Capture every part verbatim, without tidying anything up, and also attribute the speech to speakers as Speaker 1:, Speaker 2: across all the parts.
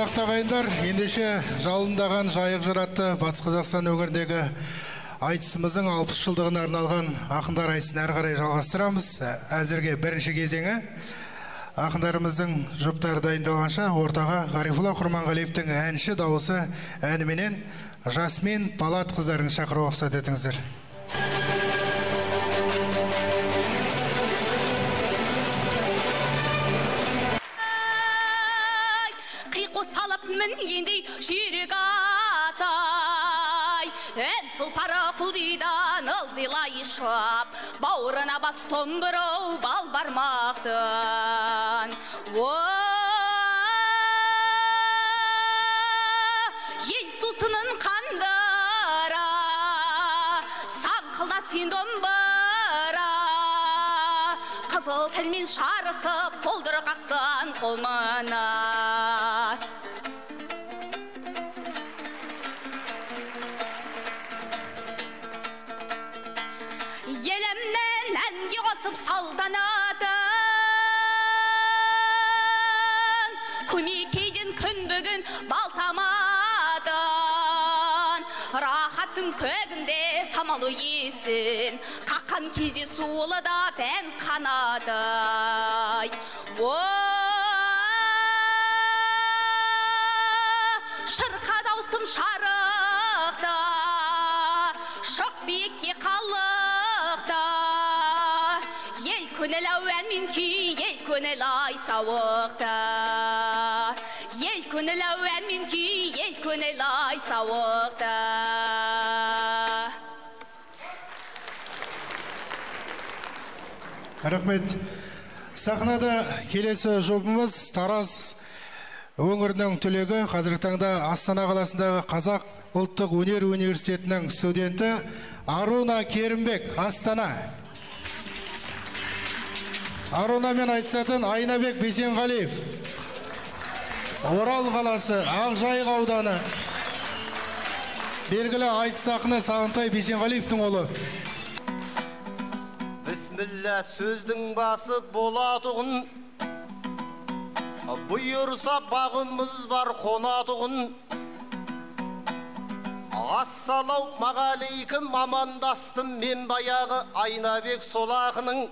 Speaker 1: ардақты ағайындар, ендеше жалындаған жайық жыратты Батыс Қазақстан өңіріндегі айтысымыздың алпыс жылдығына арналған ақындар айтысын әрі қарай жалғастырамыз. Әзірге бірінші кезеңі ақындарымыздың жұптары дайындалғанша ортаға Ғарифолла Құрманғалиевтің әнші дауысы әніменен Жасмин Палат қыздарын шақыруға рұқсат етіңіздер.
Speaker 2: Салып мінгендей жүрек атай, ән тұлпары құлдидан ылдилай шап, бауырына бас томбырау бал бармақтан. Ей сусының қандыра, саңқылда сен домбыра, қызыл тілмен шарысып, толдыр қақсан қолмана. Елімнен әнге қосып салданатын, көмекейден күн бүгін балтамадын. Рахаттың көгінде самалы есін, қаққан кезде суылы да бән қанадай. Шырқа даусым шарықта, шық биікке қалықта. Ел көнел әуән мен күй, ел көнел ай сауықта. Ел көнел әуән мен күй, ел көнел ай сауықта.
Speaker 1: Рахмет. Сахнада келесі жобымыз Тараз өңірінің түлегі, қазіргі таңда Астана қаласындағы Қазақ ұлттық өнер университетінің студенті Аруна Керімбек, Астана. Арунамен айтысатын Айнабек Бейсенғалиев, Орал қаласы, Ақжайық ауданы. Белгілі айтыс ақыны Сағынтай Бейсенғалиевтің ұлы.
Speaker 3: Бісміллә, сөздің басы болатұғын, бұйырса бағымыз бар қонатұғын. Ассалау мағалейкім, амандастым мен баяғы Айнабек сол ақының.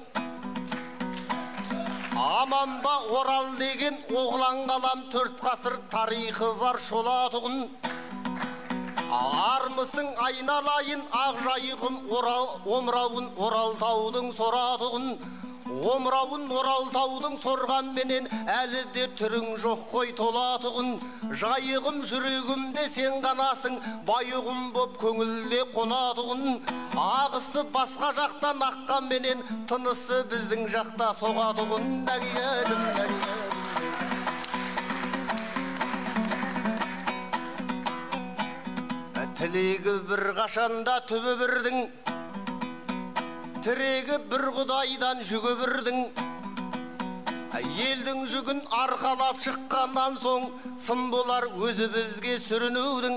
Speaker 3: Аман ба Орал деген оғлан қалам, төрт ғасыр тарихы бар шолатұғын. Армысың айналайын Ақжайығым, омырауын Оралтаудың соратұғын. Омырауын Оралтаудың сорған менен әлі де түрің жоқ қой толатұғын. Жайығым жүрегімде сен ғанасың, байығым боп көңілде қонатұғын. Ағысы басқа жақтан аққан менен, тынысы біздің жақта соғатұғын. Нәгиәлім, нәгиәлім. Тілегі бір қашанда түбі бірдің, тірегі бір құдайдан жүгі бірдің. Елдің жүгін арқалап шыққаннан соң, сын болар өзі бізге сүрінудің.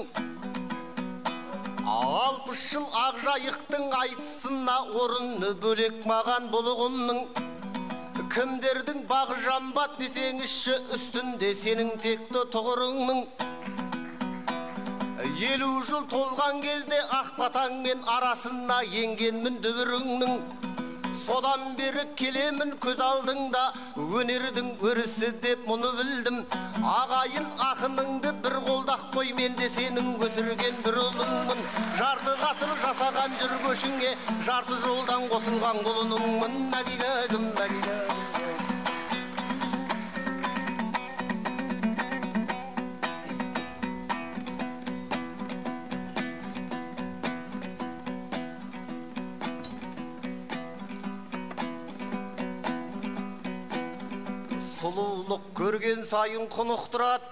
Speaker 3: Алпыс жыл Ақжайықтың айтысына орынны бөлек маған бұлығымның. Кімдердің бағы жамбат десеңізші, үстінде сенің текті тұғырыңның. Елу жыл толған кезде ақбатаңмен арасына енгенмін дүбіріңнің. Содан бері келемін көз алдыңда, өнердің өрісі деп мұны білдім. Ағайын ақыныңды бір қолдақ қой, мен де сенің өсірген бір ұлыңмын. Жарты ғасыр жасаған жүр көшіңе, жарты жолдан қосылған құлыныңмын. Нәгигәгім, нәгигәгім. Сұлулық көрген сайын құнықтырат,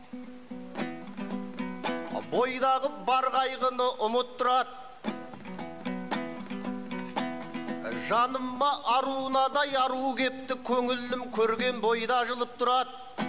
Speaker 3: бойдағы бар қайғыны ұмыттырат. Жаныма арунадай ару кепті, көңілім көрген бойда жылып тұрат.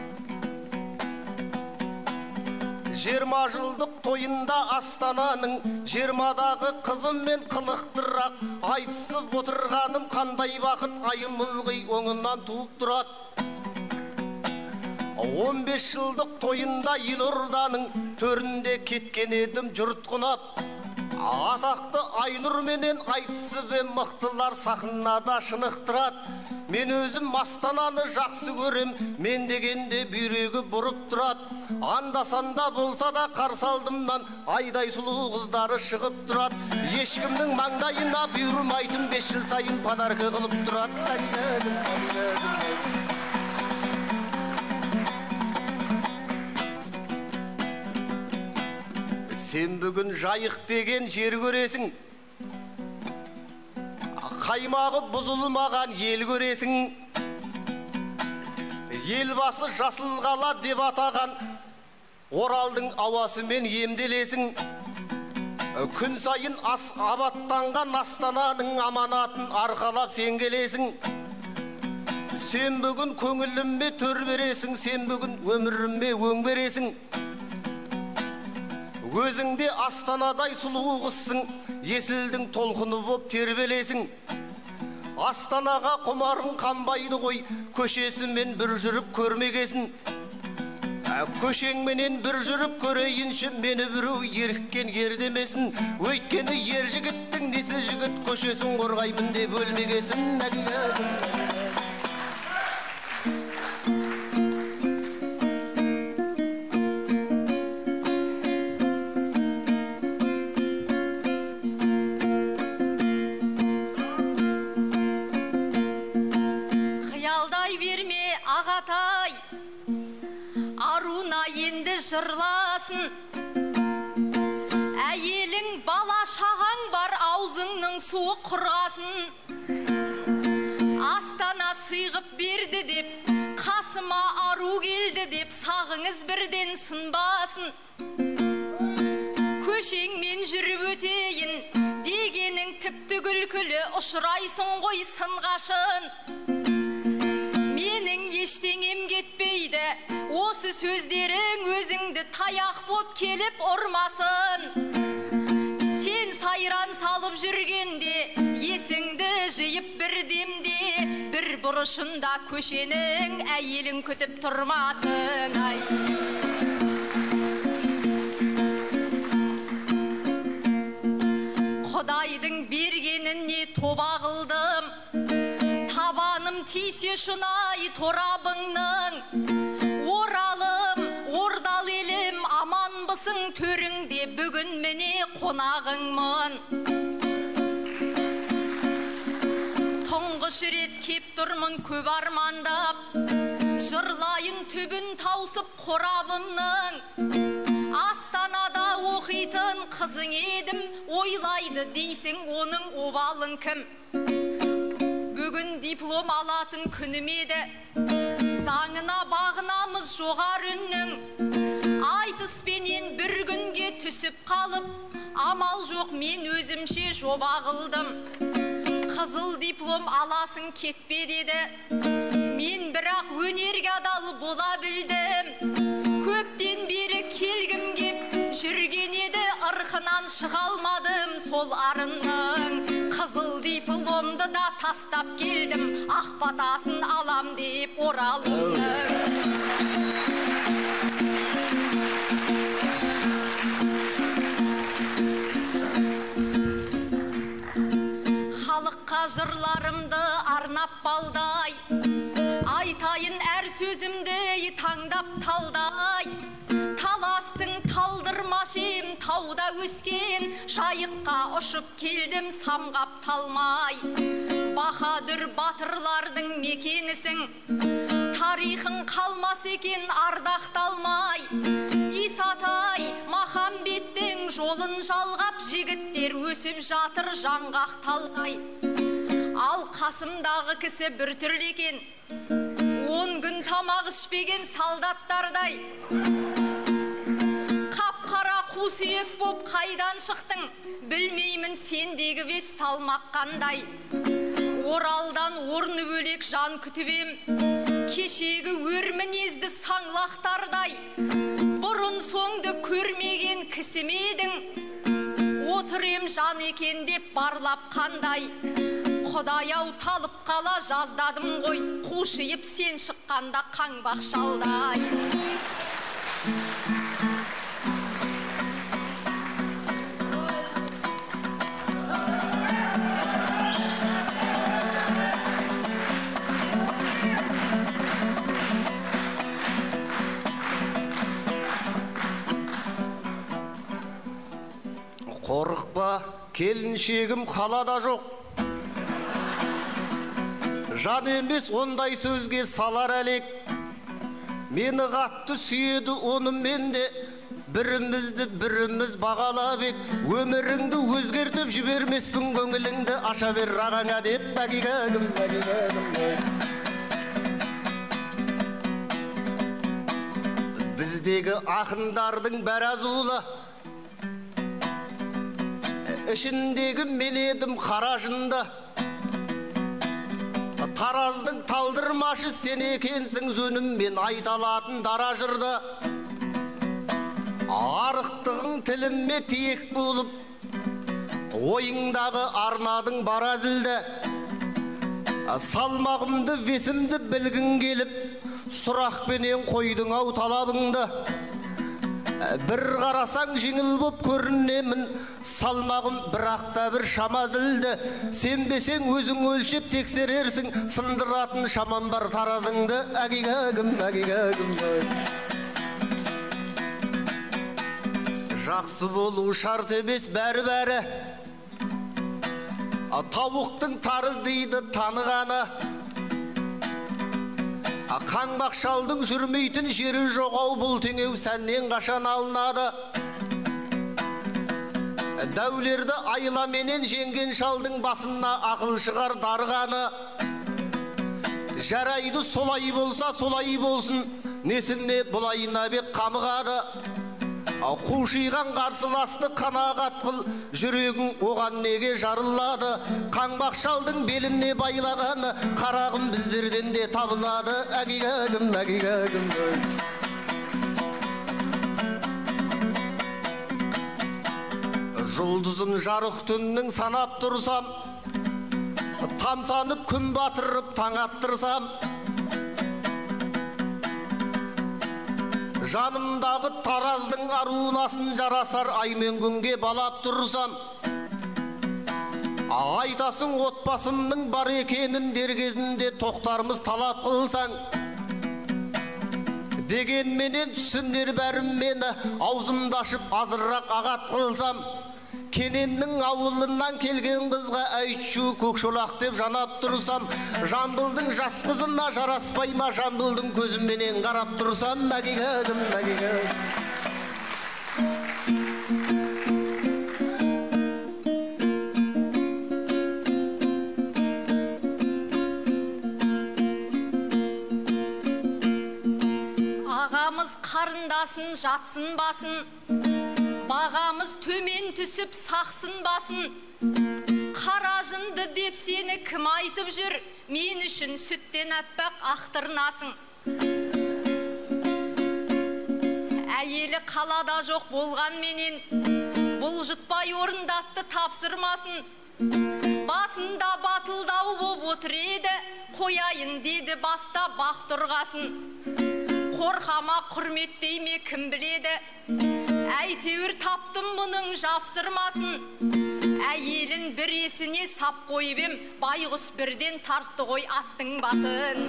Speaker 3: Жиырма жылдық тойында Астананың, жиырмадағы қызыммен қылықтырақ айтысып отырғаным қандай бақыт, айым ылғи оңынан туып тұрат. он бес жылдық тойында Елорданың төрінде кеткен едім жұрт қунап. Атақты Айнұр менен айтысып ем, мықтылар сахнада шынықтырат. Мен өзім Астананы жақсы көрем, мен дегенде бүйрегі бұрып тұрат. Анда-санда болса да қарсы алдымнан айдай сұлу қыздары шығып тұрат. Ешкімнің маңдайына бұйырмайтын бес жыл сайын подарка қылып тұрат. Сен бүгін жайық деген жер көресің, қаймағы бұзылмаған ел көресің. Елбасы жасыл қала деп атаған Оралдың ауасымен емделесің. Күн сайын ас абаттанған Астананың аманатын арқалап сен келесің. Сен бүгін көңіліме төр бересің, сен бүгін өміріме өң бересің. Өзіңде Астанадай сұлу қызсың, есілдің толқыны боп тербелесің. Астанаға құмарың қанбайды ғой, көшесімен бір жүріп көрмегесін. Көшеңменен бір жүріп көрейінші, мені біреу еріккен ердемесін. Өйткені ер жігіттің несі жігіт, көшесін қорғаймын деп өлмегесін.
Speaker 2: Жырласын, әйелің бала шағаң бар, аузыңның суы құрғасын. Астана сыйғып берді деп, қасыма ару келді деп, сағыңыз бірден сынбасын. Көшеңмен жүріп өтейін дегенің тіпті күлкілі, ұшырайсың ғой сынғашын. Менің ештеңем кетпейді, осы сөздерің өзіңді таяқ боп келіп ұрмасын. Сен сайран салып жүргенде, есіңді жиып бір демде, бір бұрышында көшенің әйелін күтіп тұрмасын. Ай. Құдайдың бергеніне тоба қылдым, табаным тисе шынай торабыңның. Оралым, ордал елім, аманбысың төріңде, бүгін міне қонағыңмын. Тұңғыш рет кеп тұрмын көп армандап, жырлайын түбін таусып қорабымның. Астанада оқитын қызың едім, ойлайды дейсің оның обалың кім? Бүгін диплом алатын күнім еді, заңына бағынамыз жоғар үннің. Айтыспенен бір күнге түсіп қалып, амал жоқ мен өзімше жоба қылдым. Қызыл диплом аласың кетпе деді, мен бірақ өнерге адал бола білдім. Көптен бері келгім кеп жүрген еді, ырқынан шыға алмадым сол арынның. Қызыл дипломды да тастап келдім, ақ батасын алам деп Оралымның. Халыққа жырларымды арнап балдай, айтайын әр сөзімді таңдап талдай. Таластың талдырмашым тауда өскен, жайыққа ұшып келдім самғап талмай. Баһадүр батырлардың мекенісің, тарихың қалмас екен ардақталмай. Исатай Махамбеттің жолын жалғап, жігіттер өсіп жатыр жаңғақ талдай. Ал қасымдағы кісі бір түрлі екен, он күн тамақ ішпеген солдаттардай. Қап-қара қусүйек боп қайдан шықтың, білмеймін сендегі бес салмақ қандай. Оралдан орны бөлек жан күтібем, кешегі өр мінезді саңлақтардай. Бұрын соңды көрмеген кісімедің, отырем жан екен деп барлап қандай. Құдай-ау талып қала жаздадым ғой, қушиып сен шыққанда қаңбақ шалдай.
Speaker 3: Қорықпа, келіншегім қалада жоқ. Жан емес ондай сөзге салар әлек. Мені қатты сүйеді онымен де, бірімізді біріміз бағалап ек. Өміріңді өзгертіп жібермеспін, көңіліңді аша бер ағаңа деп. Бәгигәгім, бәгигәгім. Біздегі ақындардың бәрі азулы, ішіндегі мен едім қаражынды. Тараздың талдырмашы сен екенсің, жөніммен айталатын дара жырды. Арықтығың тіліме тиек болып, ойыңдағы арнадың бар әзілді. Салмағымды весімді білгің келіп, сұрақпенен қойдың ау талабыңды. Бір қарасаң жеңіл боп көрінемін, салмағым бірақта бір шамазілді. Сенбесең өзің өлшеп тексерерсің, сындыратын шамам бар таразыңды. Әгигәгім, әгигәгім. Жақсы болу шарт емес бәрі-бәрі. Тауықтың тары дейді танығаны. Қаңбақ шалдың жүрмейтін жері жоғау, бұл теңеу сәннен қашан алынады. Дәулерді айламенен жеңген шалдың басына ақыл шығар дарғаны. Жарайды солай болса солай болсын, несіне бұлайына бек қамығады. Қушиған қарсыласты қанағат қыл, жүрегің оған неге жарылады. Қаңбақ шалдың беліне байлағаны, қарағым біздерден де табылады. Әгигәгім, әгигәгім. Жұлдызын жарық түннің санап тұрсам, тамсанып күн батырып таң аттырсам, жанымдағы тараздың аруынасын жарасар аймен күнге балап тұрсам, айтасың отбасымның бар екенін дер кезінде тоқтармыз талап қылсаң. Дегенменен түсіндер бәрім мені, аузымды ашып азырақ ағат қылсам. Кененнің ауылынан келген қызға айтшу көкшолақ деп жанап тұрсам. Жамбылдың жас қызына жараспай ма, жамбылдың көзімменен қарап тұрсам. Әгигәгім, әгигәгім.
Speaker 2: Ағамыз қарындасын жатсын басын, бағамыз төмен түсіп сақсын басын. Қаражынды деп сені кім айтып жүр, мен үшін сүттен әппақ ақтырнасың. Әйелі қалада жоқ болған менен, бұл жұтпай орындатты тапсырмасын. Басында батылдау боп отыр еді, қояйын деді баста бақ тұрғасын. Қорқама құрметтей ме кім біледі, әйтеуір таптым мұның жапсырмасын. Әйелін бір есіне сап қойып ем, байғұс бірден тартты ғой аттың басын.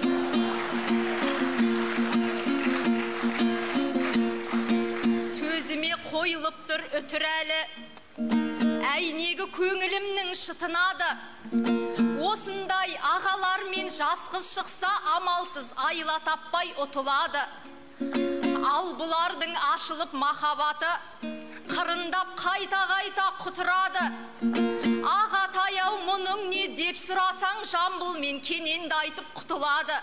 Speaker 2: Сөзіме қойылып тұр үтір әлі, әйнегі көңілімнің шытынады. Осындай ағалар мен жас қыз шықса, амалсыз айла таппай ұтылады. Ал бұлардың ашылып махаббаты, қырындап қайта-қайта құтырады. Ағатай-ау мұның не деп сұрасаң, Жамбыл мен Кененді айтып құтылады.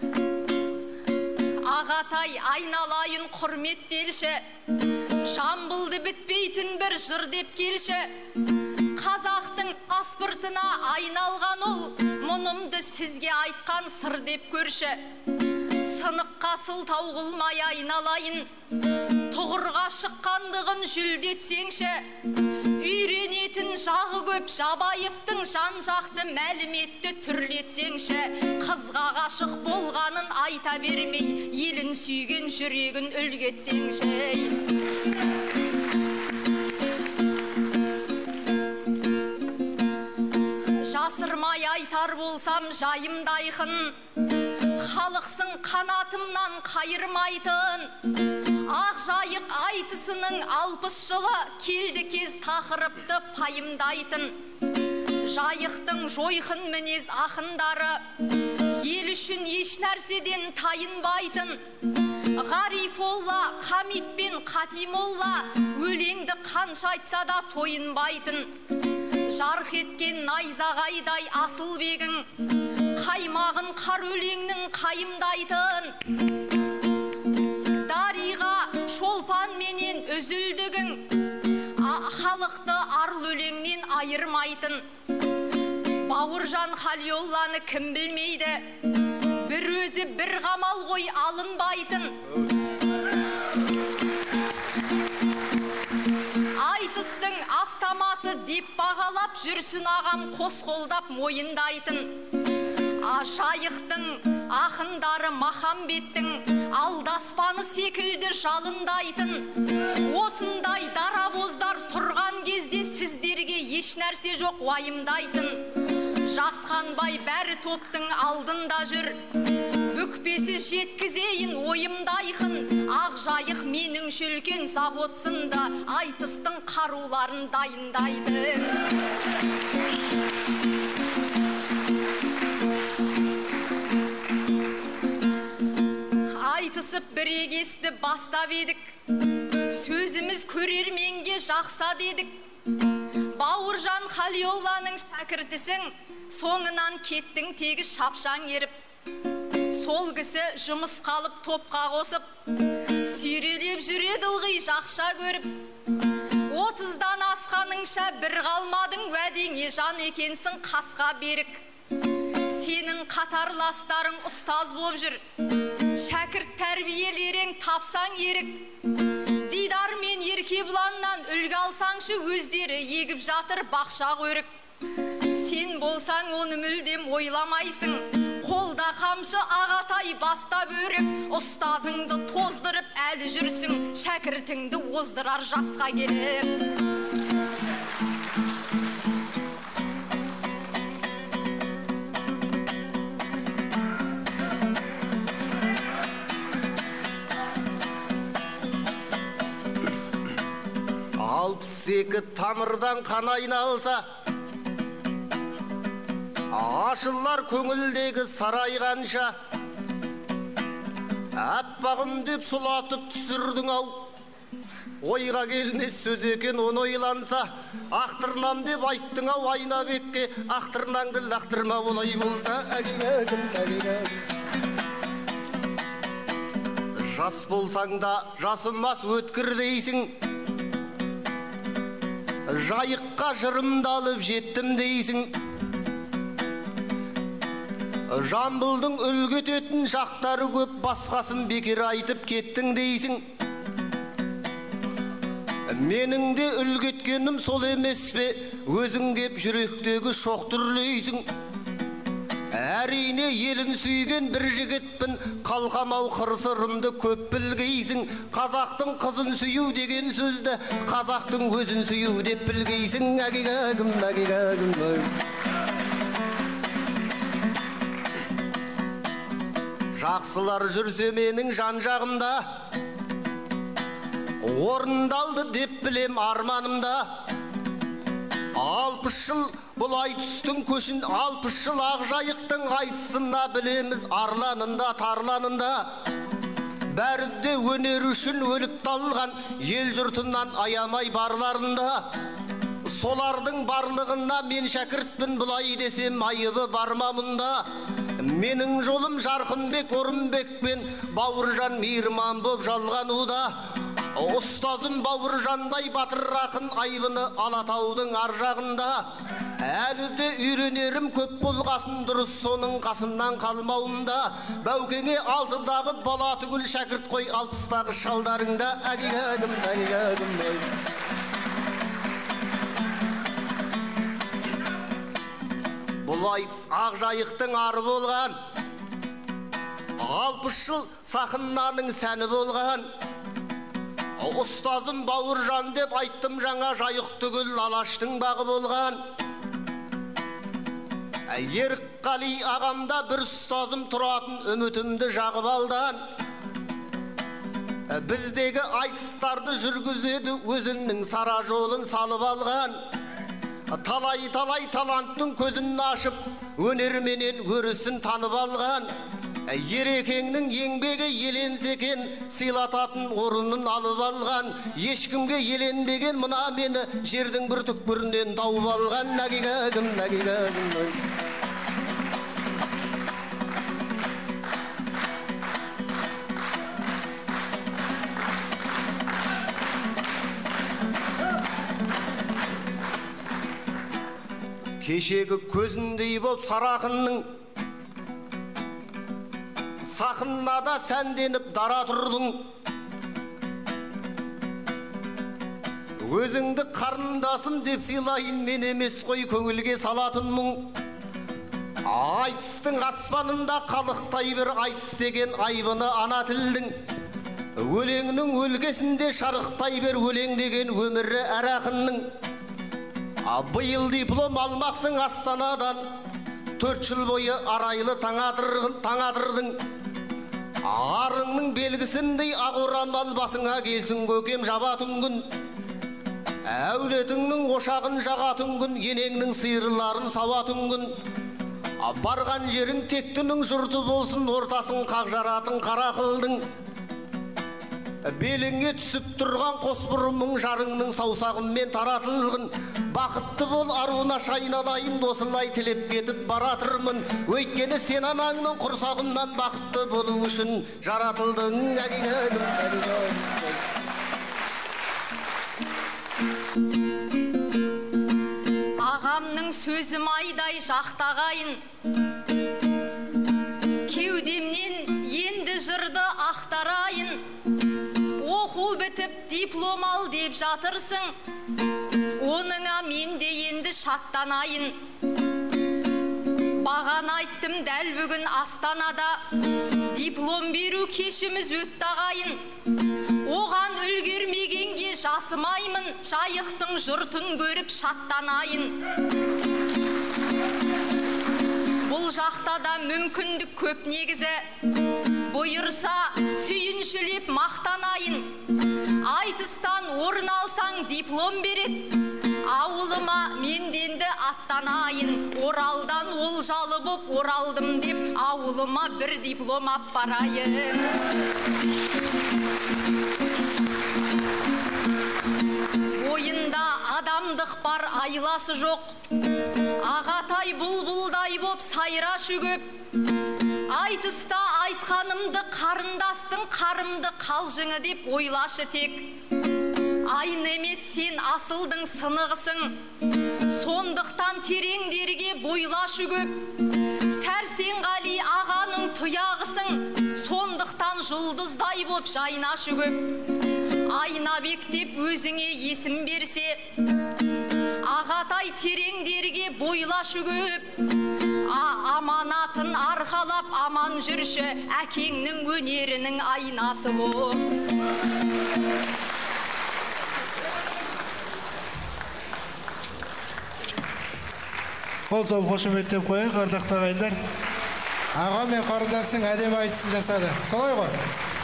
Speaker 2: Ағатай айналайын құрметтелші, Жамбылды бітпейтін бір жыр деп келші. Қазақтың паспортына айналған ол, мұнымды сізге айтқан сыр деп көрші. Сыныққа сылтау қылмай айналайын, тұғырға шыққандығын жүлдетсеңші. Үйренетін жағы көп Жабаевтың жан-жақты мәліметті түрлетсеңші, қызға ғашық болғанын айта бермей, елін сүйген жүрегін үлгетсеңші. Жасырмай айтар болсам жайымдайқын, халықсың қанатымнан қайырмайтын. Ақ жайық айтысының алпыс жылы келді кез тақырыпты пайымдайтын. Жайықтың жойқын мінез ақындары ел үшін еш нәрседен тайынбайтын. Ғарифолла, Хамид пен Қатимолла өлеңді қанша айтса да тойынбайтын. Жарқ еткен найзағайдай Асылбегің қаймағын қар өлеңнің қайымдайтын. Дариға шолпан менен үзілдігің халықты арыл өлеңнен айырмайтын. Бауыржан Халиолланы кім білмейді, бір өзі бір қамал ғой алынбайтын. Айтыстың автоматы деп бағалап жүрсін ағам қос қолдап мойындайтын. Жайықтың ақындары Махамбеттің алдаспаны секілді жалындайтын. Осындай дарабоздар тұрған кезде сіздерге еш нәрсе жоқ уайымдайтын. Жасқанбай бәрі топтың алдында жүр, бүкпесіз жеткізейін ойымдайқын. Ақ жайық менің шөлкен заводсында айтыстың қаруларын дайындайтын. Айтысып бірегесті бастап едік, сөзіміз көрерменге жақса дедік. Бауыржан Халиолланың шәкіртісің, соңынан кеттің тегі шапшаң еріп. Сол кісі жұмыс қалып топқа қосып, сүйрелеп жүреді ылғи жақша көріп. Отыздан асқаныңша бір қалмадың, уәдеңе жан екенсің қасқа берік. Сенің қатарластарың ұстаз боп жүр, шәкірт тәрбиелерің тапсаң ерік. Дидар мен Еркебұланнан үлгі алсаңшы, өздері егіп жатыр бақша көрік. Сен болсаң оны мүлдем ойламайсың, қолда қамшы ағатай баста бөрік. Ұстазыңды тоздырып әлі жүрсің, шәкіртіңді оздырар жасқа келіп.
Speaker 3: Алпыс екі тамырдан қан айналса, ашылар көңілдегі сарайғанша. Аппағым деп сұлатып түсірдің ау, ойға келмес сөз екен оны ойланса. Ақтырнам деп айттың ау Айнабекке, ақтырнаңды лақтырма олай болса. Жас болсаң да жасымас өткір дейсің, жайыққа жырымды алып жеттім дейсің. Жамбылдың үлгететін жақтары көп, басқасын бекер айтып кеттің дейсің. Менің де үлгеткенім сол емес пе, өзің кеп жүректегі шоқтырлейсің. Әрине елін сүйген бір жігітпін, қалқамау қыр-сырымды көп білгейсің. Қазақтың қызын сүю деген сөзді қазақтың өзін сүю деп білгейсің. Әгегәгім, әгегәгім. Жақсылар жүрсе менің жан жағымда, орындалды деп білем арманымда. Алпыс жыл бұл айтыстың көшін, алпыс жыл ақ жайықтың айтысына білеміз арланында, тарланында. Бәрі де өнер үшін өліп талған, ел жұртынан аямай барларында. Солардың барлығына мен шәкіртпін, бұлай десем айыбы барма мұнда. Менің жолым Жарқынбек Орынбекпен Бауыржан мейірман боп жалғануда. Ұстазым Бауыржандай батыр ақын айбыны Алатаудың аржағында. Әлі де үйренерім көп болғасын, дұрыс соның қасынан қалмауында. Бәукеңе алтыдағы бала түгіл шәкірт қой, алпыстағы шалдарыңда. Әгегәгім, әгегәгім. бұл айтыс Ақжайықтың ары болған. Алпыс жыл сахнаның сәні болған. Ұстазым Бауыржан деп айттым жаңа, жайық түгіл Алаштың бағы болған. Ерікқали ағамда бір ұстазым тұратын, үмітімді жағып алдан. Біздегі айтыстарды жүргізеді, өзінің сара жолын салып алған. Талай-талай таланттың көзін ашып, өнерменен өрісін танып алған. Ерекеңнің еңбегі еленсе екен, сыйлататын орынын алып алған. Ешкімге еленбеген мына мені жердің бір түкпірінен тауып алған. Нәгигәгім, нәгигәгім. Кешегі көзіндей боп сарақынның сахнада сәнденіп дара тұрдың. Өзіңді қарындасым деп сыйлайын, мен емес қой көңілге салатын мұң. Айтыстың аспанында қалықтай бір айтыс деген айбыны ана тілдің. Өлеңнің өлкесінде шарықтай бер өлең деген өмірі әр ақынның. Биыл диплом алмақсың Астанадан, төрт жыл бойы арайлы таңадырдың. Арыңның белгісіндей ақ орамал басыңа келсін көкем жабатын күн. Әулетіңнің ошағын жағатын күн, енеңнің сиырларын сауатын күн. Барған жерің тектінің жұрты болсын, ортасын қақ жаратын қара қылдың. Беліңе түсіп тұрған қос бұрымың жарыңның саусағымен таратылғын. Бақытты бол аруына шайналайын, осылай тілеп кетіп баратырмын. Өйткені сен анаңның құрсағынан бақытты болу үшін жаратылдың.
Speaker 2: Ағамның сөзі майдай жақтағайын, кеудемнен енді жырды ақтарайын. Оқу бітіп диплом ал деп жатырсың, оныңа мен де енді шаттанайын. Баған айттым дәл бүгін Астанада, диплом беру кешіміз өтті ағайын. Оған үлгермегенге жасымаймын, жайықтың жұртын көріп шаттанайын. Бұл жақта да мүмкіндік көп негізі, бұйырса сүйіншілеп мақтанайын. Айтыстан орын алсаң диплом берет, ауылыма менденді аттанайын. Оралдан олжалы боп оралдым деп, ауылыма бір диплом аппарайын. Ойында адамдық бар, айласы жоқ, ағатай бұлбұлдай боп сайра шүгіп. Айтыста айтқанымды қарындастың қарымды қалжыңы деп ойлашы тек. Айын емес сен асылдың сынығысың, сондықтан тереңдерге бойлашы көп. Сәрсенғали ағаның тұяғысың, сондықтан жұлдыздай боп жайнашы көп. Айнабек деп өзіңе есім берсе, ағатай тереңдерге бойлашы көп. Аманатын арқалап аман жүрші, әкеңнің өнерінің айнасы бол.
Speaker 1: Қол соғып қошеметтеп қояйық, ардақты ағайындар. Аға мен қарындастың әдемі айтысын жасады. Солай ғой?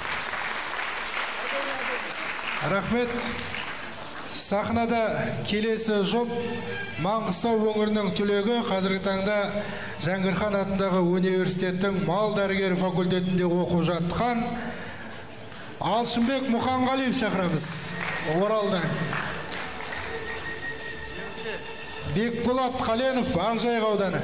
Speaker 1: Рахмет. Сахнада келесі жұп Маңғыстау өңірінің түлегі, қазіргі таңда Жәңгірхан атындағы университеттің мал дәрігері факультетінде оқып жатқан Алшынбек Мұханғалиев шақырамыз. Оралдан. Бекболат Қаленов, Ақжайық ауданы.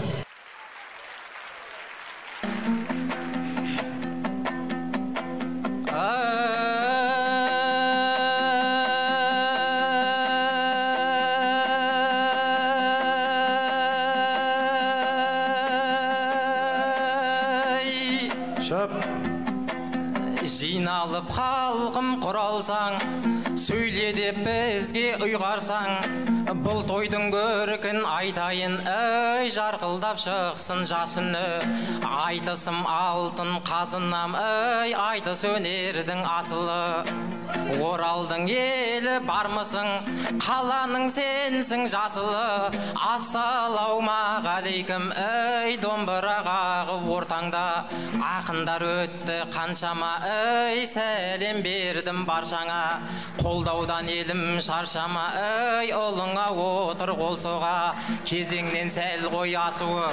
Speaker 4: Жиналып халқым құралсаң, сөйле деп бізге ұйғарсаң, Бұл тойдың көркін айтайын, ей жарқылдап шықсын жас үні. Айтысым алтын қазынам, ей айтыс өнердің асылы. Оралдың елі бармысың, қаланың сенсің жасылы. Ассалаумағалейкум, ей домбыра қағып ортаңда. Ақындар өтті қаншама, ей сәлем бердім баршаңа. Қолдаудан елім шаршама, ей ұлыңа отыр қол соға. Кезеңнен сәл қой асуы.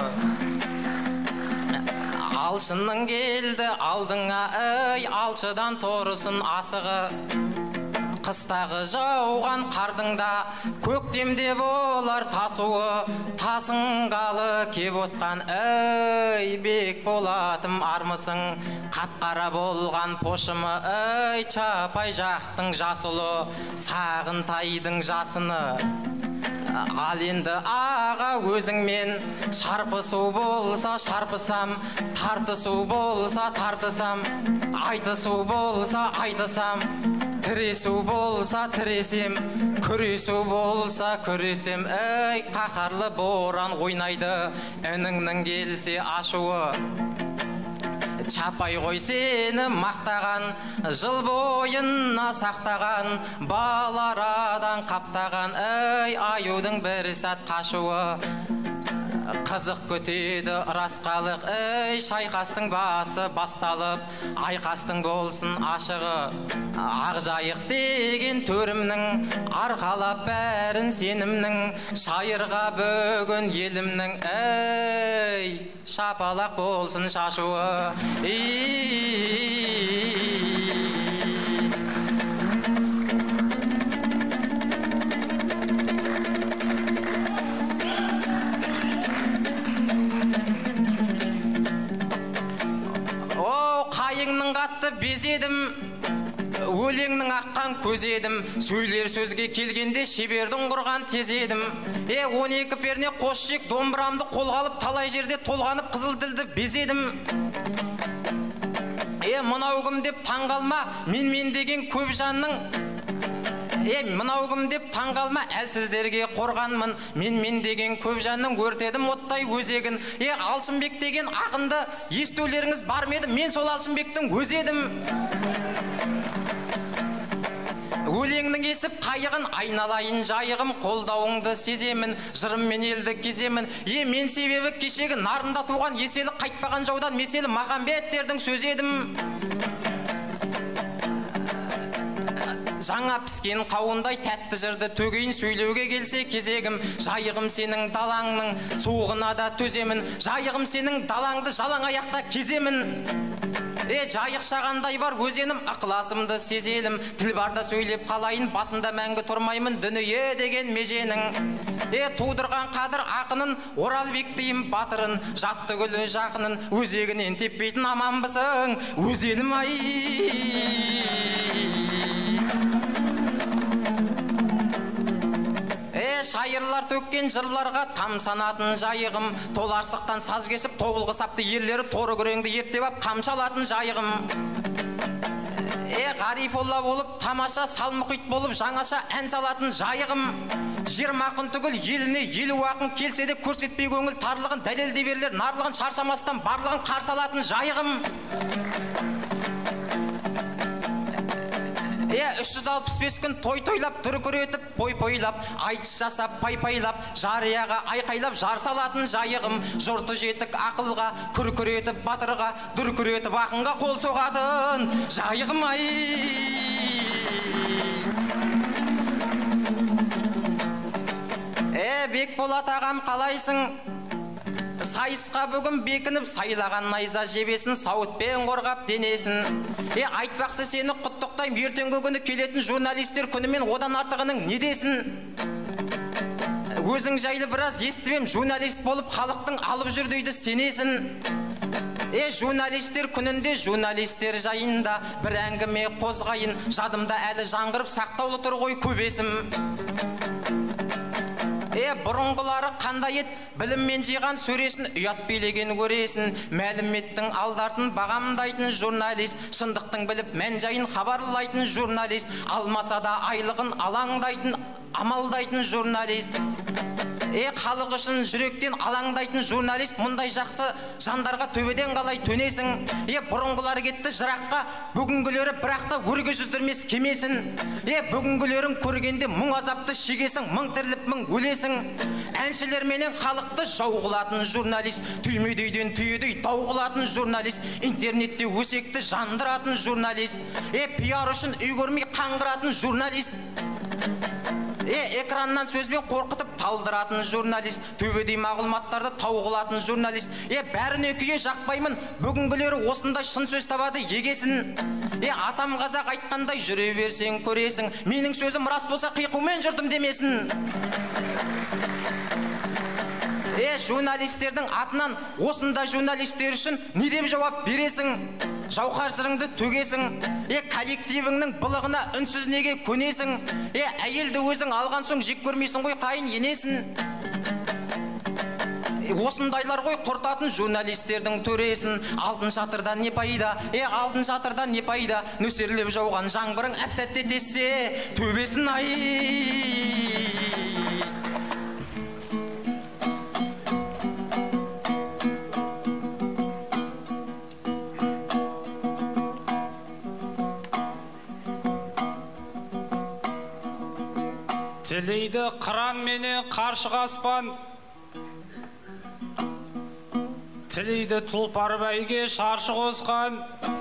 Speaker 4: Алшының келді алдыңа, ей алшыдан торысын асығы. Қыстағы жауған қардыңда көктемде болар тасуы. Тасыңғалы кеп отқан, ей бек болатым армысың. Қапқара болған пошымы, ей чапай жақтың жасылы. Сағынтайдың жасыны. Ал енді аға өзіңмен, шарпысу болса шарпысам, тартысу болса тартысам, айтысу болса айтысам, тіресу болса тіресем, күресу болса күресем. Ей қаһарлы боран ойнайды, ініңнің келсе ашуы. Чапай қой сені мақтаған, жыл бойына сақтаған, баларадан қаптаған, ей аюдың бір сәт қашуы. Қызық күтеді расқалық, ей шайқастың басы басталып, айқастың болсын ашығы. Ақжайық деген төрімнің, арқалап бәрін сенімнің, шайырға бөгін елімнің, ей шапалақ болсын шашуы. Қайыңның қатты безедім, өлеңнің аққан көз едім. Сөйлер сөзге келгенде шебердің құрған тез едім. Е, он екі перне қос жек домбырамды қолға алып, талай жерде толғанып қызыл тілді безедім. Е, мынау кім деп таңғалма, мен мен деген көп жанның. Е, мынау кім деп таңғалма, әлсіздерге қорғанмын. Мен мен деген көп жанның, өртедім оттай өзегін. Е, Алшынбек деген ақынды естулеріңіз бар ма еді? Мен сол Алшынбектің өзі едім. Өлеңнің есіп қайығын айналайын жайығым, қолдауыңды сеземін, жырыммен елді кеземін. Е, мен себебі кешегі нарында туған, еселі қайтпаған жаудан меселі Мағамбеттердің сөз едім. Жаңа піскен қауындай тәтті жырды төгейін, сөйлеуге келсе кезегім. Жайығым сенің далаңның суығына да төземін, жайығым сенің далаңды жалаң аяқта кеземін. Е, жайық шағандай бар өзенім, ықыласымды сезелім. Тіл барда сөйлеп қалайын, басында мәңгі тұрмаймын, дүние деген меженің. Е, тудырған қадір ақынын, Оралбек дейім батырын, жатты гүлі жақынын, өзегінен теппейтін аманбысың, өз елім ай. Шайырлар төккен жырларға тамсанатын жайығым, толарсықтан саз кесіп, тобылғы сапты ерлері торы күреңді еттеп ап, қамшалатын жайығым. Е, ғарифолла болып, тамаша салмұқит болып, жаңаша ән салатын жайығым. Жиырма ақын түгіл еліне елу ақын келсе де көрсетпей көңіл тарлығын, дәлелдей берлер нарлығын, шаршамастан барлығын қарсы алатын жайығым. Е, үш жүз алпыс бес күн той тойлап, дүркіретіп, пой пойлап, айтыс жасап, пай-пайлап, жарияға айқайлап, жар салатын жайығым. Жұрты жетік ақылға, күркіретіп батырға, дүркіретіп ақынға қол соғатын жайығым ай. Е, Бекболат ағам қалайсың? Сайысқа бүгін бекініп, сайлаған найза жебесін, сауытпен қорғап денесін. Е, айтпақшы сені құттықтайым, ертеңгі күні келетін журналистер күнімен одан артығының не десін? Өзің жайлы біраз естімем, журналист болып халықтың алып жүр дейді, сенесін. Е, журналистер күнінде журналистер жайында бір әңгіме қозғайын, жадымда әлі жаңғырып сақтаулы тұр ғой көп есім. Е, бұрынғылары қандай ет, біліммен жиған сөресін, ұят билеген көресін. Мәліметтің алдартын бағамдайтын журналист, шындықтың біліп мән жайын хабарлайтын журналист, алмаса да айлығын алаңдайтын амалдайтын журналист. Е, халық үшін жүректен алаңдайтын журналист, мұндай жақсы жандарға төбеден қалай төнесің? Е, бұрынғылар кетті жыраққа, бүгінгілері бірақта өрге жүздірмес кемесін. Е, бүгінгілерін көргенде мұң азапты шегесің, мың тіріліп мың өлесің. Әншілерменен халықты жау қылатын журналист, түймедейден түйедей дау қылатын журналист, интернетте өсекті жандыратын журналист. Е, пиар үшін үй көрмей қаңғыратын журналист. Е, экраннан сөзбен қорқытып талдыратын журналист, төбедей мағлұматтарды тау қылатын журналист. Е, бәріне күйе жақпаймын, бүгінгілері осындай шын сөз табады егесін. Е, атам қазақ айтқандай жүре берсең көресің, менің сөзім рас болса қиқумен жүрдім демесін. Е, журналистердің атынан осында журналистер үшін не деп жауап бересің? Жауқар жырыңды төгесің. Е, коллективіңнің былығына үнсіз неге көнесің? Е, әйелді өзің алған соң жек көрмейсің ғой, қайын енесін. Е, осындайлар ғой құртатын журналистердің төресін. Алтын шатырдан не пайда? Е, алтын шатырдан не пайда? Нөсерлеп жауған жаңбырың әп-сәтте тессе, төбесін ай.
Speaker 5: Тілейді қыран менен қаршық аспан, тілейді тұлпар бәйге шаршы қосқан.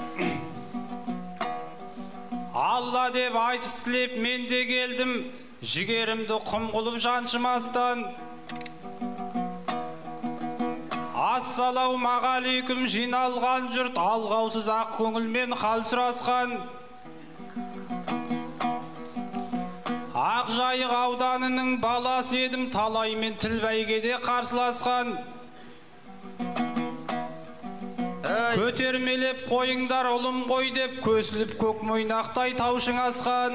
Speaker 5: Алла деп айтыс тілеп мен де келдім, жігерімді құм қылып жаншымастан. Ассалаумағалейкум жиналған жұрт, алғаусыз ақ көңілмен хал сұрасқан. Ақжайық ауданының баласы едім, талаймен тіл бәйгеде қарсыласқан. Көтермелеп қойыңдар ұлым ғой деп, көсіліп көк мойнақтай таушың асқан.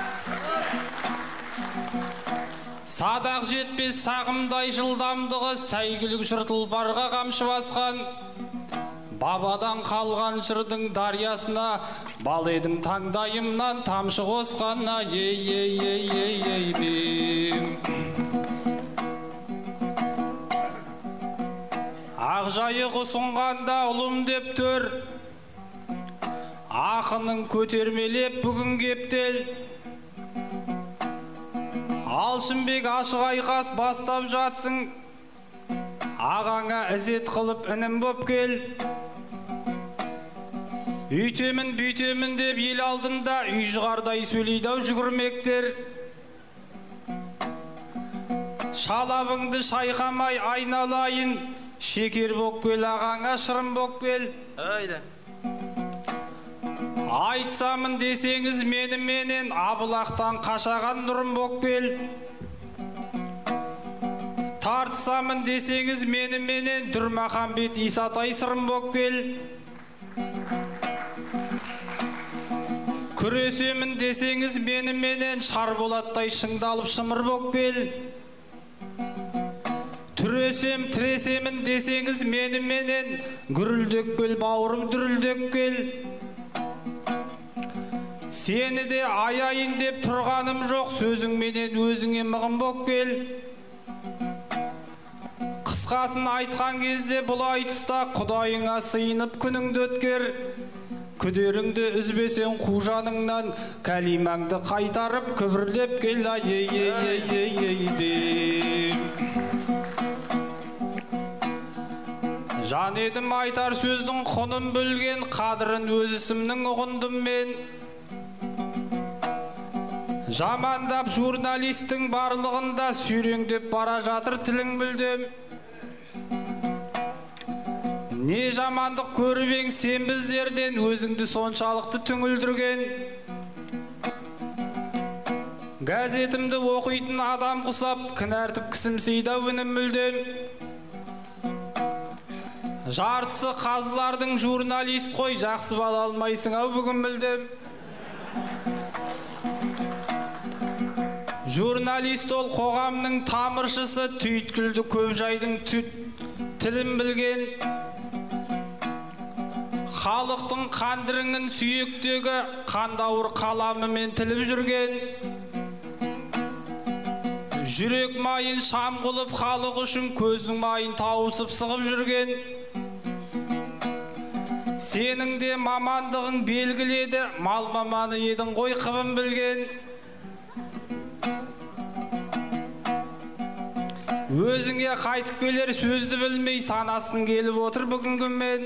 Speaker 5: Садақ жетпес сағымдай жылдамдығы, сәйгілік жыртылбарға қамшы басқан. Бабадан қалған жырдың дариясына, бал едім таңдайымнан тамшы қосқанна. Ей-ей-ей-ей-ей-ей. Ақжайық ұсынғанда ұлым деп төр, ақының көтермелеп бүгін кептел. Алшынбек ашық айқас бастап жатсың, ағаңа ізет қылып інім боп кел. Үйтемін, бүйтемін деп ел алдында үй жығардай сөйлейді-ау жүгірмектер. Шалабыңды шайқамай айналайын, шекер боп кел ағаңа шырым боп кел. Айтсамын десеңіз мені менен, абылақтан қашаған нұрым боп кел. Тартсамын десеңіз мені менен, Дүрмахамбет Исатай сырым боп кел. Күресемін десеңіз мені менен, Шарболаттай шыңдалып шымыр боп кел. Түресем, тіресемін десеңіз мені менен, Гүрілдек кел, бауырым дүрілдек кел. Сені де аяйын деп тұрғаным жоқ, сөзің менен өзіңе мығым боп кел. Қысқасын айтқан кезде бұлай тұста, Құдайыңа сыйынып күніңді өткер. Күдеріңді үзбесен қужаныңнан, кәлимаңды қайтарып күбірлеп кел. Ей-ей-ей-ей-ей. Жан едім айтар сөздің құнын білген, қадырын өз ісімнің ұғындым мен. Жамандап журналистің барлығында, сүйреңдеп бара жатыр тілің мүлдем. Не жамандық көріп ең сен біздерден, өзіңді соншалықты түңілдірген. Газетімді оқитын адам құсап, кінәртіп кісімсейді өнім мүлдем. Жартысы қазылардың журналист қой, жақсы бала алмайсың ау бүгін мүлдем. Журналист ол қоғамның тамыршысы, түйткілді көп жайдың тілін білген. Халықтың қандырыңын сүйектегі қандауыр қаламымен тіліп жүрген. жүрек майын шам қылып халық үшін көздің майын тауысып сығып жүрген. Сенің де мамандығың белгіледі, мал маманы едің ғой қыбын білген. Өзіңе қайтып келер сөзді білмей санасқың келіп отыр бүгінгімен.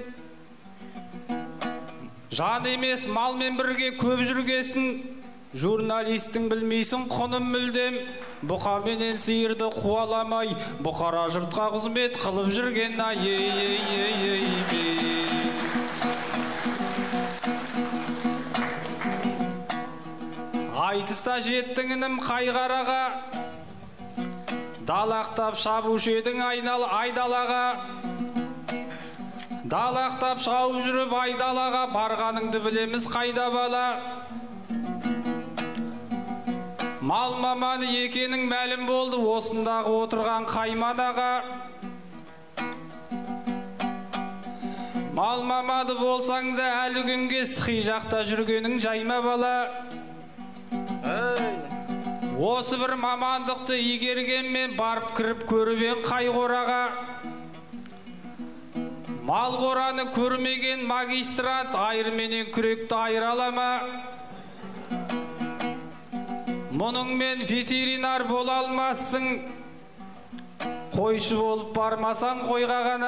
Speaker 5: Жан емес малмен бірге көп жүргесін, журналистің білмейсің құнын мүлдем. Бұқа менен сиырды қуаламай, бұқара жұртқа қызмет қылып жүрген. Айтыста жеттің інім қайғараға, далақтап шабушы едің айдалаға. Далақтап шауып жүріп айдалаға, барғаныңды білеміз қайда бала. Мал маманы екенің мәлім болды осындағы отырған қайманаға. Мал мамады болсаң да әлі күнге сықи жақта жүргенің жайма бала. Осы бір мамандықты игергенмен барып кіріп көріп қай қораға. Мал қораны көрмеген магистрант айырменен күректі айыра алама. Мұныңмен ветеринар бола алмассың, қойшы болып бармасаң қойға ғана.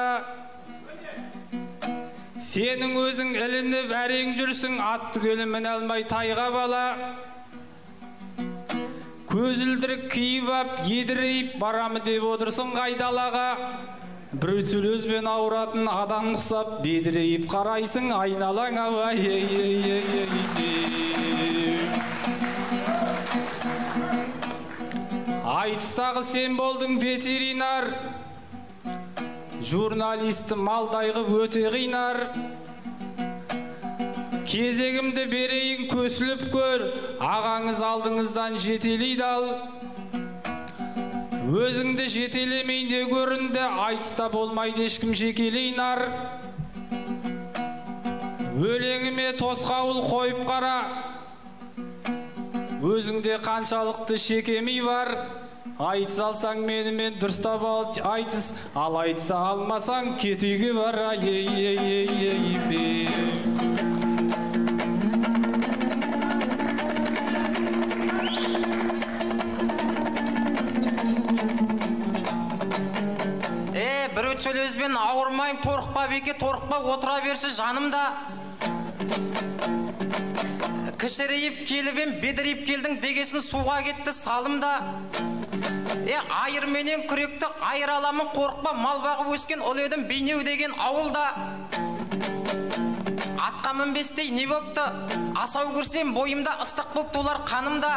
Speaker 5: Сенің өзің ілініп әрең жүрсің, атты көлімін алмай тайға бала. Көзілдірік киіп ап, едірейіп барамы деп отырсың қайдалаға. Бір сөзбен ауыратын адам құсап, бедірейіп қарайсың айналаң ава. Айтыстағы сен болдың ветеринар, журналисті малдайғы өте қинар. Кезегімді берейін көсіліп көр, ағаңыз алдыңыздан жетелейді ал. Өзіңді жетелемейінде көрінді, айтыста болмайды ешкім жекелейін ар. Өлеңіме тосқауыл қойып қара, өзіңде қаншалықты шекемей бар. Айтыс алсаң менімен дұрыстап айтыс, ал айтыса алмасаң кет үйге бар.
Speaker 4: Бір сөзбен ауырмайым, торықпа беке, торықпа отыра берші жанымда. Кішірейіп келіп ем, бедірейіп келдің дегесін суға кетті салымда. Е, айыр менен күректі айыр аламын, қорықпа, мал бағып өскен ол едім бейнеу деген ауылда. Атқа мінбестей не бопты, асау кірсем бойымда ыстық боп толар қанымда.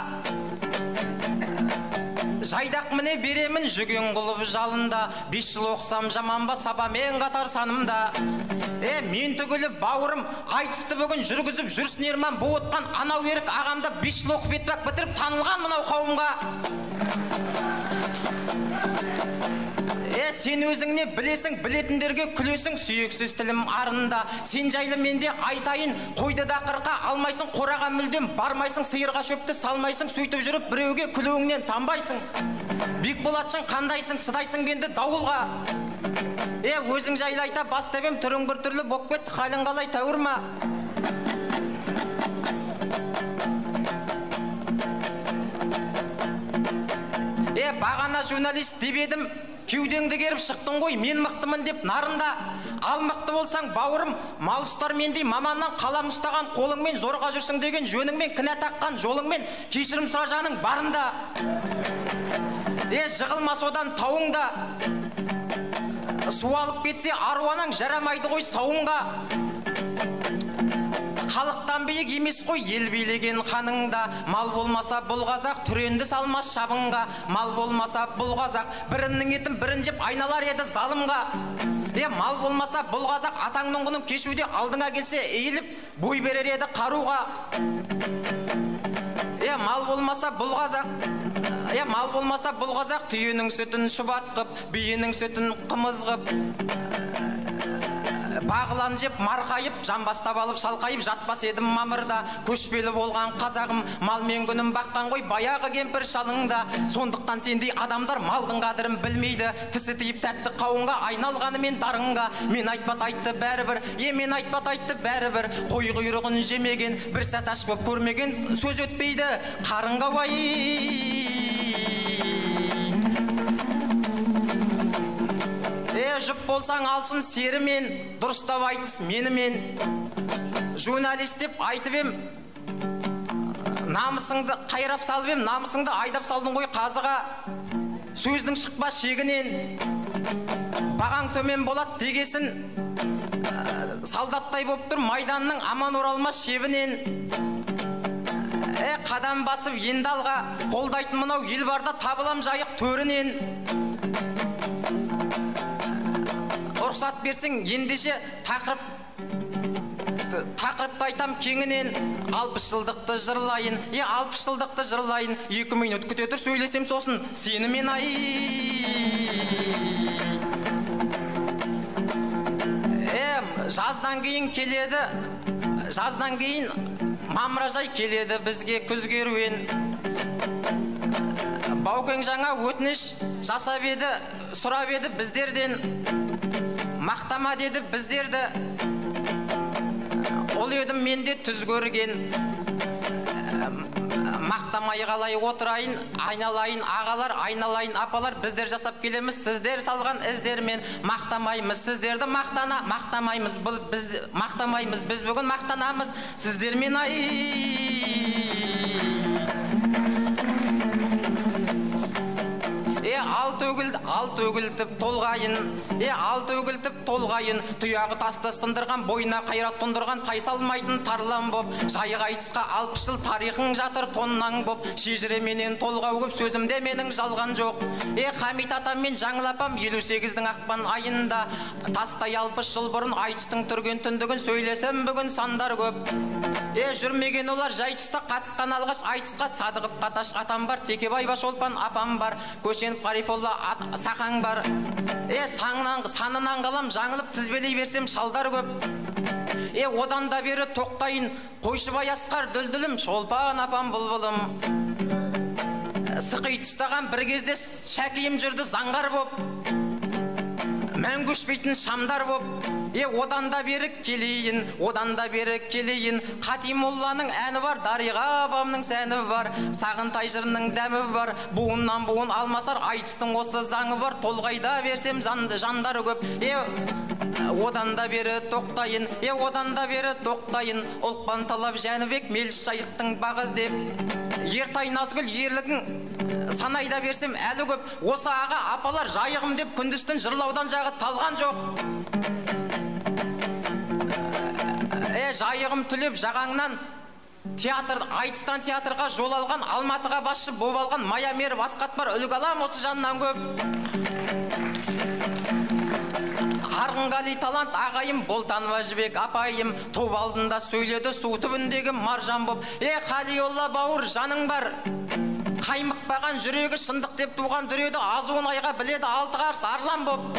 Speaker 4: Жайдақ міне беремін жүген құлып жалында, бес жыл оқсам жаманба сабамен қатар санымда. Е, мен түгілі бауырым, айтысты бүгін жүргізіп жүрсін ерман боғытқан анау ерік ағамда бес жыл оқып етпек бітіріп танылған мынау қауымға. Е, сен өзіңне білесің, білетіндерге күлесің, сүйексіз тілім арында. Сен жайлы менде айтайын, қойды да қырқа алмайсың, қораға мүлдем бармайсың, сиырға шөпті салмайсың, сөйтіп жүріп біреуге күлуіңнен танбайсың. Бек болатшың қандайсың, сыдайсың бенді дауылға. Е, өзің жайлы айта бастабем, түрің бір түрлі боп кетті, халің қалай тәуірма. Е, бағана журналист деп едім, кеудеңді керіп шықтың ғой, мен мықтымын деп нарында. Ал мықты болсаң бауырым, мал ұстар мендей маманнан қалам ұстаған қолыңмен зорға жүрсің деген жөніңмен, кінә таққан жолыңмен кешірім сұра жаның барында. Е, жығылмас одан тауыңда, су алып кетсе аруанаң жарамайды ғой сауынға. Халықтан биік емес қой ел билеген қаныңда. Мал болмаса бұл қазақ түренді салмас шабынға. Мал болмаса бұл қазақ бірінің етін бірін жеп айналар еді залымға. Е, мал болмаса бұл қазақ атаңның құнын кешуде алдыңа келсе eğilіп бой берер еді қаруға. Е, мал болмаса бұл қазақ Е, мал болмаса бұл қазақ түйенің сүтін шұбат қып, биенің сүтін қымыз қып, бағылан жеп марқайып, жамбастап алып шалқайып жатпас едім мамырда. Көшпелі болған қазағым, малмен күнім баққан ғой баяғы кемпір шалыңда. Сондықтан сендей адамдар малдың қадірін білмейді. Тісі тиіп тәтті қауынға айналғанымен дарынға. Мен айтпат айтты бәрібір, е мен айтпат айтты бәрібір. Қой құйрығын жемеген, бір сәт аш боп көрмеген сөз өтпейді қарынға бай. Е жұп болсаң алсын серімен, дұрыстап айтыс менімен. Журналист деп айтып ем, намысыңды қайрап салып ем, намысыңды айдап салдың ғой қазыға. Сөздің шықпас шегінен, бағаң төмен болады дегесін. Солдаттай боп тұр майданның аман оралмас шебінен. Е қадам басып енді алға, қолдайтын мынау ел барда табылам жайық төрінен. Ұрсат берсең ендеше тақырып тақырыпты айтам кеңінен. Алпыс жылдықты жырлайын, е алпыс жылдықты жырлайын. Екі минут күте тұр сөйлесем сосын сені мен ай. Е жаздан кейін келеді, жаздан кейін мамыражай келеді бізге күз керуен. Баукең жаңа өтініш жасап еді, сұрап еді біздерден. Мақтама деді біздерді, ол едім менде түз көрген. Мақтамай қалай отырайын, айналайын ағалар, айналайын апалар. Біздер жасап келеміз сіздер салған іздермен. Мақтамаймыз сіздерді мақтана, мақтамаймыз біз, мақтамаймыз біз бүгін мақтанамыз сіздермен ай. Е ал төгілді, ал төгілтіп толғайын, е ал төгілтіп толғайын. Тұяғы тасты сындырған, бойына қайрат тұндырған, тайсалмайтын тарлан боп. Жайық айтысқа алпыс жыл тарихың жатыр тоннаң боп. Шежіременен толғау көп, сөзімде менің жалған жоқ. Е Хамит атаммен жаңыл апам елу сегіздің ақпан айында. Тастай алпыс жыл бұрын айтыстың түрген түндігін сөйлесем бүгін сандар көп. Е жүрмеген олар жай тұста қатысқан алғаш айтысқа. Садығып Қаташ атам бар, Текебай Башолпан апам бар, Көшен Қарифолла сақаң бар. Е саңнан, санынан қалам жаңылып тізбелей берсем шалдар көп. Е одан да бері тоқтайын, Қойшыбай Асқар дүлдүлім, Шолпан апам бұлбұлым. Сықи тұстаған бір кезде шәкиім жүрді заңғар боп. Мәңгі өшпейтін шамдар боп. Е одан да бері келейін, одан да бері келейін. Қатимолланың әні бар, Дариға апамның сәні бар. Сағынтай жырының дәмі бар, буыннан буын алмасар. Айтыстың осы заңы бар, толғайда берсем жандар көп. Е одан да бері тоқтайын, е одан да бері тоқтайын. Ұлықпан Талап Жәнібек Меліс жайықтың бағы деп. Ертай Назгүл ерлігін санайда берсем әлі көп. Осы аға апалар жайығым деп күндістің жырлаудан жағы талған жоқ. Е жайығым түлеп жағаңнан театр, айтыстан театрға жол алған, Алматыға басшы боп алған Мая Мер Басқат бар, үлгі алам осы жаннан көп. Арғынғали талант ағайым, Болтанова Жібек апайым, топ алдында сөйледі су түбіндегі маржан боп. Е Қалиолла бауыр жаның бар, қаймықпаған жүрегі шындық деп туған дүреді, азуын айға біледі алты қарс арлан боп.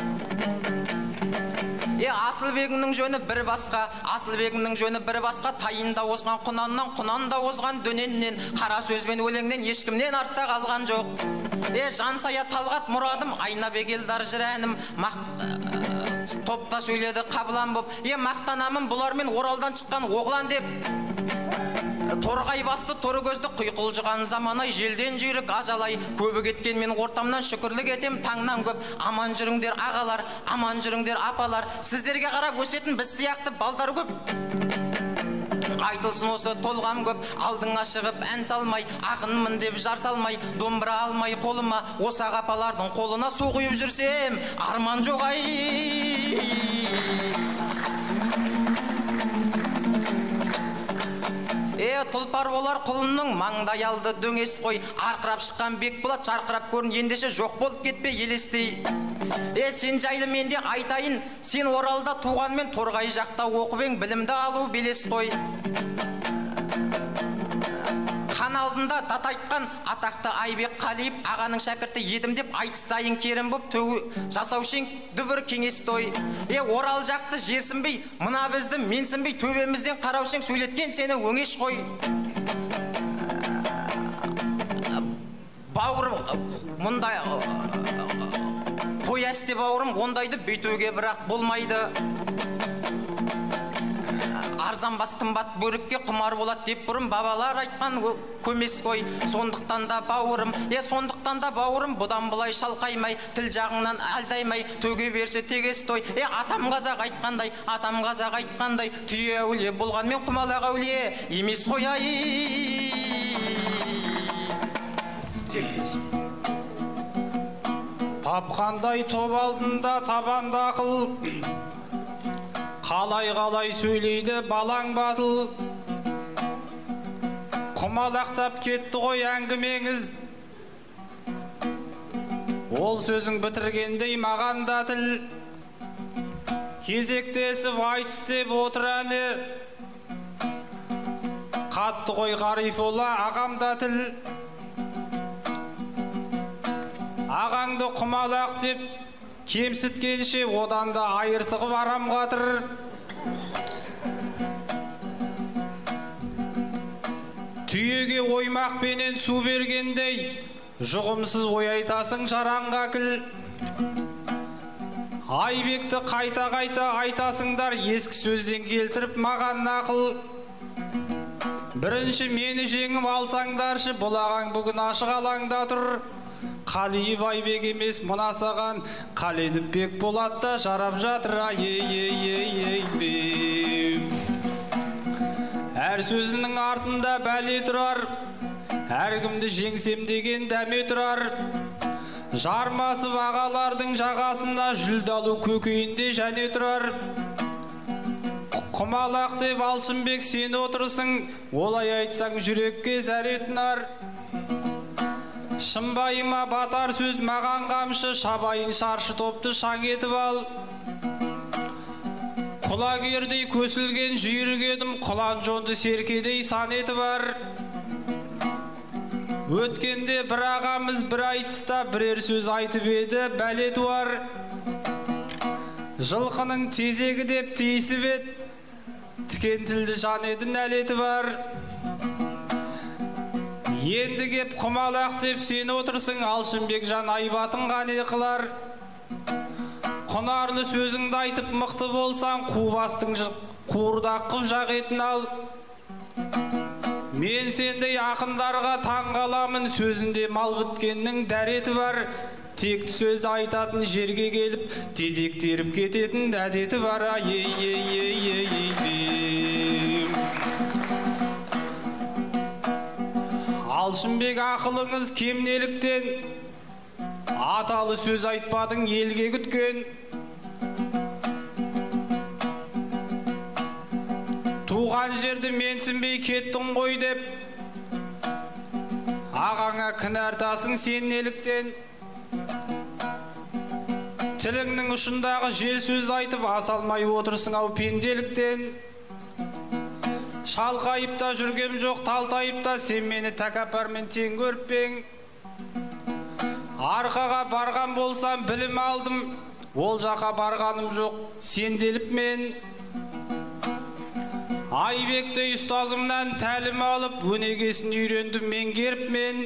Speaker 4: Е Асылбегіңнің жөні бір басқа, Асылбегіңнің жөні бір басқа. Тайында озған құнаннан, құнанда озған дөненнен. Қара сөзбен өлеңнен ешкімнен артта қалған жоқ. Е Жансая Талғат мұрадым, Айнабек Елдар жірәнім. Топта сөйледі қабылан боп. Е мақтанамын бұлармен Оралдан шыққан оғлан деп. Торғай басты торы көзді құйқылжыған заманай, желден жүйрік ажалай. Көбі кеткен мен ортамнан шүкірлік етем таңнан көп. Аман жүріңдер ағалар, аман жүріңдер апалар. Сіздерге қарап өсетін біз сияқты балдар көп. Айтылсын осы толғам көп, алдыңа шығып ән салмай, ақынмын деп жар салмай, домбыра алмай қолыма, осы ағапалардың қолына су құйып жүрсем, арман жоқ ай. Е тұлпар болар құлынның маңдай алды дөңес қой. Арқырап шыққан бек болат, жарқырап көрін, ендеше жоқ болып кетпе елестей. Е сен жайлы менде айтайын, сен Оралда туғанмен Торғай жақта оқып ең, білімді алу белес қой. Қан алдын алдында дат айтқан атақты Айбек Қалиев ағаның шәкірті едім деп айтыс сайын керім боп жасаушың дүбір кеңес той. Е, Орал жақты жерсінбей, мына бізді менсінбей, төбемізден қараушың сөйлеткен сені өңеш қой. Бауырым, мұндай қой әсте бауырым, ондайды бүйтуге бірақ болмайды. Арзан бас қымбат бөрікке құмар болады деп бұрын бабалар айтқан көмес қой. Сондықтан да бауырым, е сондықтан да бауырым, бұдан бұлай шалқаймай, тіл жағыңнан әлдаймай, төге берсе тегес той. Е атам қазақ айтқандай, атам қазақ айтқандай, түйе әулие болғанмен құмалақ әулие емес қой ай.
Speaker 5: Тапқандай топ алдында табанда ақыл, қалай-қалай сөйлейді балаң батыл. Құмалақтап кетті ғой әңгімеңіз, ол сөзің бітіргендей маған да тіл. Кезектесіп айтыстеп отыр әне, қатты ғой Ғарифолла ағам да тіл. Ағаңды құмалақ деп кемсіткенше одан да айыртығы барам қатыр. Түйеге оймақпенен су бергендей, жұғымсыз ой айтасың жараңға кіл. Айбекті қайта-қайта айтасыңдар, ескі сөзден келтіріп маған нақыл. Бірінші мені жеңіп алсаңдаршы, бұл ағаң бүгін ашық алаңда тұр. Қалиев Айбек емес мына саған, Қаледіпбек болады да жарап жатыр ай-ей-ей-ей-ей. Әр сөзінің артында бәле тұрар, әркімді жеңсем деген дәме тұрар. Жармасып ағалардың жағасына жүлде алу көкейінде және тұрар. Құмалақ деп Алшынбек сен отырсың, олай айтсаң жүрекке зәретін ар. Шымбайыма батар сөз маған қамшы, шабайын шаршы топты шаң етіп ал. Құлагердей көсілген жүйрік едім, құлан жонды серкедей сан еті бар. Өткенде бір ағамыз бір айтыста бірер сөз айтып еді, бәле туар. Жылқының тезегі деп тиісіп еді, тікен тілді жан еді нәлеті бар. Енді кеп құмалақ деп сен отырсың, Алшынбек жан айбатын ғане қылар. Құнарлы сөзіңді айтып мықты болсаң, қубастың қуырдақ қып жақ етін ал. Мен сендей ақындарға таң қаламын, сөзінде мал біткеннің дәреті бар. Текті сөзді айтатын жерге келіп, тезектеріп кететін әдеті бар. Алшынбек ақылыңыз кемнеліктен, аталы сөз айтпадың елге күткен. Туған жерді менсінбей кеттің ғой деп, ағаңа кінәртасың сен неліктен. Тіліңнің ұшындағы жел сөз айтып асалмай отырсың ау пенделіктен. Шалқайып та жүргем жоқ, талтайып та сен мені тәкаппармен тең көрпең. Арқаға барған болсам білім алдым, ол жаққа барғаным жоқ, сенделіп мен. Айбекті ұстазымнан тәлім алып, өнегесін үйрендім меңгеріп мен.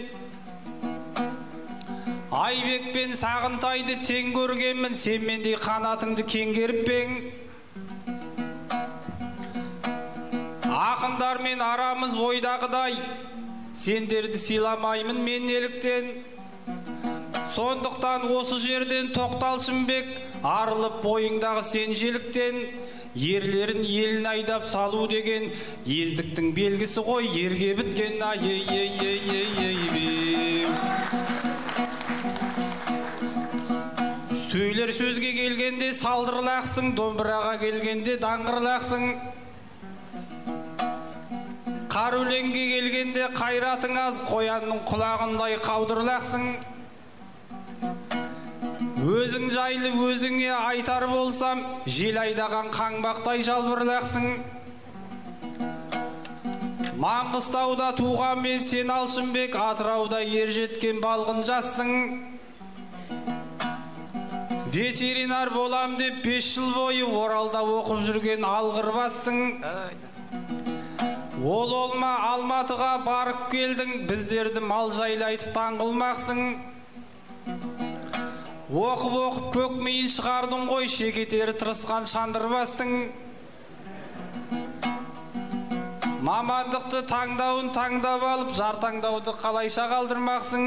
Speaker 5: Айбекпен Сағынтайды тең көргенмін, сен мендей қанатыңды кеңгеріп пең. Ақындармен арамыз ойдағыдай, сендерді сыйламаймын мен неліктен. Сондықтан осы жерден тоқталшынбек, арылып бойыңдағы сен желіктен. Ерлерін елін айдап салу деген ездіктің белгісі ғой, ерге біткен ай-ей-ей-ей-ей-ей. Сөйлер сөзге келгенде салдырлақсың, домбыраға келгенде даңғырлақсың. Қар өлеңге келгенде қайратың аз, қоянның құлағындай қаудырлақсың. Өзің жайлы өзіңе айтар болсам, жел айдаған қаңбақтай жалбырлақсың. Маңғыстауда туған мен сен Алшынбек, Атырауда ер жеткен балғын жассың. Ветеринар болам деп бес жыл бойы Оралда оқып жүрген алғыр бассың. Ол олма Алматыға барып келдің, біздерді мал жайлайтып таңғылмақсың. Оқып-оқып көк миын шығардың ғой, шекетері тырысқан шандырбастың. Мамандықты таңдауын таңдап алып, жар таңдауды қалайша қалдырмақсың.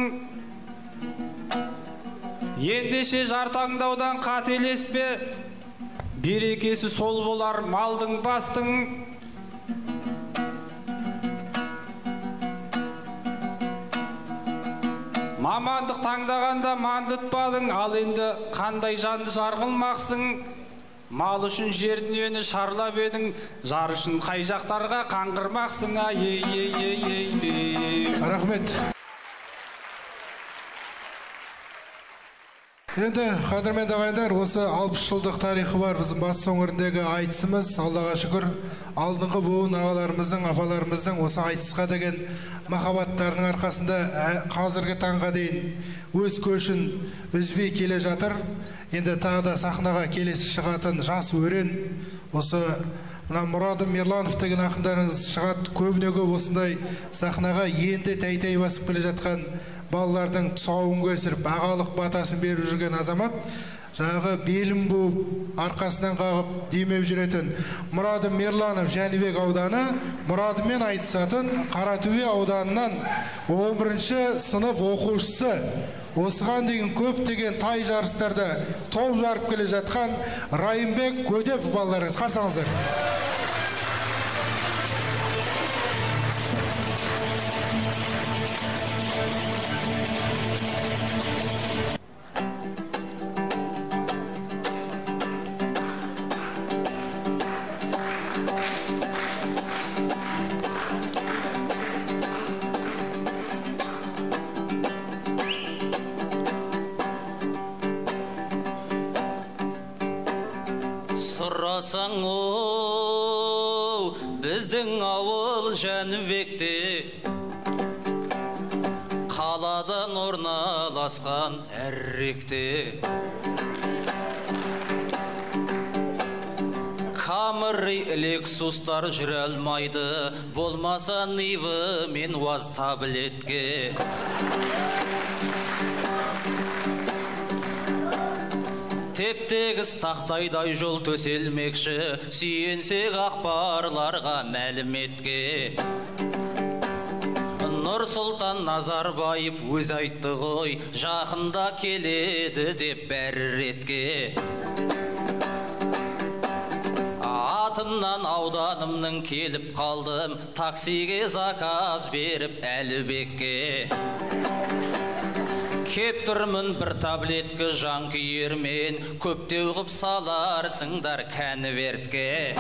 Speaker 5: Ендеше жар таңдаудан қателеспе, берекесі сол болар малдың бастың. Мамандық таңдағанда мандытпадың, ал енді қандай жанды жар қылмақсың. Мал үшін жер дүниені шарлап едің, жар үшін қай жақтарға қаңғырмақсың. Ей, ей, ей, ей, ей.
Speaker 1: Рахмет. Енді қадірменді ағайындар, осы алпыс жылдық тарихы бар біздің Батыс өңіріндегі айтысымыз, Аллаға шүкір, алдыңғы буын ағаларымыздың, апаларымыздың осы айтысқа деген махаббаттарының арқасында қазіргі таңға дейін өз көшін үзбей келе жатыр. Енді тағы да сахнаға келесі шығатын жас өрен, осы мына Мұрадым Мерланов деген ақындарыңыз шығады. Көбіне көп осындай сахнаға енді тәй-тәй басып келе жатқан балалардың тұсауын кесіріп, ағалық батасын беріп жүрген азамат, жаңағы белім буып, арқасынан қағып демеп жүретін Мұрадым Мерланов Жәнібек ауданы, Мұрадыммен айтысатын Қаратөбе ауданынан он бірінші сынып оқушысы, осыған деген көптеген тай жарыстарда топ жарып келе жатқан Райымбек Көтепов балаларыңыз, қарсаңыздар.
Speaker 6: Сұрасаң оу, біздің ауыл Жәнібекте, қаладан орналасқан әрректе. Камри Лексустар жүре алмайды, болмаса Нивы мен УАЗ таблетке. Теп-тегіс тақтайдай жол төселмекші, сүйенсек ақпарларға мәліметке. Нұрсұлтан Назарбаев өз айтты ғой, жақында келеді деп бәрі ретке. Атымнан ауданымның келіп қалдым, таксиге заказ беріп Әлібекке. Кеп тұрмын бір таблеткі жан күйермен, көптеу қып саларсыңдар кәнівертке.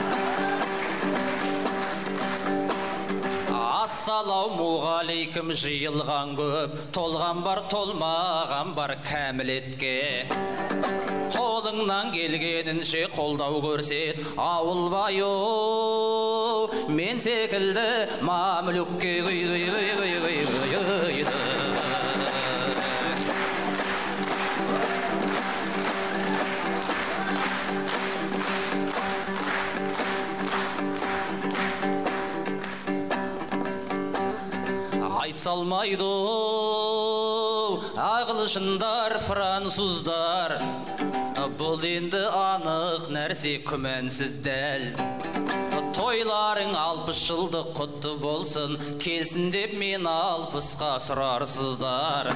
Speaker 6: Ассалаумағалейкум жиылған көп, толған бар, толмаған бар кәмілетке. Қолыңнан келгенінше қолдау көрсет, ауыл байо, мен секілді мамлюкке ғый-ғый-ғый-ғый-ғый-ғый-ғый-ғый. Айтсалмайды ағылшындар, француздар, бұл енді анық нәрсе күмәнсіз дәл. Тойларың алпыс жылды құтты болсын, келсін деп мен алпысқа сұрарсыздар.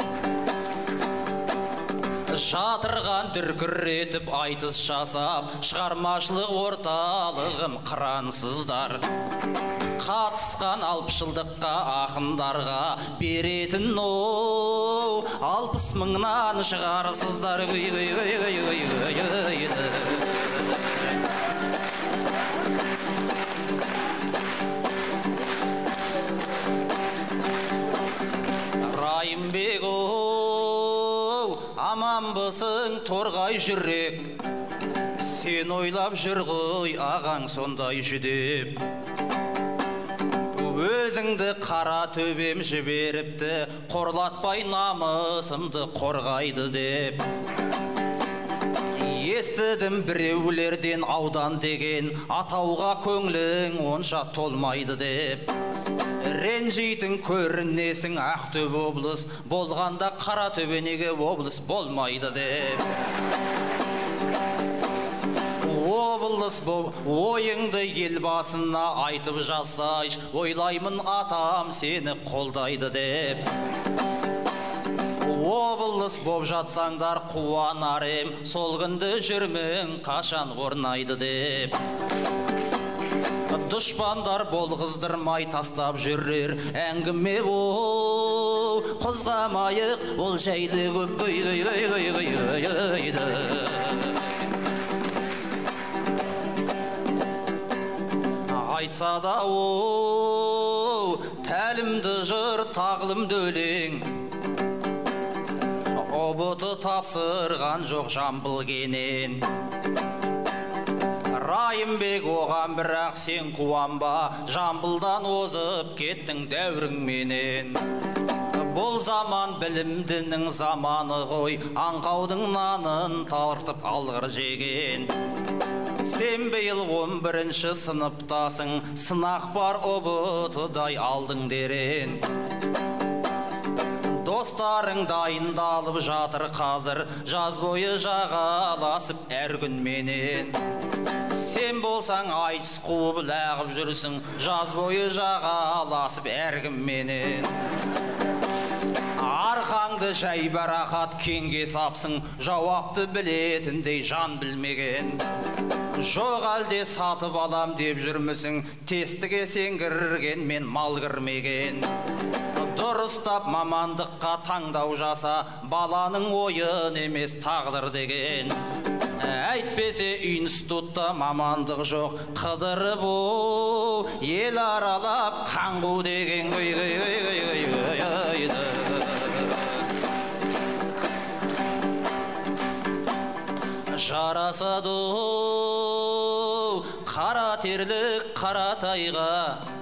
Speaker 6: Жатырған дүркір етіп айтыс жасап, шығармашылық орталығым қырансыздар. Қатысқан алпыс жылдыққа ақындарға беретін оу, алпыс мыңнан шығарсыздар. Райымбек оу, аманбысың торғай жүрек, сен ойлап жүр ғой ағаң сондай жүдеп. өзіңді қара төбем жіберіпті, қорлатпай намысымды қорғайды деп. Естідім біреулерден аудан деген, атауға көңлің онша толмайды деп. Ренжейтін көрінесің Ақтөбе облыс, болғанда Қаратөбе неге облыс болмайды деп. Облыс боп, ойыңды елбасына айтып жасайш, ойлаймын атам сені қолдайды деп. Облыс боп жатсаңдар қуанар ем, сол күнді жүрмін қашан орнайды деп. Дұшпандар болғыздырмай тастап жүрер әңгіме ол, қозғамайық ол жайлы көп өйді. Айтса да о, тәлімді жыр тағылымды өлең, обыты тапсырған жоқ Жамбыл кенен. Райымбек оған бірақ сен қуанба, Жамбылдан озып кеттің дәуіріңменен. Бұл заман білімдінің заманы ғой, аңқаудың нанын тартып алғыр жеген. Сен биыл он бірінші сыныптасың, сынақ бар обытыдай алдың дерен. Достарың дайындалып жатыр қазір, жаз бойы жағаласып әр күнменен. Сен болсаң айтыс қуып лағып жүрсің, жаз бойы жағаласып әркімменен. Арқаңды жай барақат кеңге сапсың, жауапты білетіндей жан білмеген. Жоқ әлде сатып алам деп жүрмісің, тестіге сен кірген мен мал кірмеген. Дұрыстап мамандыққа таңдау жаса, баланың ойын емес тағдыр деген. Әйтпесе институтта мамандық жоқ, қыдырып о, ел аралап қаңғу деген жарасады қара терлік Қаратайға,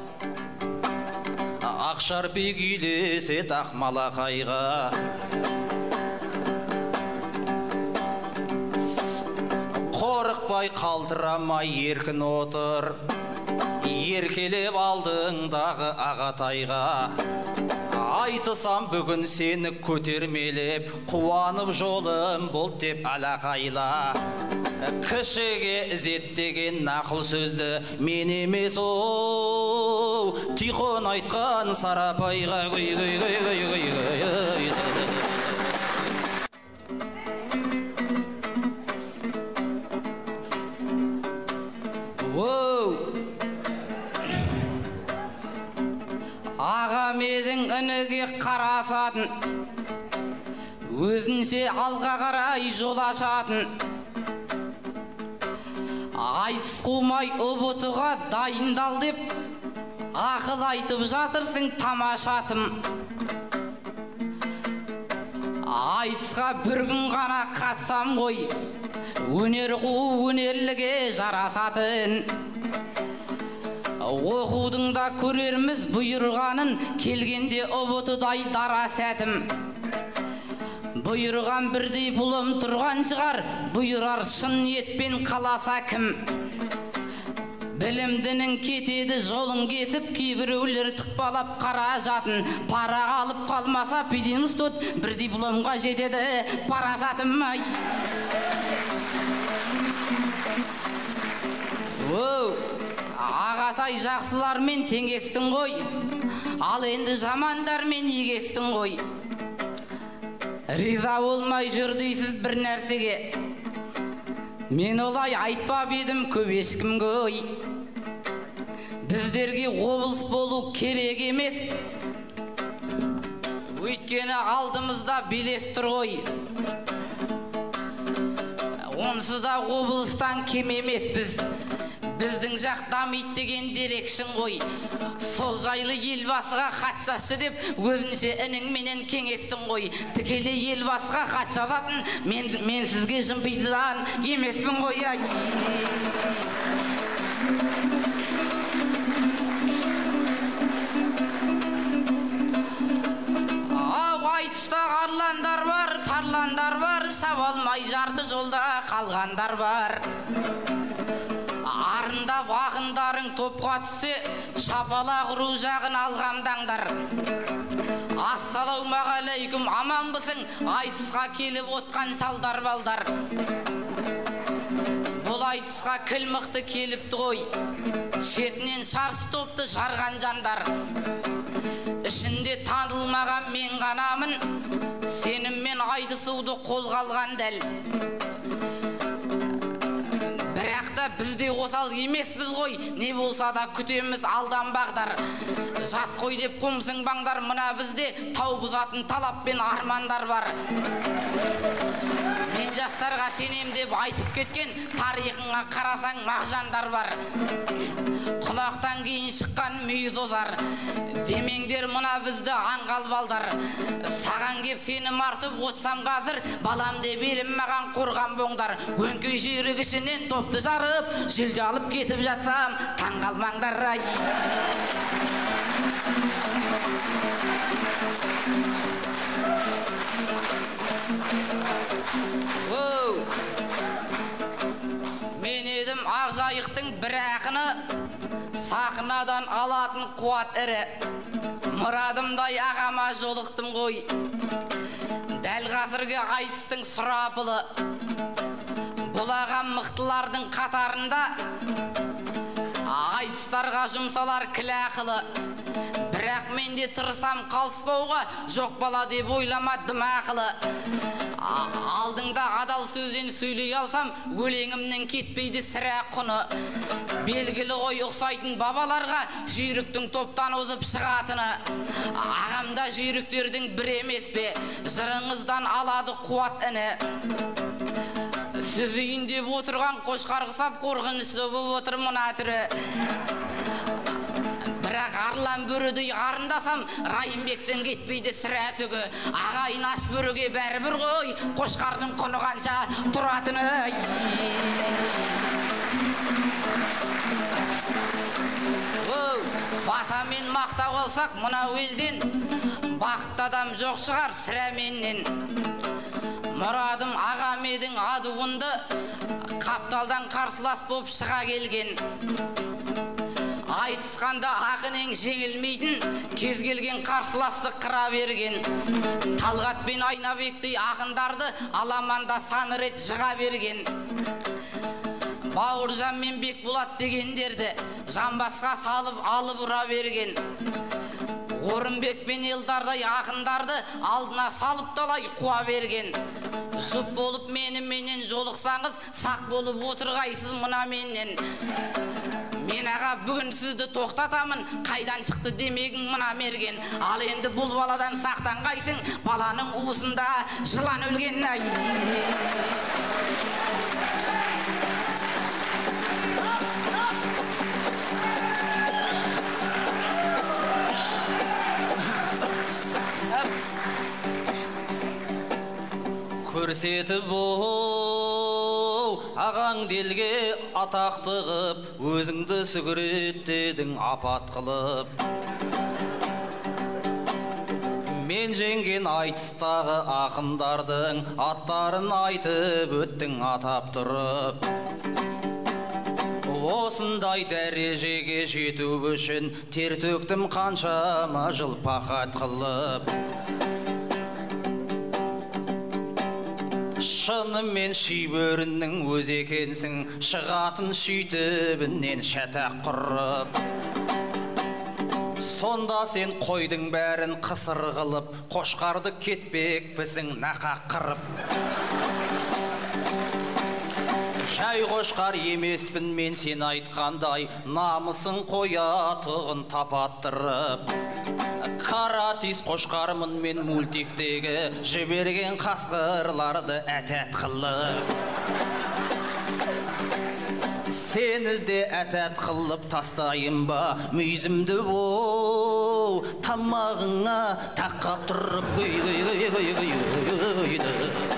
Speaker 6: Ақшар бек үйлесет Ақмалақайға. Қорықпай қалтырамай еркін отыр, еркелеп алдыңдағы Ағатайға. Айтысам бүгін сені көтермелеп, қуанып жолым бұл деп алақайла. Кішіге ізет деген нақыл сөзді мен емес о, Тихон айтқан Сарапайға.
Speaker 7: Ағамедің ініге қарасатын, өзінше алға қарай жол ашатын. Айтыс қумай ұбытыға дайындал деп, ақыл айтып жатырсың тамашатым. Айтысқа бір күн ғана қатсам ғой, өнер қу өнерліге жарасатын. Оқудың да көрерміз бұйырғанын, келгенде ұбытыдай дара сәтім. Бұйырған бірдей бұлым тұрған шығар, бұйырар шын ниетпен қаласа кім. Білімдінің кетеді жолын кесіп, кейбіреулер тықпалап қаражатын. Пара алып қалмаса пединститут, бірдей бұлымға жетеді парасатым. Оу, Ағатай жақсылармен теңестің ғой, ал енді жамандармен егестің ғой. Риза болмай жүр дейсіз бір нәрсеге, мен олай айтпап едім көп ешкім ғой. Біздерге облыс болу керек емес, өйткені алдымызда белес тұр ғой. Онсыз да облыстан кем емес біз. Біздің жақ дамиды деген дерекшін ғой. Сол жайлы елбасыға хат жазшы деп өзінше ініңменен кеңестің ғой. Тікелей елбасыға хат жазатын мен, мен сізге жымбидан емеспін ғой. қалғандар бар. Арындап ақындарың топқа түссе, шапалақ ұру жағын алғамдаңдар. Ассалаумағалейкум, аман бұсың, айтысқа келіп отқан шалдар балдар. Бұл айтысқа кіл мықты келіпті ғой, шетінен шаршы топты жарған жандар. Ішінде танылмаған мен ғанамын, сеніммен айтысуды қолға алған дәл. Бірақ та бізде осал емеспіз ғой, не болса да күтеміз алданбағдар. Жас қой деп қомсынбаңдар, мына бізде тау бұзатын талап пен армандар бар. Мен жастарға сенем деп айтып кеткен, тарихыңа қарасаң мағжандар бар. Құлақтан кейін шыққан мүйіз озар, демеңдер мына бізді аңғал балдар. Саған кеп сенім артып отсам қазір, балам деп елім маған қорған боңдар. Өңкей жүйрік ішінен топты жарып, жүлде алып кетіп жатсам, таң қалмаңдар ай. Мен едім Ақжайықтың бір ақыны, сахнадан алатын қуат ірі. Мұрадымдай ағама жолықтым ғой, дәл қазіргі айтыстың сұрапылы. Бұл ағам мықтылардың қатарында, айтыстарға жұмсалар кілақылы. Бірақ мен де тырысам қалыспауға, жоқ бала деп ойламадым ақылы. Алдыңда адал сөзден сөйлей алсам, өлеңімнен кетпейді сірә құны. Белгілі ғой ұқсайтын бабаларға, жүйріктің топтан озып шығатыны. Ағамда жүйріктердің бір емес пе, жырыңыздан алады қуат іні. Сіз үйінде отырған қошқар құсап, қорғынышты болып отыр мұна түрі. Бірақ арлан бөрідей арындасам, Райымбектен кетпейді сірә түгі. Ағайын аш бөріге бәрі бір ғой, қошқардың құны қанша тұратыны. Батамен мақтау алсақ, мынау елден бақытты адам жоқ шығар сірә меннен. Мұрадым ағамедің адуынды, қапталдан қарсылас боп шыға келген. Айтысқанда ақынен жеңілмейтін, кез келген қарсыласты қыра берген. Талғат пен Айнабектей ақындарды аламанда сан рет жыға берген. Бауыржан мен Бекболат дегендерді жамбасқа салып алып ұра берген. Орынбек пен Елдардай ақындарды алдына салып талай қуа берген. Жұп болып меніменен жолықсаңыз, сақ болып отырғайсыз мына менен. Мен аға бүгін сізді тоқтатамын, қайдан шықты демегің мына мерген. Ал енді бұл баладан сақтанғайсың, баланың уысында жылан өлген.
Speaker 6: Көрсетіп оу, ағаң делге атақты ғып, өзіңді сүгіреттедің апат қылып. Мен жеңген айтыстағы ақындардың аттарын айтып өттің атап тұрып. Осындай дәрежеге жету үшін тер төктім қаншама жыл пақат қылып. Шынымен шибөріннің өз екенсің, шығатын шүйтібінен шатақ құрып. Сонда сен қойдың бәрін қысыр қылып, қошқарды кетпек пісің нақақ қырып. Жай қошқар емеспін мен сен айтқандай, намысын қоятығын тапаттырып. Каратис қошқармын мен мультиктегі, жіберген қасқырларды әтәт қылып. Сені де әтәт қылып тастайын ба, мүйізімді оу, тамағыңа тақап тұрып гөй-гөй-гөй-гөй-гөй-гөйді.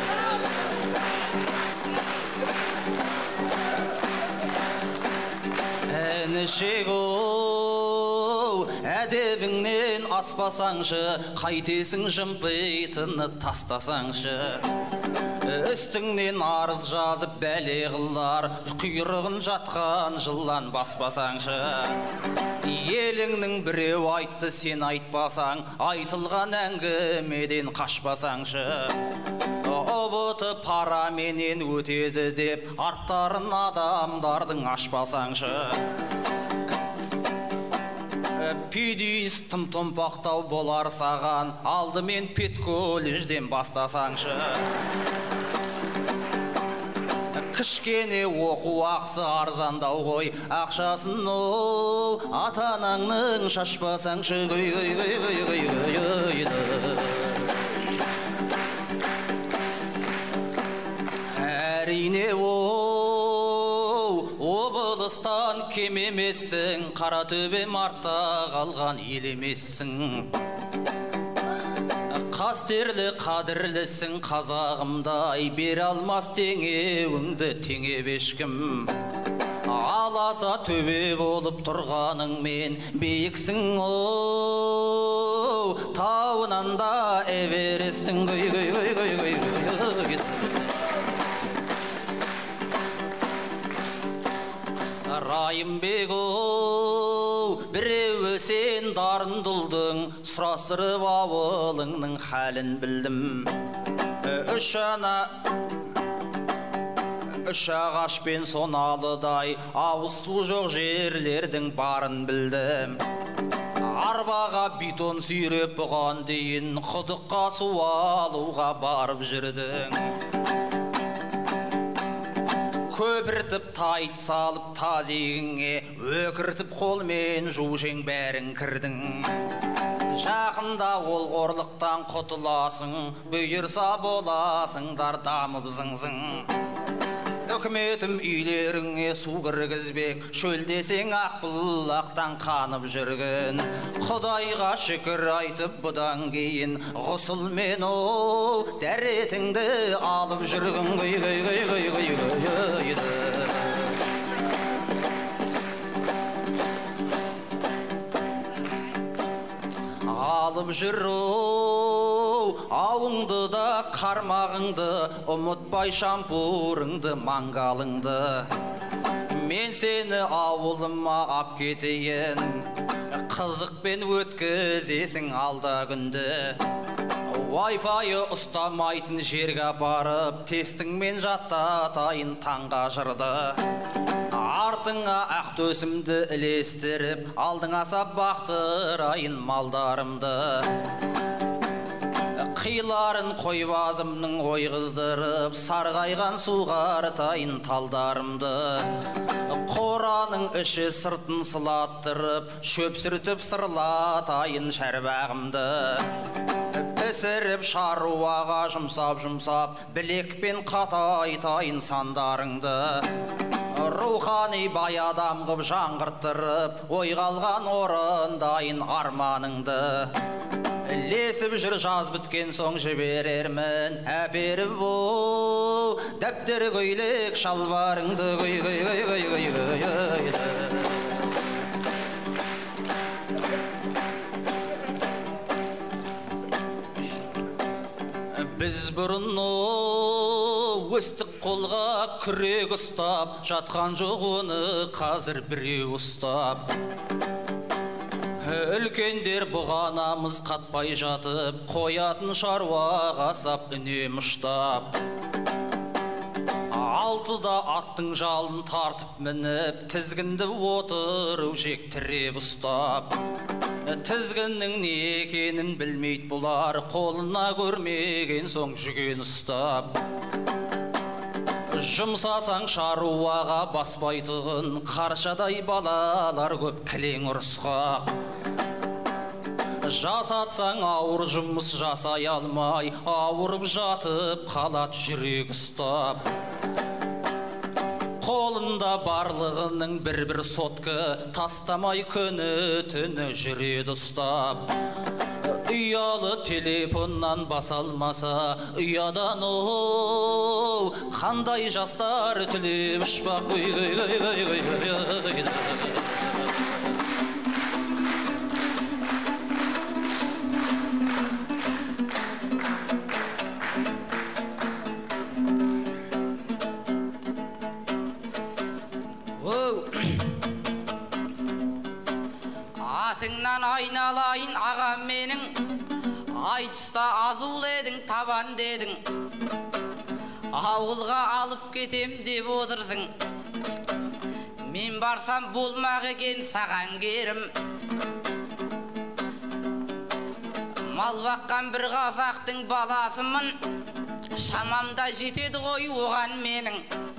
Speaker 6: Әнішек оу, әдебіңнен аспасаңшы, қайтесің жымпитыны тастасаңшы. үстіңнен арыз жазып бәле қылар, құйрығын жатқан жылан баспасаңшы. Еліңнің біреу айтты, сен айтпасаң, айтылған әңгімеден қашпасаңшы. Ұбыты параменен өтеді деп, арттарын адамдардың ашпасаңшы. Пүйдейіз тым-тымпақтау болар саған, алдымен пет колледжден бастасаңшы. Кішкене оқу ақысы арзандау ғой, ақшасын оу, ата-анаңның шашпасаңшы. Әрине оу, облыстан кем емессің, Қаратөбем артта қалған ел емессің. Қастерлі қадірлісің қазағымдай, бере алмас теңеуіңді теңеп ешкім. Аласа төбе болып тұрғаныңмен биіксің оу, тауынан да Эвересттің гөй гөй гөй гөй гөй гөй. Райымбек оу, біреуі сен дарындылдың, сұрастырып ауылыңның хәлін білдім. Үш ана, үш ағашпен соналыдай, ауыз су жоқ жерлердің барын білдім. Арбаға бетон сүйреп бұған дейін, құдыққа су алуға барып жүрдің. Көпіртіп тайт салып тазегіңе, өкіртіп қолмен жушең бәрін кірдің. Жақында ол қорлықтан құтыласың, бұйырса боласыңдар дамып зың-зың. Үкіметім үйлеріңе су кіргізбек, шөлдесең ақбұлақтан қанып жүргін. Құдайға шүкір айтып бұдан кейін, ғұсылмен оу, дәретіңді алып жүргін. Гөй гөй гөй гөй гөй гөй. Алып жүр оу, ауыңды да қармағыңды, ұмытпай шампурыңды, мангалыңды. Мен сені ауылыма ап кетейін, қызықпен өткізесің алда күнді. Wi-Fi ұстамайтын жерге апарып, тестіңмен жаттатайын таңға жырды. Артыңа ақ төсімді ілестіріп, алдыңа сап бақтырайын малдарымды. Қиларын қойбазымның ойғыздырып, сарғайған суғартайын талдарымды. Қораның іші сыртын сылаттырып, шөп сүртіп сырлатайын шәрбағымды. Пісіріп шаруаға жұмсап-жұмсап, білекпен қатайтайын сандарыңды. Рухани бай адам қып жаңғырттырып, ойға алған орындайын арманыңды. Лесіп жүр жаз біткен соң жіберермін, әперіп оу, дәптер көйлек шалбарыңды. Гөй гөй гөй гөй гөй гөй. Біз бұрын оу, өстік қолға күрек ұстап, жатқан жоқ оны қазір біреу ұстап. Үлкендер бұғанамыз қатпай жатып, қоятын шаруаға сап үнем ұштап. Алтыда аттың жалын тартып мініп, тізгінді отыру жек тіреп ұстап. Тізгіннің не екенін білмейді бұлар, қолына көрмеген соң жүген ұстап. Жұмсасаң шаруаға баспайтығын, қаршадай балалар көп кілең ұрысқақ. Жасатсаң ауыр жұмыс жасай алмай, ауырып жатып қалат жүрек ұстап. Қолында барлығының бір-бір сотқы, тастамай күні түні жүреді ұстап. Ұялы телефоннан басалмаса, ұядан оу, қандай жастар түлеп ұшпақ. Гөй гөй гөй гөй гөй гөй.
Speaker 7: атыңнан айналайын ағам менің, айтыста азул едің, табан дедің, ауылға алып кетем деп отырсың. Мен барсам болмақ екен саған керім, мал баққан бір қазақтың баласымын, шамамда жетеді ғой оған менің.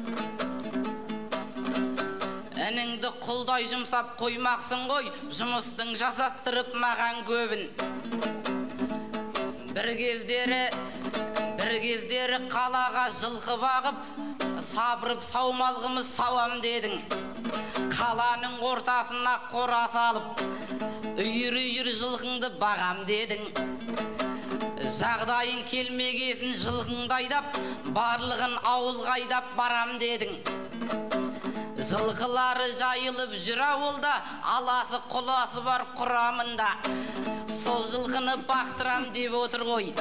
Speaker 7: Ініңді құлдай жұмсап қоймақсың ғой, жұмыстың жасаттырып маған көбін. Бір кездері, бір кездері қалаға жылқы бағып, сабырып саумалғымыз сауам дедің. Қаланың ортасына қора салып, үйір-үйір жылқыңды бағам дедің. Жағдайын келмегесін жылқыңды айдап, барлығын ауылға айдап барам дедің. Жылқылары жайылып жүр ауылда, аласы құласы бар құрамында. Сол жылқыны бақтырам деп отыр ғой.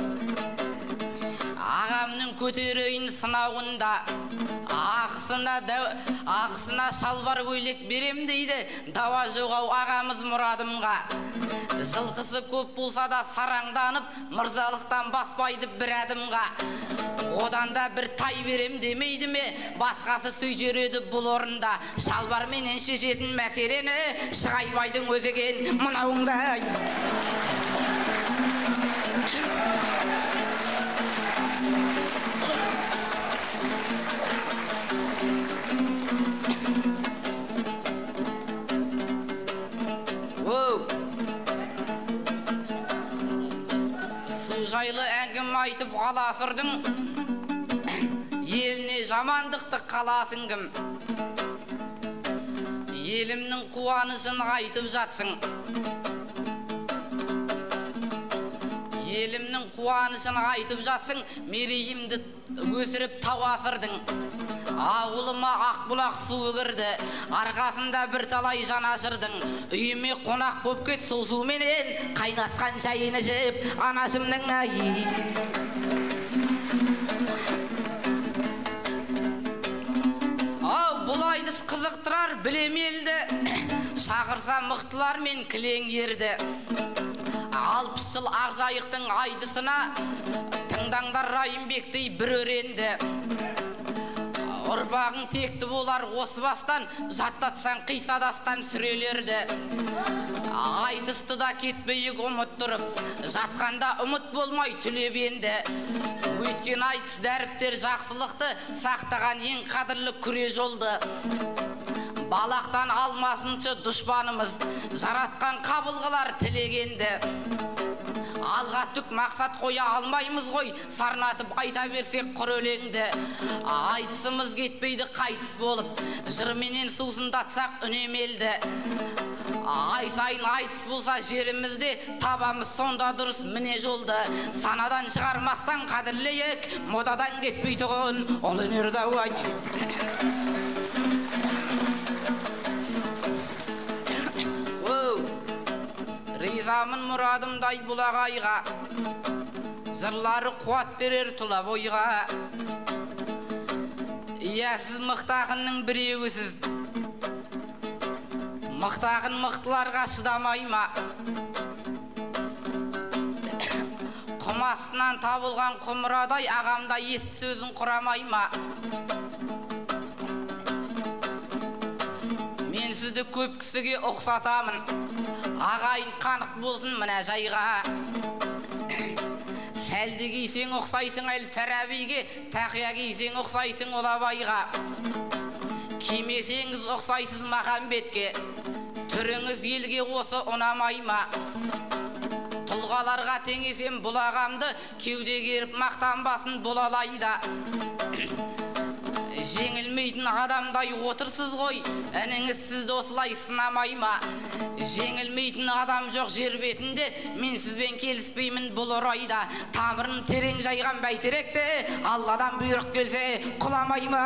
Speaker 7: Ағамның көтерейін сынауында, ақысына, ақысына шалбар көйлек берем дейді, дауа жоғау ағамыз мұрадымға. Жылқысы көп болса да сараңданып, мырзалықтан баспайды бір адымға. Одан да бір тай берем демейді ме, басқасы сөйтер еді бұл орында. Шалбар менен шешетін мәселені Шығайбайдың өзі екен мынауыңдай. Су жайлы әңгім айтып қаласырдың, еліне жамандықты қаласың кім? Елімнің қуанышын айтып жатсың. Елімнің қуанышын айтып жатсың, мерейімді өсіріп тауасырдың. Ауылыма Ақбұлақ суы кірді, арқасында бір талай жанашырдың. Үйіме қонақ боп кет, сол суменен қайнатқан шайын ішіп, анашымның айы. Ау, бұл айдыс қызықтырар білем елді, шақырса мықтылар мен кілең ерді. Алпыс жыл Ақжайықтың айдысына тыңдаңдар Райымбектей бір өренді. Ұрпағың текті болар осы бастан, жаттатсаң қисадастан сүрелерді. Айтысты да кетпейік ұмыт тұрып, жатқанда ұмыт болмай түлеп енді. Өткен айтыс дәріптер жақсылықты сақтаған ең қадірлі күре жолды. Балақтан алмасыншы дұшпанымыз, жаратқан қабылғылар тілегенді. Алға түк мақсат қоя алмаймыз ғой, сарнатып айта берсек құр өлеңді. Айтысымыз кетпейді қайтыс болып, жырменен сусындатсақ үнемелді. Ай сайын айтыс болса жерімізде, табамыз сонда дұрыс міне жолды. Санадан шығармастан қадірлейік, модадан кетпей тұғын ол өнерді ай. Ризамын мұрадымдай бұл ағайға, жырлары қуат берер тұла бойға. Иә, сіз мықтақынның біреуісіз, мықтақын мықтыларға шыдамай ма? Құм астынан табылған құмырадай ағамда есті сөзін құрамай ма? Мен сізді көп кісіге ұқсатамын, ағайын қанық болсын мына жайға. Сәлді кейсең ұқсайсың Әл-Фарабиге, тақия кейсең ұқсайсың Олабайға. Кимесеңіз ұқсайсыз Махамбетке, түріңіз елге осы ұнамай ма? Тұлғаларға теңесем бұл ағамды, кеуде керіп мақтанбасын бұл алайда. Жеңілмейтін адамдай отырсыз ғой, әніңіз сізді осылай сынамай ма? Жеңілмейтін адам жоқ жер бетінде, мен сізбен келіспеймін бұл орайда. Тамырын терең жайған бәйтеректе, Алладан бұйрық келсе құламай ма?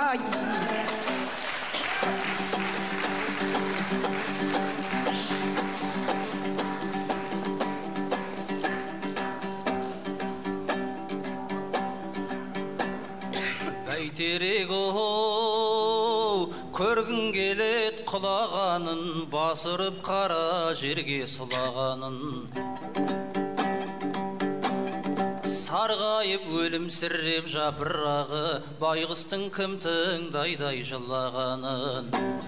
Speaker 6: Бәйтерек оу, көргің келет құлағанын, басырып қара жерге сұлағанын. Сарғайып өлімсіреп жапырағы, байғыстың кім тыңдайдай жылағанын.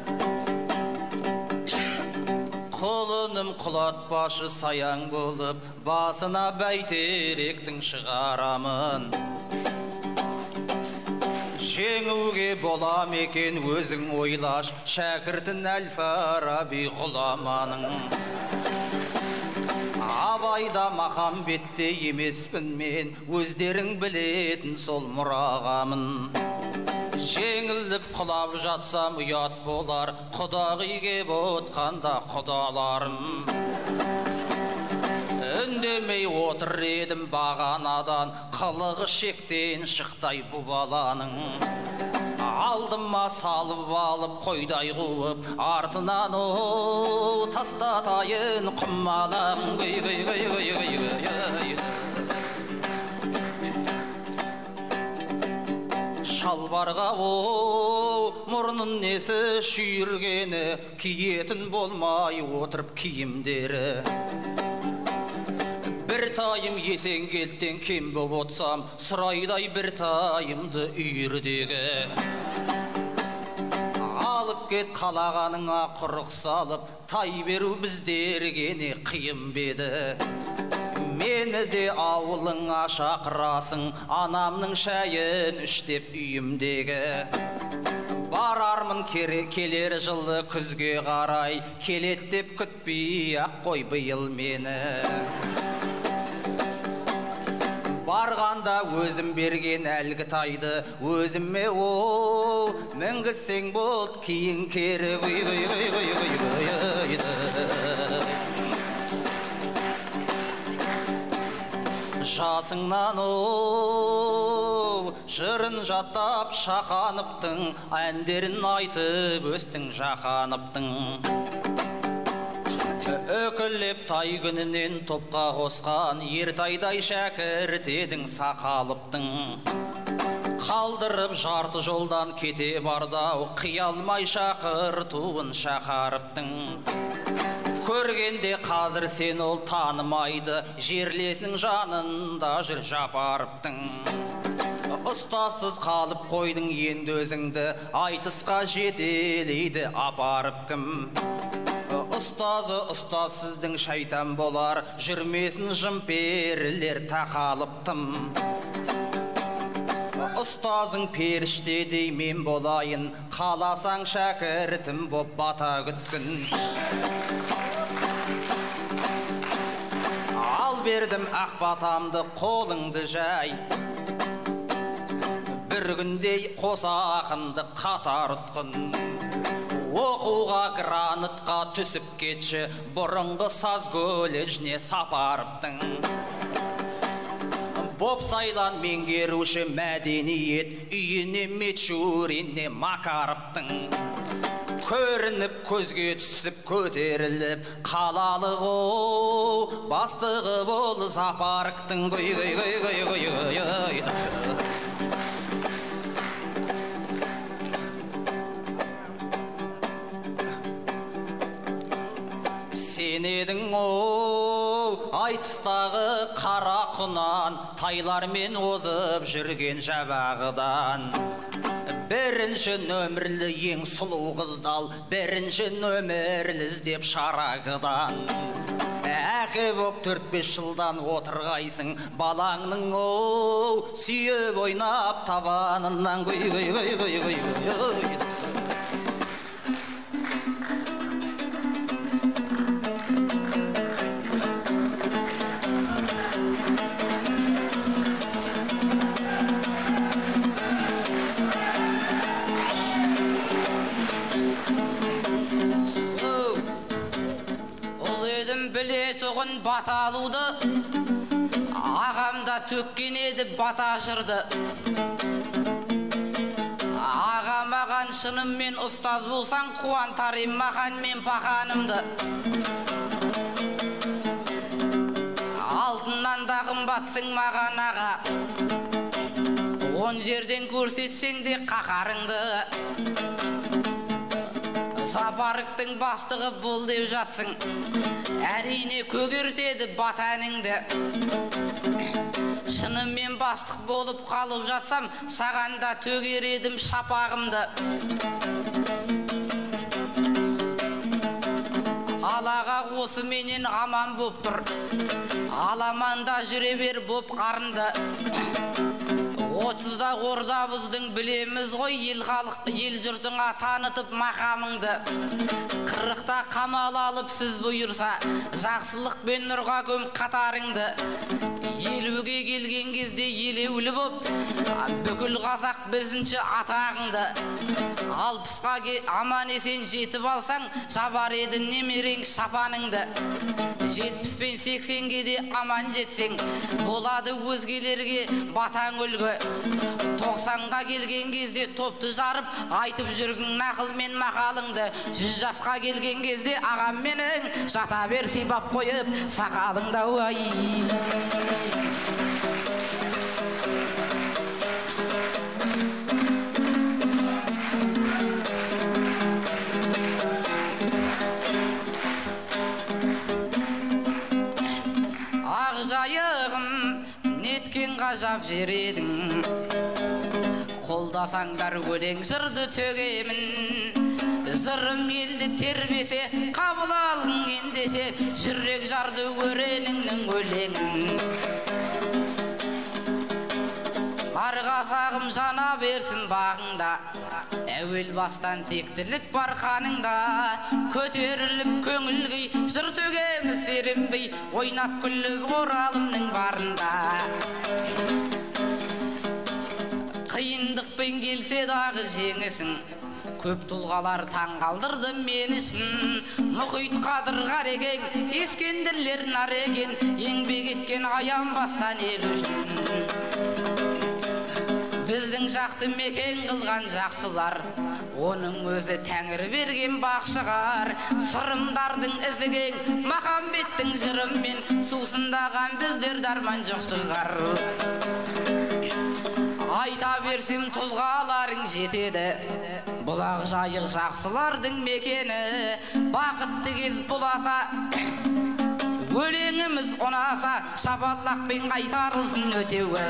Speaker 6: Құлыным құлатпашы саяң болып, басына бәйтеректің шығарамын. Жеңуге болам екен өзің ойлаш, шәкіртін Әл-Фараби ғұламаның. Абайда Махамбетте емеспін мен, өздерің білетін сол мұрағамын. Жеңіліп құлап жатсам ұят болар, құдағиге ботқанда құдаларым. Үндемей отыр едім бағанадан, қылығы шектен шықтай бұ баланың. Алдыма салып алып қойдай қуып, артынан о тастатайын құмалам. Шалбарға о мұрнын несі шүйіргені, киетін болмай отырып киімдері. Бір тайым есенгелттен кем боп отсам, сұрайдай бір тайымды үйірдегі. Алып кет қалағаныңа құрық салып, тай беру біздергене қиын беді. Мені де ауылыңа шақырасың, анамның шайын іштеп үйімдегі. Барармын келер жылы күзге қарай, келет деп күтпей ақ қой биыл мені. Барғанда өзім берген әлгі тайды, өзіме о мінгізсең болт кейін кері жасыңнан о жырын жаттап шақаныптың, әндерін айтып өстің жақаныптың. Өкіліп тай күнінен топқа қосқан, ертайдай шәкірт едің сақалыптың. Қалдырып жарты жолдан кете бардау, қиялмай шақыртуын шақарыптың. Көргенде қазір сен ол танымайды, жерлесінің жанында жүр жапарыптың. Ұстасыз қалып қойдың енді өзіңді, айтысқа жетелейді апарып кім. Ұстазы ұстаз сіздің шайтан болар, жүрмесін жымперілер тақалыптым. Ұстазың періштедей мен болайын, қаласаң шәкіртім боп бата күткін. Ал бердім ақ батамды қолыңды жай, бір күндей қоса ақынды қатар ұтқын. Оқуға гранатқа түсіп кетші, бұрынғы саз колледжіне сапарыптың. Бопсайлан меңгеруші мәдениет, үйіне Мичуринне Макарыптың. Көрініп көзге түсіп көтеріліп, қалалық о бастығы бол Запарктың. Сен едің о айтыстағы қара құнан, тайлармен озып жүрген жабағыдан. Бірінші нөмірлі ең сұлу қыздал, бірінші нөмірлі іздеп шарағыдан. Әке боп төрт бес жылдан отырғайсың, балаңның о сүйіп ойнап табанынан. Бата алуды, ағамда төккен еді бата жырды. Аға маған шыныммен ұстаз болсаң, қуантарым маған мен пақанымды. Алтыннан да қымбатсың маған аға, он жерден көрсетсең де қақарыңды.
Speaker 7: Запарықтың бастығы бол деп жатсың. Әрине көгертеді батаныңды. Шынымен бастық болып қалып жатсам, сағанда төгер едім шапағымды. Алаға осы менен аман боп тұр. Аламанда жүре бер боп арынды. Отызда ордабыздың білеміз ғой, ел халық, ел жұртыңа танытып мақамыңды. Қырықта қамал алып сіз бұйырса, жақсылық пен нұрға көм қатарыңды. Елуге келген кезде елеулі боп, бүкіл қазақ біздінші атағыңды. Алпысқа аман есен жетіп алсаң, жабар еді немерең шапаныңды. Жетпіс пен сексенге де аман жетсең, болады өзгелерге батаң үлгі. Тоқсанға келген кезде топты жарып, айтып жүргің нақыл мен мақалыңды. Жүз жасқа келген кезде ағам менің жата бер сипап қойып сақалыңда уай. Ақ жайығым неткен ғажап жер едің, қолдасаңдар өлең жырды төгемін. Жырым елді тербесе қабыл алғың ендеше, жүрек жарды өреніңнің өлеңін. Бар қазағым жана берсін бағыңда, әуел бастан тектілік бар қаныңда. Көтеріліп көңілгей жыр төгеміз серінбей, ойнап күліп оралымның барында. Қиындықпен келсе дағы жеңісің, көп тұлғалар таң қалдырды мен үшін. Мұхит Қадыр Қарекең, Ескендірлер Нареген, еңбек еткен аянбастан ел үшін. Біздің жақты мекен қылған жақсылар, оның өзі тәңір берген бақшығар. Сырымдардың ізіген, Махамбеттің жырымен сусындаған біздер дарман жоқ шығар. Айта берсем тұлғаларың жетеді, бұлақ жайық жақсылардың мекені. Бақытты кез бұласа, өлеңіміз ұнаса, шапалақпен қайтарылсын өтеуі.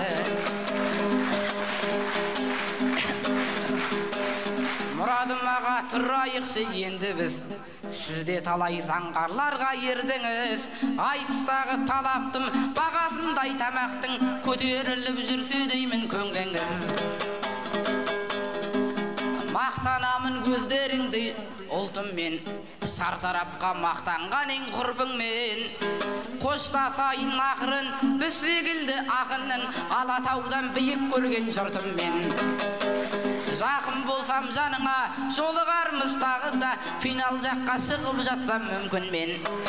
Speaker 7: Мұрадымаға тұрайықшы енді біз, сізде талай заңғарларға ердіңіз. Айтыстағы талаптым бағасындай тамақтың, көтеріліп жүрсе деймін көңліңіз. Мақтанамын көздеріңді ұлтыммен, шартарапқа мақтанған ең құрбыңмен. Қоштасайын ақырын біз секілді ақынның, Алатаудан биік көрген жұртыммен. Жақын болсам жаныңа жолығармыз тағы да, финал жаққа шығып жатсам мүмкін мен.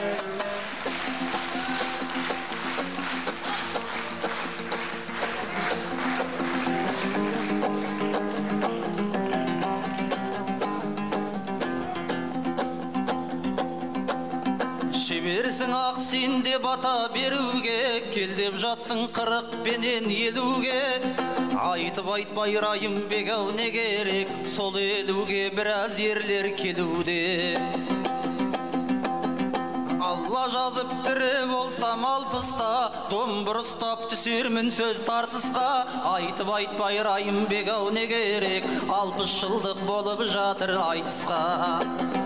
Speaker 6: Шеберсің ақ сен де бата беруге, кел деп жатсың қырық пенен елуге. Айтып айтпай райым бек-ау не керек, сол елуге біраз ерлер келуде. Алла жазып тірі болсам алпыста, домбыр ұстап түсермін сөз тартысқа. Айтып айтпай райым бек-ау не керек, алпыс жылдық болып жатыр айтысқа.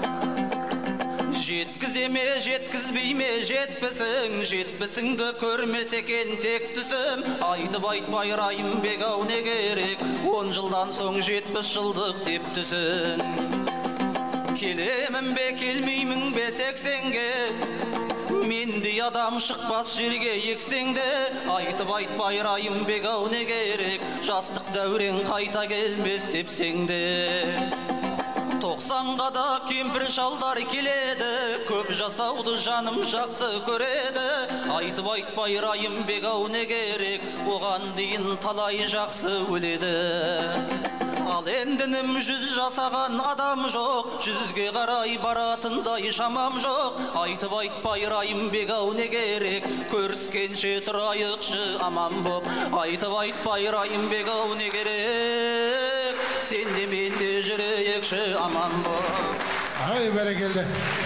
Speaker 6: Жеткіземе, жеткізбейме, жетпісің, жетпісіңді көрмес екен тек түсім. Айтып айтпай райым бек-ау не керек, он жылдан соң жетпіс жылдық деп түсін. Келемін бе, келмеймін бе сексенге, мендей адам шықпас жерге ексеңде. Айтып айтпай райым бек-ау не керек, жастық дәурен қайта келмес тепсеңде. Тоқсанға да кемпір шалдар келеді, көп жасауды жаным жақсы көреді. Айтып айтпай райым бек-ау не керек, оған дейін талай жақсы өледі. Ал ендінім жүз жасаған адам жоқ, жүзге қарай баратындай шамам жоқ. Айтып айтпай райым бек-ау не керек, көріскенше тұрайықшы аман боп. Айтып айтпай райым бек-ау не керек, сен де мен де жүрейікші аман боп.
Speaker 1: Ай, бәрекелді.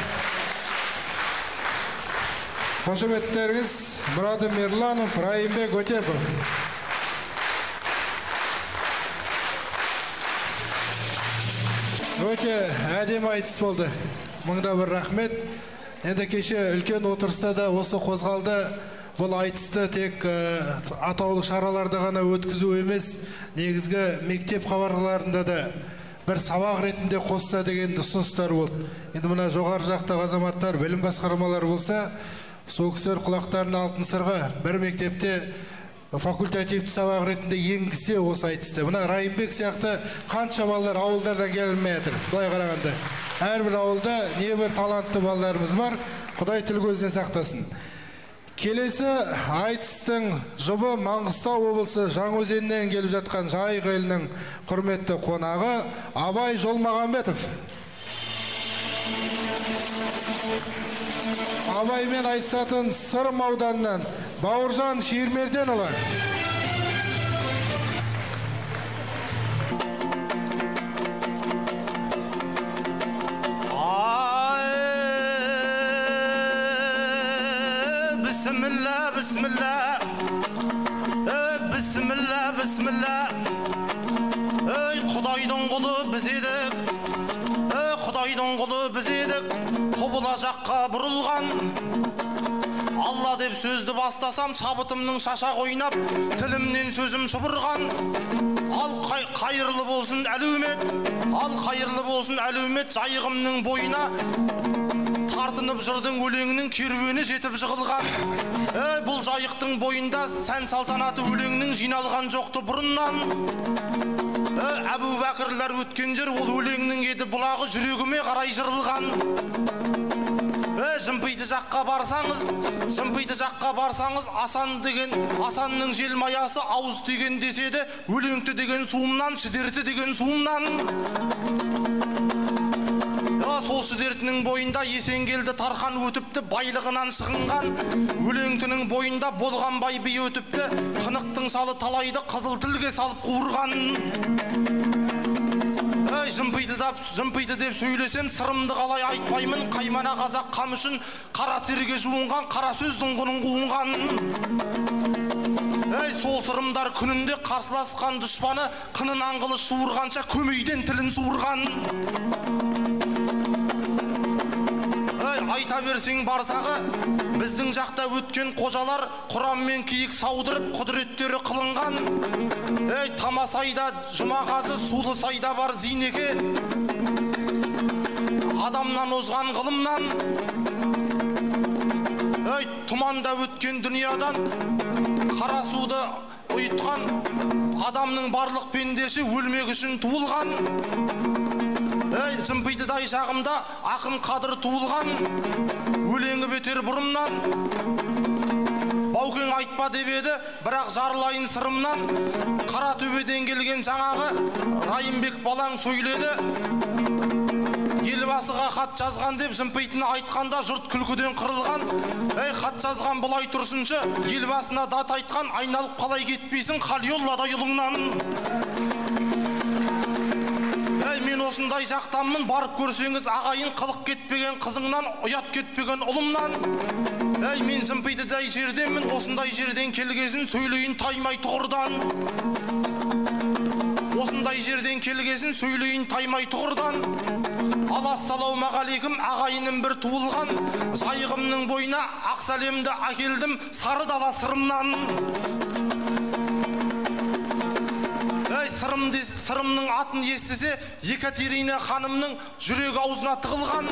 Speaker 1: Қошеметтеріңіз Мұрады Мерланов, Райымбек Өтепов. Өте әдемі айтыс болды. Мыңда бір рахмет. Енді кеше үлкен отырыста да осы қозғалды. Бұл айтысты тек атаулы шараларда ғана өткізу емес, негізгі мектеп хабарларында да бір сабақ ретінде қосса деген ұсыныстар болды. Енді мына жоғары жақтағы азаматтар, білім басқармалары болса, сол кісілер құлақтарына алтын сырға бір мектепте факультативті сабақ ретінде енгізсе осы айтысты. Мына Райымбек сияқты қанша балалар ауылдардан келмей жатыр. Былай қарағанда, әрбір ауылда небір талантты балаларымыз бар. Құдай тіл көзден сақтасын. Келесі айтыстың жұбы Маңғыстау облысы Жаңаөзеннен келіп жатқан Жайық елінің құрметті қонағы Абай Жолмағамбетов. Абаймен айтысатын Сырым ауданынан Бауыржан Шермерденұлы.
Speaker 3: Bismillah, bismillah, bismillah, bismillah. Ey Құдайдың құлы біз едік, ey Құдайдың құлы біз едік, құбыла жаққа бұрылған. Алла деп сөзді бастасам, шабытымның шашақ ойнап, тілімнен сөзім шұбырған. Ал қайырлы болсын әлеумет, ал қайырлы болсын әлеумет, жайығымның бойына тартынып жырдың өлеңінің керуені жетіп жығылған. Ей, бұл жайықтың бойында сән салтанаты өлеңнің жиналған жоқты бұрыннан. Ей, Әбу Бәкірлер өткен жер, ол өлеңнің еді бұлағы жүрегіме қарай жырылған. Ей, Жымпиты жаққа барсаңыз, Жымпиты жаққа барсаңыз, Асан деген, Асанның желмаясы ауыз деген деседі, өлеңті деген суымнан, шідерті деген суымнан. Сол шідертінің бойында Есенгелді Тархан өтіпті, байлығынан шығынған. Өлеңтінің бойында болған бай би өтіпті, қынықтың салы талайды қызыл тілге салып қуырған. Жымпиды деп сөйлесем, сырымды қалай айтпаймын, қаймана қазақ қам үшін қара терге жуынған, қара сөздің құнын қуынған. Ей, сол сырымдар күнінде қарсыласқан дұшпаны, қынын аңғылы суырғанша көмейден тілін суырған. Айта берсең бартағы, біздің жақта өткен қожалар құрам мен киік саудырып, құдіреттері қылынған. Ей, Тамасайда Жұмағазы, Сулысайда бар Зейнеке, адамнан озған ғылымнан. Ей, Тұманда өткен дүниядан қара суды ұйытқан, адамның барлық пендеші өлмек үшін туылған. Ей, Жымпитыдай жағымда ақын қадыр туылған, өлеңі бетер бұрымнан. Баукең айтпа деп еді, бірақ жарылайын сырымнан. Қара төбеден келген жаңағы Райымбек балаң сөйледі. Елбасыға хат жазған деп Жымпитыны айтқанда жұрт күлкіден қырылған. Ей, хат жазған бұлай тұрсыншы, елбасына дат айтқан, айналып қалай кетпейсің Қалиоллада юлыңнан. Мен осындай жақтанмын, барып көрсеңіз ағайын, қылық кетпеген қызыңнан, ұят кетпеген ұлымнан. Ей, мен Жымпитыдай жерденмін, осындай жерден келгесін сөйлейін таймай тұғырдан. Осындай жерден келгесін сөйлейін таймай тұғырдан. Ал ассалаумағалейкум, ағайыным бір туылған, жайығымның бойына ақ сәлемді әкелдім сары дала сырымнан. Сырымның атын естісе, Екатерина ханымның жүрегі аузына тығылған.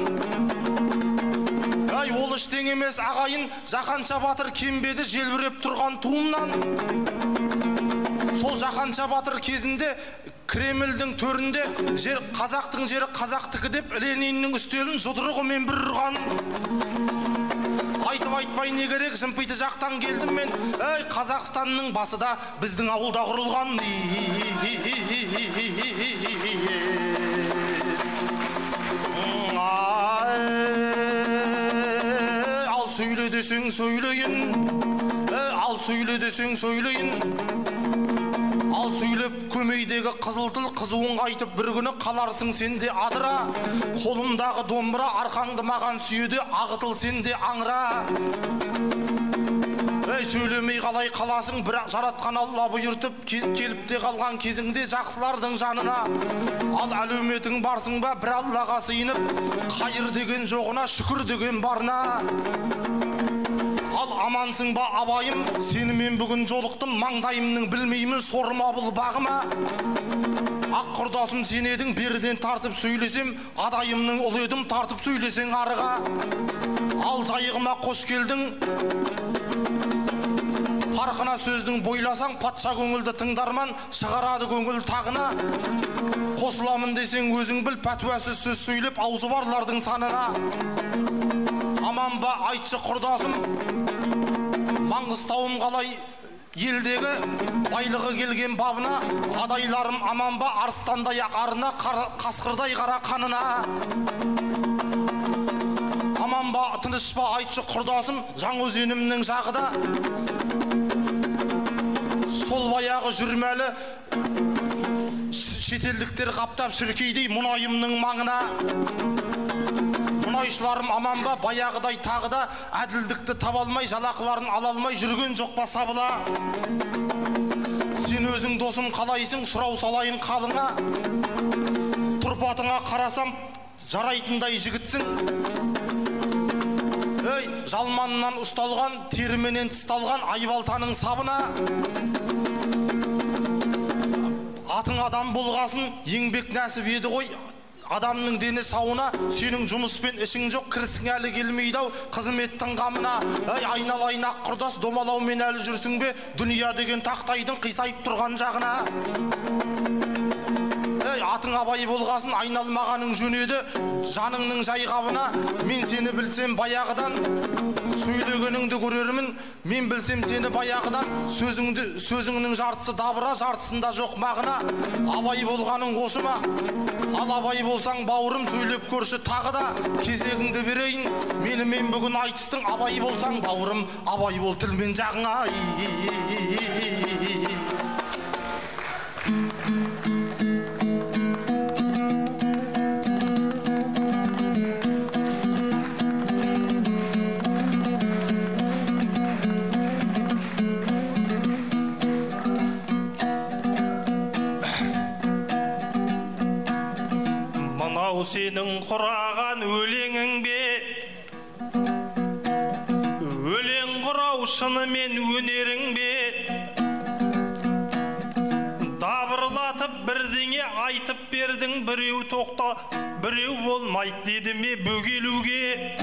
Speaker 3: Ай, ол іштен емес ағайын, Жақанша батыр кембеді желбіреп тұрған туымнан. Сол Жақанша батыр кезінде Кремльдің төрінде жер қазақтың жері қазақтікі деп Лениннің үстелін жұдырығымен бір ұрған. Айтып айтпай не керек, Жымпиты жақтан келдім мен. Ей, Қазақстанның басы да біздің ауылда құрылған. Ал сөйле десең сөйлейін, ал сөйле десең сөйлейін.
Speaker 8: Ал сөйлеп көмейдегі қызыл тіл қызуын қайтып бір күні қаларсың сенде адыра. Қолымдағы домбыра арқаңды маған сүйеде ағытыл сенде аңыра. Ей, сөйлемей қалай қаласың, бірақ жаратқан Алла бұйыртып келіп те қалған кезіңде жақсылардың жанына. Ал әлеуметің барсың ба, бір Аллаға сыйынып, қайыр деген жоғына, шүкір деген барына. Ал амансың ба абайым, сені мен бүгін жолықтым, маңдайымның білмеймін, сорма бұл бағыма. Ақ құрдасым сен едің, беріден тартып сөйлесем, адайымның ұлы едім, тартып сөйлесең арыға. Ал жайығыма қош келдің, парқына сөздің бойласаң, патша көңілді тыңдарман, шығарады көңіл тағына. Қосыламын десең өзің біл, пәтуасыз сөз сөйлеп, аузы барлардың санына. Аман ба айтшы құрдасым, Маңғыстауым қалай елдегі байлығы келген бабына, адайларым аман ба арыстандай арына, қасқырдай қара қанына. Аман ба тыныш па айтшы құрдасым, Жаңаөзенімнің жағыда, сол баяғы жүрмәлі шетелдіктер қаптап шіркейдей мұнайымның маңына. Мұнайшыларым аман ба баяғыдай тағыда, әділдікті табалмай, жалақыларын алалмай жүрген жоқ па сабыла. Сен өзің досым қалайсың, сұрау салайын қалыңа. Тұрпатыңа қарасам жарайтындай жігітсің. Ей, жалманынан ұсталған, теріменен тысталған айбалтаның сабына. Атың адам болғасын, еңбек нәсіп еді ғой, адамның дені сауына. Сенің жұмыспен ішің жоқ, кірісің әлі келмейді ау қызметтің қамына. Ей, айналайын ақ құрдас, домалаумен әлі жүрсің бе, дүния деген тақтайдың қисайып тұрған жағына. Ей, атың абай болғасын, айналмағаның жөн еді, жаныңның жайғабына. Мен сені білсем баяғыдан, сөйлегеніңді көрермін. Мен білсем сені баяғыдан, сөзіңнің жартысы дабыра, жартысында жоқ мағына. Абай болғаның осы ма? Ал абай болсаң бауырым, сөйлеп көрші тағы да. Кезегіңді берейін, мені мен бүгін айтыстың. Абай болсаң бауырым, абай бол тілмен жағыңа.
Speaker 9: Сенің құраған өлеңің бе, өлең құрау шынымен өнерің бе, дабырлатып бірдеңе айтып бердің, біреу тоқта, біреу болмайды деді ме бөгелуге.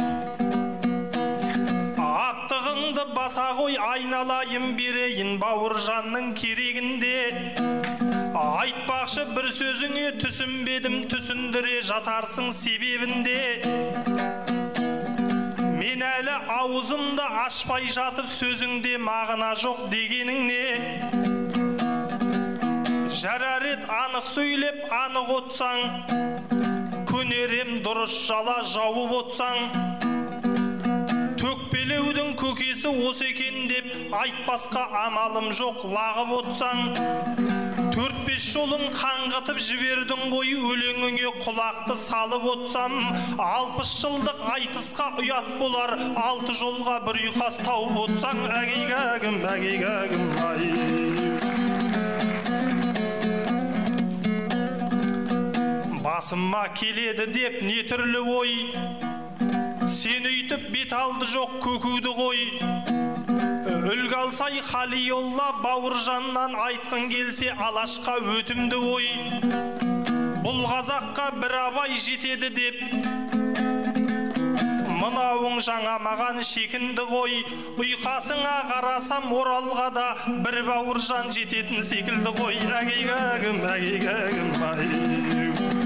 Speaker 9: Аптығыңды баса қой, айналайын берейін бауыржанның керегінде. Айтпақшы бір сөзіңе түсінбедім, түсіндіре жатарсың себебінде. Мен әлі аузымды ашпай жатып, сөзіңде мағына жоқ дегенің не? Жарарет анық сөйлеп, анық отсаң, көнерем дұрыс жала жауып отсаң. Төкпелеудің көкесі осы екен деп, айтпасқа амалым жоқ лағып отсаң. Төрт-бес жолын қаңғытып жібердің ғой, өлеңіңе құлақты салып отсам. Алпыс жылдық айтысқа ұят болар, алты жолға бір ұйқас тауып отсаң. Әгейгәгім, әгейгәгім, ай. Басыма келеді деп не түрлі ой, сен өйтіп бет алды жоқ көкуді ғой. Үлгі алсай Халиолла бауыржаннан айтқын келсе алашқа өтімді ой. Бұл қазаққа бір абай жетеді деп, мынауың жаңа маған шекінді ғой. Ұйқасыңа қарасам оралға да бір бауыржан жететін секілді ғой. Әгейгәгім, әгейгәгім, ай.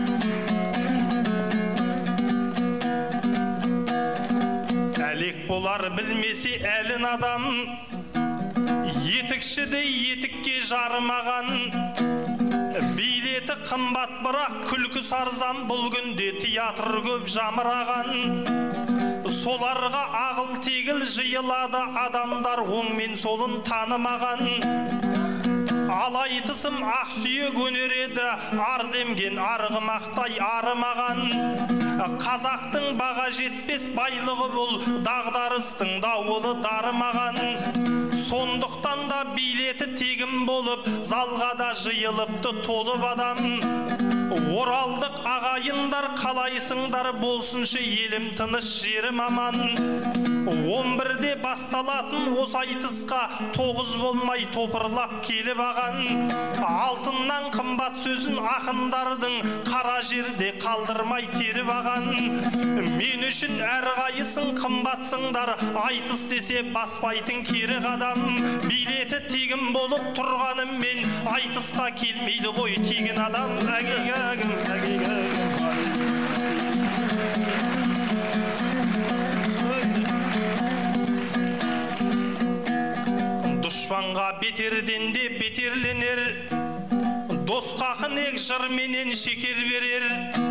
Speaker 9: Әлек болар білмесе әлін адам, етікшідей етікке жарымаған. Билеті қымбат бірақ күлкі сарзам, бұл күнде театр көп жамыраған. Соларға ағыл тегіл жиылады адамдар, оң мен солын танымаған. алайтысым ақ сүйек өнереді, ар демген арғымақтай арымаған. Қазақтың баға жетпес байлығы бұл, дағдарыстың дауылы дарымаған. Сондықтан да билеті тегін болып, залға да жиылыпты толып адам. Оралдық ағайындар қалайсыңдар, болсыншы елім тыныш жерім аман. Он бірде басталатын осы айтысқа тоғыз болмай топырлап келіп аған. Алтыннан қымбат сөзін ақындардың қара жерде қалдырмай теріп аған. Мен үшін әрқайсың қымбатсыңдар, айтыс десе баспайтын кері қадам. Билеті тегін болып тұрғаныммен айтысқа келмейді ғой тегін адам. Әгегегім, әгегегім. Дұшпанға бетерден де бетерленер, досқа қынек жырменен шекер берер.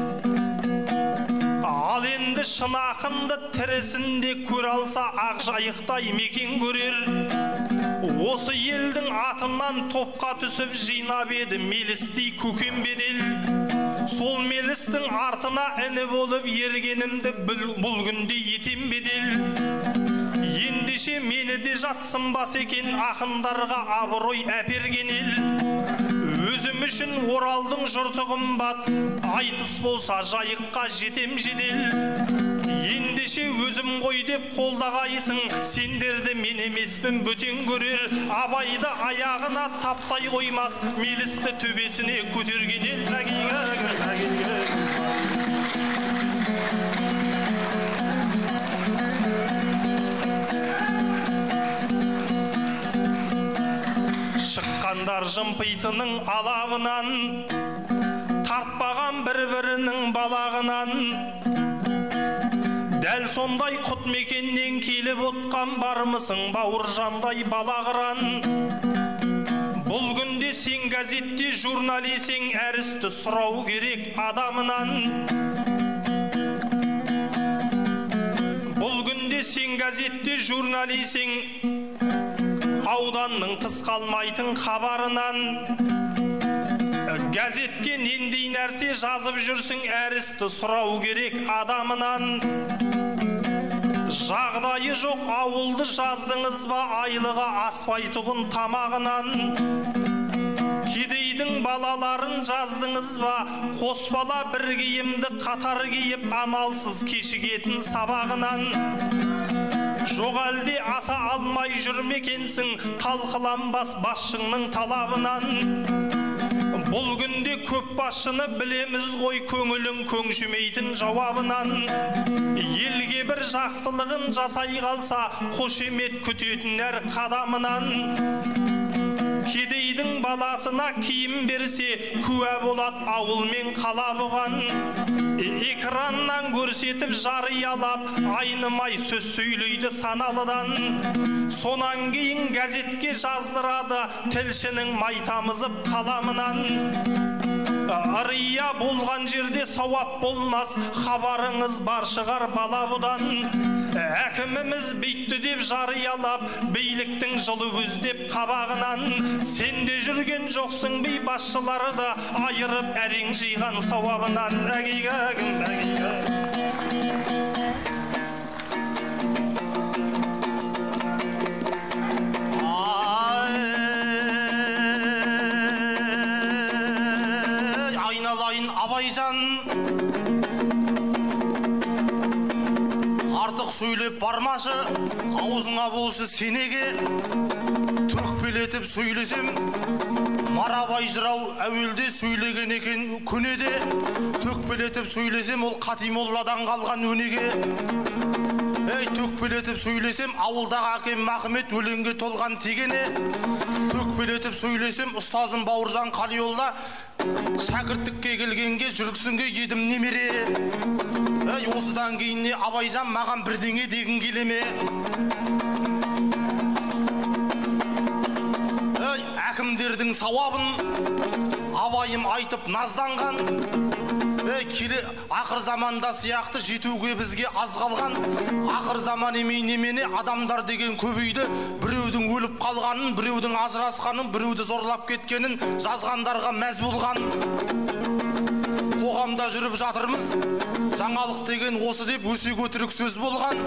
Speaker 9: Ал енді шын ақынды тірісінде көр алса, ақ жайықтай мекен көрер. Осы елдің атынан топқа түсіп жинап еді мелістей көкен бедел. Сол мелістің артына іні болып ергенімді бұл күнде етем бедел. Ендеше мені де жатсынбас екен ақындарға абырой әперген ел. Өзім үшін Оралдың жұрты қымбат, айтыс болса жайыққа жетем жедел. Ендеше өзім ғой деп қолдағайсың, сендерді мен емеспін бөтен көрер. Абайды аяғына таптай қоймас, мелісті төбесіне көтерген ел. Шыққандар жымпитының алабынан, тартпаған бір-бірінің балағынан. Дәл сондай құт мекеннен келіп отқан бармысың бауыржандай балағыран. Бұл күнде сен газетте журналисің, әрісті сұрау керек адамынан. Бұл күнде сен газетте журналисің, ауданның тыс қалмайтын хабарынан. Газетке нендей нәрсе жазып жүрсің, әрісті сұрау керек адамынан. Жағдайы жоқ ауылды жаздыңыз ба, айлығы аспай тұғын тамағынан. Кедейдің балаларын жаздыңыз ба, қос бала бір киімді қатар киіп, амалсыз кешігетін сабағынан. Жоқ әлде аса алмай жүрмекенсің, талқыланбас басшыңның талабынан. Бұл күнде көп басшыны білеміз ғой, көңілің көңшімейтін жауабынан. Елге бір жақсылығын жасай қалса, қошемет күтетін әр қадамынан. Кедейдің баласына киім берсе, куә болады ауыл мен қала бұған. Экраннан көрсетіп жариялап, айнымай сөз сөйлейді саналыдан. Сонан кейін газетке жаздырады, тілшінің майтамызып қаламынан. Ырия болған жерде сауап болмас, хабарыңыз бар шығар бала бұдан. Әкіміміз бейтті деп жариялап, бейліктің жылы көздеп қабағынан. Сенде жүрген жоқсың бей басшыларды, айырып әрең жиған сауабынан. Әгейгәгім, әгейгәгім.
Speaker 8: Абайжан, артық сөйлеп бармашы, аузыңа болшы сенеге. Төкпелетіп сөйлесем, Марабай жырау әуелде сөйлеген екен көнеде. Төкпелетіп сөйлесем, ол Қатимолладан қалған өнеге. Ей, төкпелетіп сөйлесем, ауылдағы әкем Махмет өлеңге толған тегене. Төкпелетіп сөйлесем, ұстазым Бауыржан Қалиолла шәкірттікке келгенге жүргісінге едім немере. Ей, осыдан кейін не Абайжан маған бірдеңе дегін келеме. Ей, әкімдердің сауабын Абайым айтып назданған. Ей, келе ақыр заманда сияқты жетуге бізге аз қалған. Ақыр заман емей немене адамдар деген көбейді. Біреудің өліп қалғанын, біреудің ажырасқанын, біреуді зорлап кеткенін жазғандарға мәз болған. Қоғамда жүріп жатырмыз. Жаңалық деген осы деп өсе көтерік сөз болған.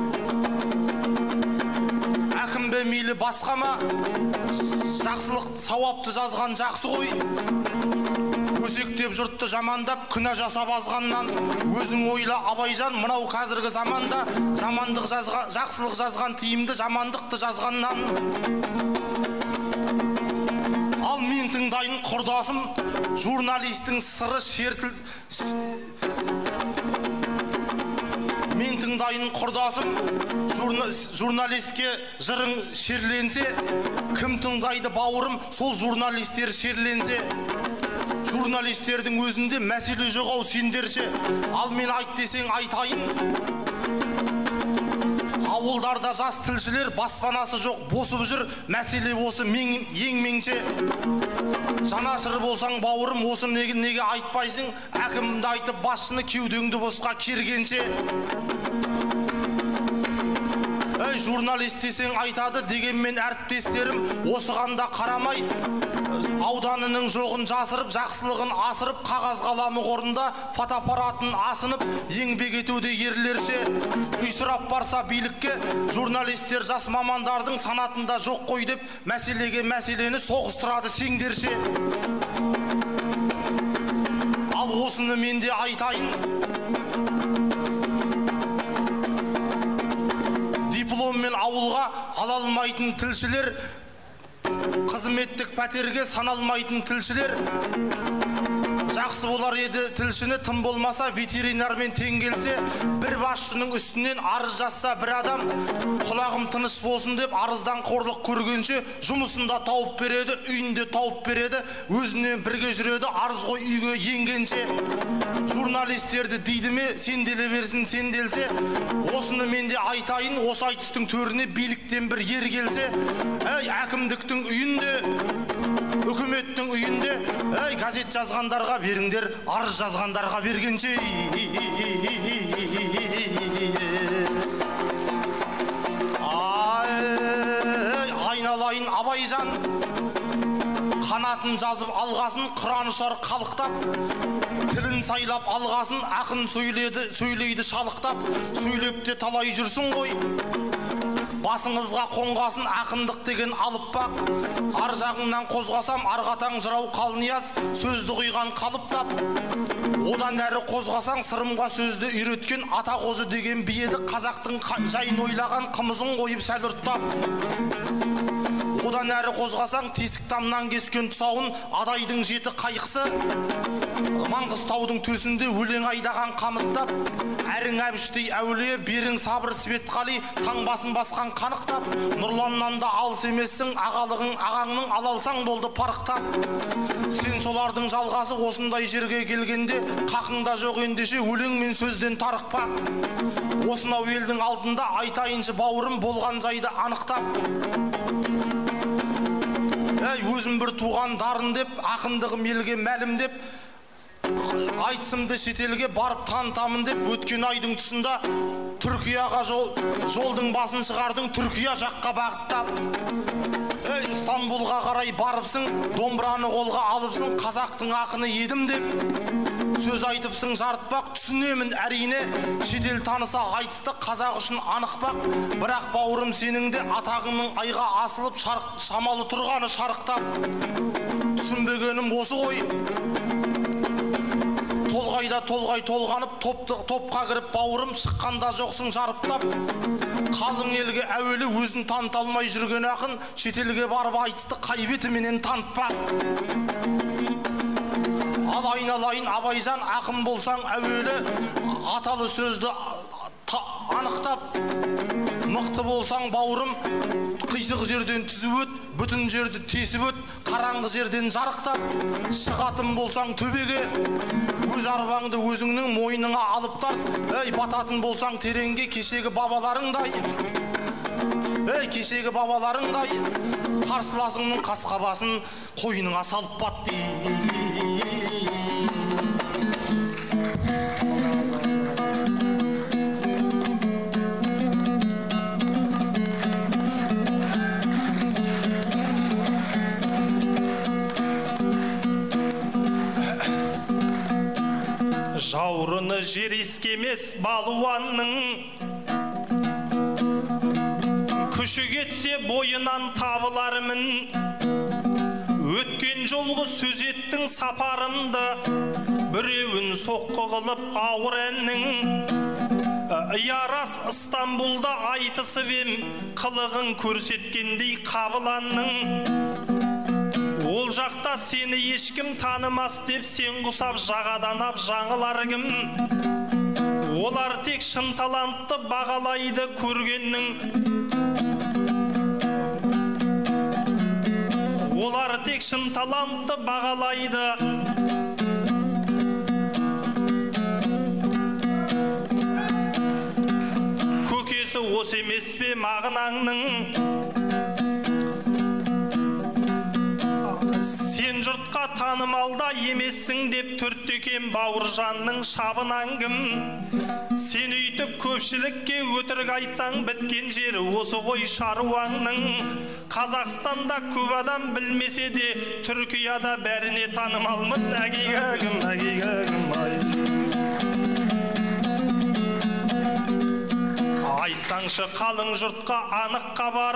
Speaker 8: Әкім бе мейлі басқа ма? Жақсылық сауапты жазған жақсы ғой. Өсектеп жұртты жамандап, күнә жасап азғаннан. Өзің ойла Абайжан, мынау қазіргі заманда жамандық жазған, жақсылық жазған тиімді, жамандықты жазғаннан. Ал мен тыңдайын құрдасым, журналистің сыры шертіл... Мен тыңдайын құрдасым, журналистке жырың шерленсе, кім тыңдайды бауырым, сол журналистер шерленсе. Журналистердің өзінде мәселе жоқ ау сендерше. Ал мен айт десең айтайын. Ауылдарда жас тілшілер баспанасы жоқ босып жүр, мәселе осы ең меңше. Жанашыр болсаң бауырым, осы неге неге айтпайсың? Әкімді айтып басшыны кеудеңді босқа кергенше. Ей, журналист десең айтады дегенмен әріптестерім осығанда қарамай, ауданының жоғын жасырып, жақсылығын асырып, қағаз қаламы қорында фотоаппаратын асынып, еңбек етуде ерлерше. Үй сұрап барса билікке, журналистер жас мамандардың санатында жоқ қой деп, мәселеге мәселені соғыстырады сендерше. Ал осыны мен де айтайын. Дипломмен ауылға ала алмайтын тілшілер, қызметтік пәтерге саналмайтын тілшілер. Жақсы болар еді тілшіні тым болмаса ветеринармен тең келсе, бір басшының үстінен арыз жазса бір адам, құлағым тыныш болсын деп арыздан қорлық көргенше жұмысында тауып береді, үйінде тауып береді, өзінен бірге жүреді, арыз ғой үйге енгенше. Журналистерді дейді ме, сенделе берсін сенделсе. Осыны мен де айтайын, осы айтыстың төріне биліктен бір ер келсе. Әй, әкімдіктің үйінде, үкіметтің үйінде, әй, газет жазғандарға беріңдер, арыз жазғандарға бергенше. Ай, айналайын Абайжан, қанатын жазып алғасын, қыран ұшар қалықтап, тілін сайлап алғасын, ақын сөйледі, сөйлейді шалықтап, сөйлеп те талай жүрсің ғой. Басыңызға қонғасын ақындық деген алып бақ, ар жағыңнан қозғасам арғатаң жырау қалнияз, сөзді құйған қалыптап. Одан әрі қозғасаң сырымға сөзді үйреткен ата қозы деген биеді, қазақтың жайын ойлаған қымызын қойып сәл ұрттап. Одан әрі қозғасаң тесік тамнан кескен тұсауын адайдың жеті қайықсы, Маңғыстаудың төсінде өлең айдаған қамыттап. Әрің әбіштей әулие, берің сабыр Светқали, таңбасын басқан қанықтап. Нұрланнан да алыс емессің, ағалығың ағаңның алалсаң болды парықтап. Сен солардың жалғасы осындай жерге келгенде, қақыңда жоқ ендеше өлең мен сөзден тарықпақ. Осынау елдің алдында айтайыншы бауырым болған жайды анықтап. Әй, өзім бір туған дарын деп, ақындығым елге мәлім деп, айтсымды шетелге барып танытамын деп, өткен айдың тұсында Түркияға жол, жолдың басын шығардың, Түркия жаққа бағыттап. Ей, Стамбулға қарай барыпсың, домбыраны қолға алыпсың, қазақтың ақыны едім деп сөз айтыпсың жарытпақ. Түсінемін әрине, шетел таныса айтысты қазақ үшін анықпақ. Бірақ бауырым сенің де атағының айға асылып, шарқ, шамалы тұрғаны шарықтап. Түсінбегенім осы ғой. Толғайда толғай толғанып, топқа кіріп бауырым, шыққанда жоқсың жарыптап. Қалың елге әуелі өзін таныта алмай жүрген ақын, шетелге барып айтысты қай бетіменен танытпақ. Ал айналайын Абайжан, ақын болсаң әуелі аталы сөзді анықтап. Мықты болсаң бауырым, қисық жерден түзіп өт, бүтін жерді тесіп өт, қараңғы жерден жарықтап. Шығатын болсаң төбеге, өз арбаңды өзіңнің мойныңа алып тарт. Ей, бататын болсаң тереңге, кешегі бабаларыңдай. Ей, кешегі бабаларыңдай, қарсыласыңның қасқабасын қойныңа салып бат.
Speaker 9: жер ескемес балуанның, күші кетсе бойынан табылармын. Өткен жолғы сөз еттің сапарымды, біреуін соққы қылып ауыр әннің. Ярас Истанбулда айтысып ем, қылығын көрсеткендей қабыланның. Ол жақта сені ешкім танымас деп сен құсап жағадан ап жаңылар кім? Олар тек шын талантты бағалайды көргеннің. Олар тек шын талантты бағалайды. Көкесі осы емес пе мағынаңның? Сен жұртқа танымалда емессің деп түрттекен бауыржанның шабынан кім? Сен үйтіп көпшілікке өтірік айтсаң біткен жері осы ғой шаруаңның. Қазақстанда көп адам білмесе де Түркияда бәріне танымалмын. Әгейгәгім, әгейгәгім, ай. Айтсаңшы қалың жұртқа анық қабар,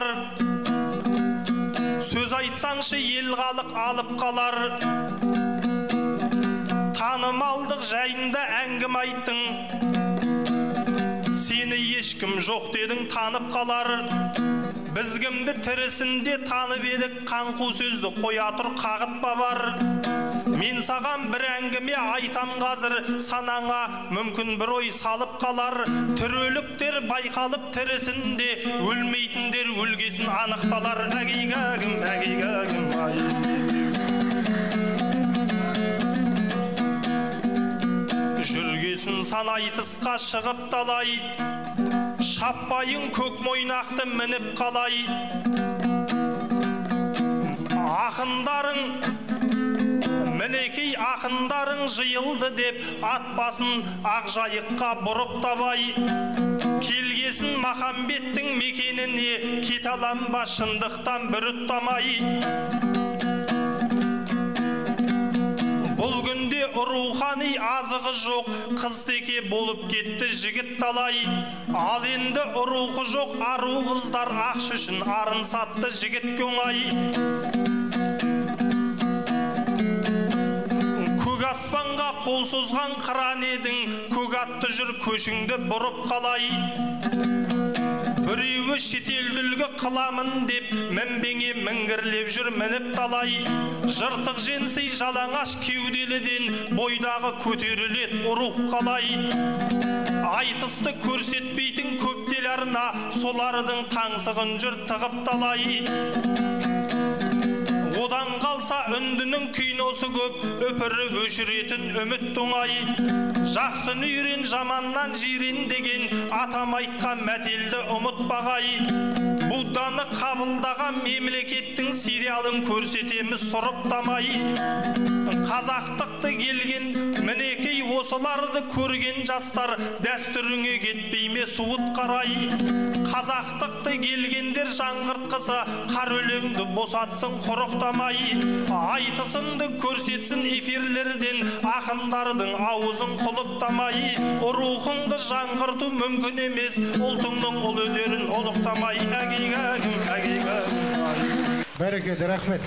Speaker 9: сөз айтсаңшы ел халық алып қалар. Танымалдық жайында әңгіме айттың, сені ешкім жоқ дедің танып қалар. Біз кімді тірісінде танып едік, қаңқу сөзді қоя тұр қағытпа бар. Мен саған бір әңгіме айтам қазір, санаңа мүмкін бір ой салып қалар. Тірөліктер байқалып тірісінде, өлмейтіндер өлгесін анықталар. Әгейгәгім, әгейгәгім, ай. Жүргесін сан айтысқа шығып талай, шаппайың көк мойнақты мініп қалай. Ақындарың, мінекей ақындарың жиылды деп ат басын ақ жайыққа бұрып табай. Келгесін Махамбеттің мекеніне, кет алamba шындықтан бір ұттамай. Бұл күнде рухани азығы жоқ, қыз теке болып кетті жігіт талай. Ал енді рухы жоқ ару қыздар ақш үшін арын сатты жігіт көңай. Көк аспанға қол созған қыран едің, көк атты жүр көшіңді бұрып қалай. Біреуі шетелді үлгі қыламын деп мінбеңе мінгірлеп жүр мініп талай. Жыртық женсей жалаңаш кеуделіден бойдағы көтерілет рух қалай. Айтысты көрсетпейтін көптелеріне солардың таңсығын жүр тығып талай. Одан қалса үндінің киносы көп, өпіріп өшіретін үміт тоңай. Жақсын үйрен жаманнан жирен деген атам айтқан мәтелді ұмытпағай. Будданы қабылдаған мемлекеттің сериалын көрсетеміз сұрыптамай. Қазақтықты келген мінекей осыларды көрген жастар дәстүріңе кетпейме суыт қарай. Қазақтықты келгендер жаңғыртқысы қар өлеңді босатсын құрықтамай. Айтысымды көрсетсін эфирлерден ақындардың аузын құлыптамай. Рухыңды жаңғырту мүмкін емес, ұлтыңның ұл өнерін ұлықтамай. Әгейгәгім, әгейгәгім.
Speaker 1: Бәрекелді, рахмет.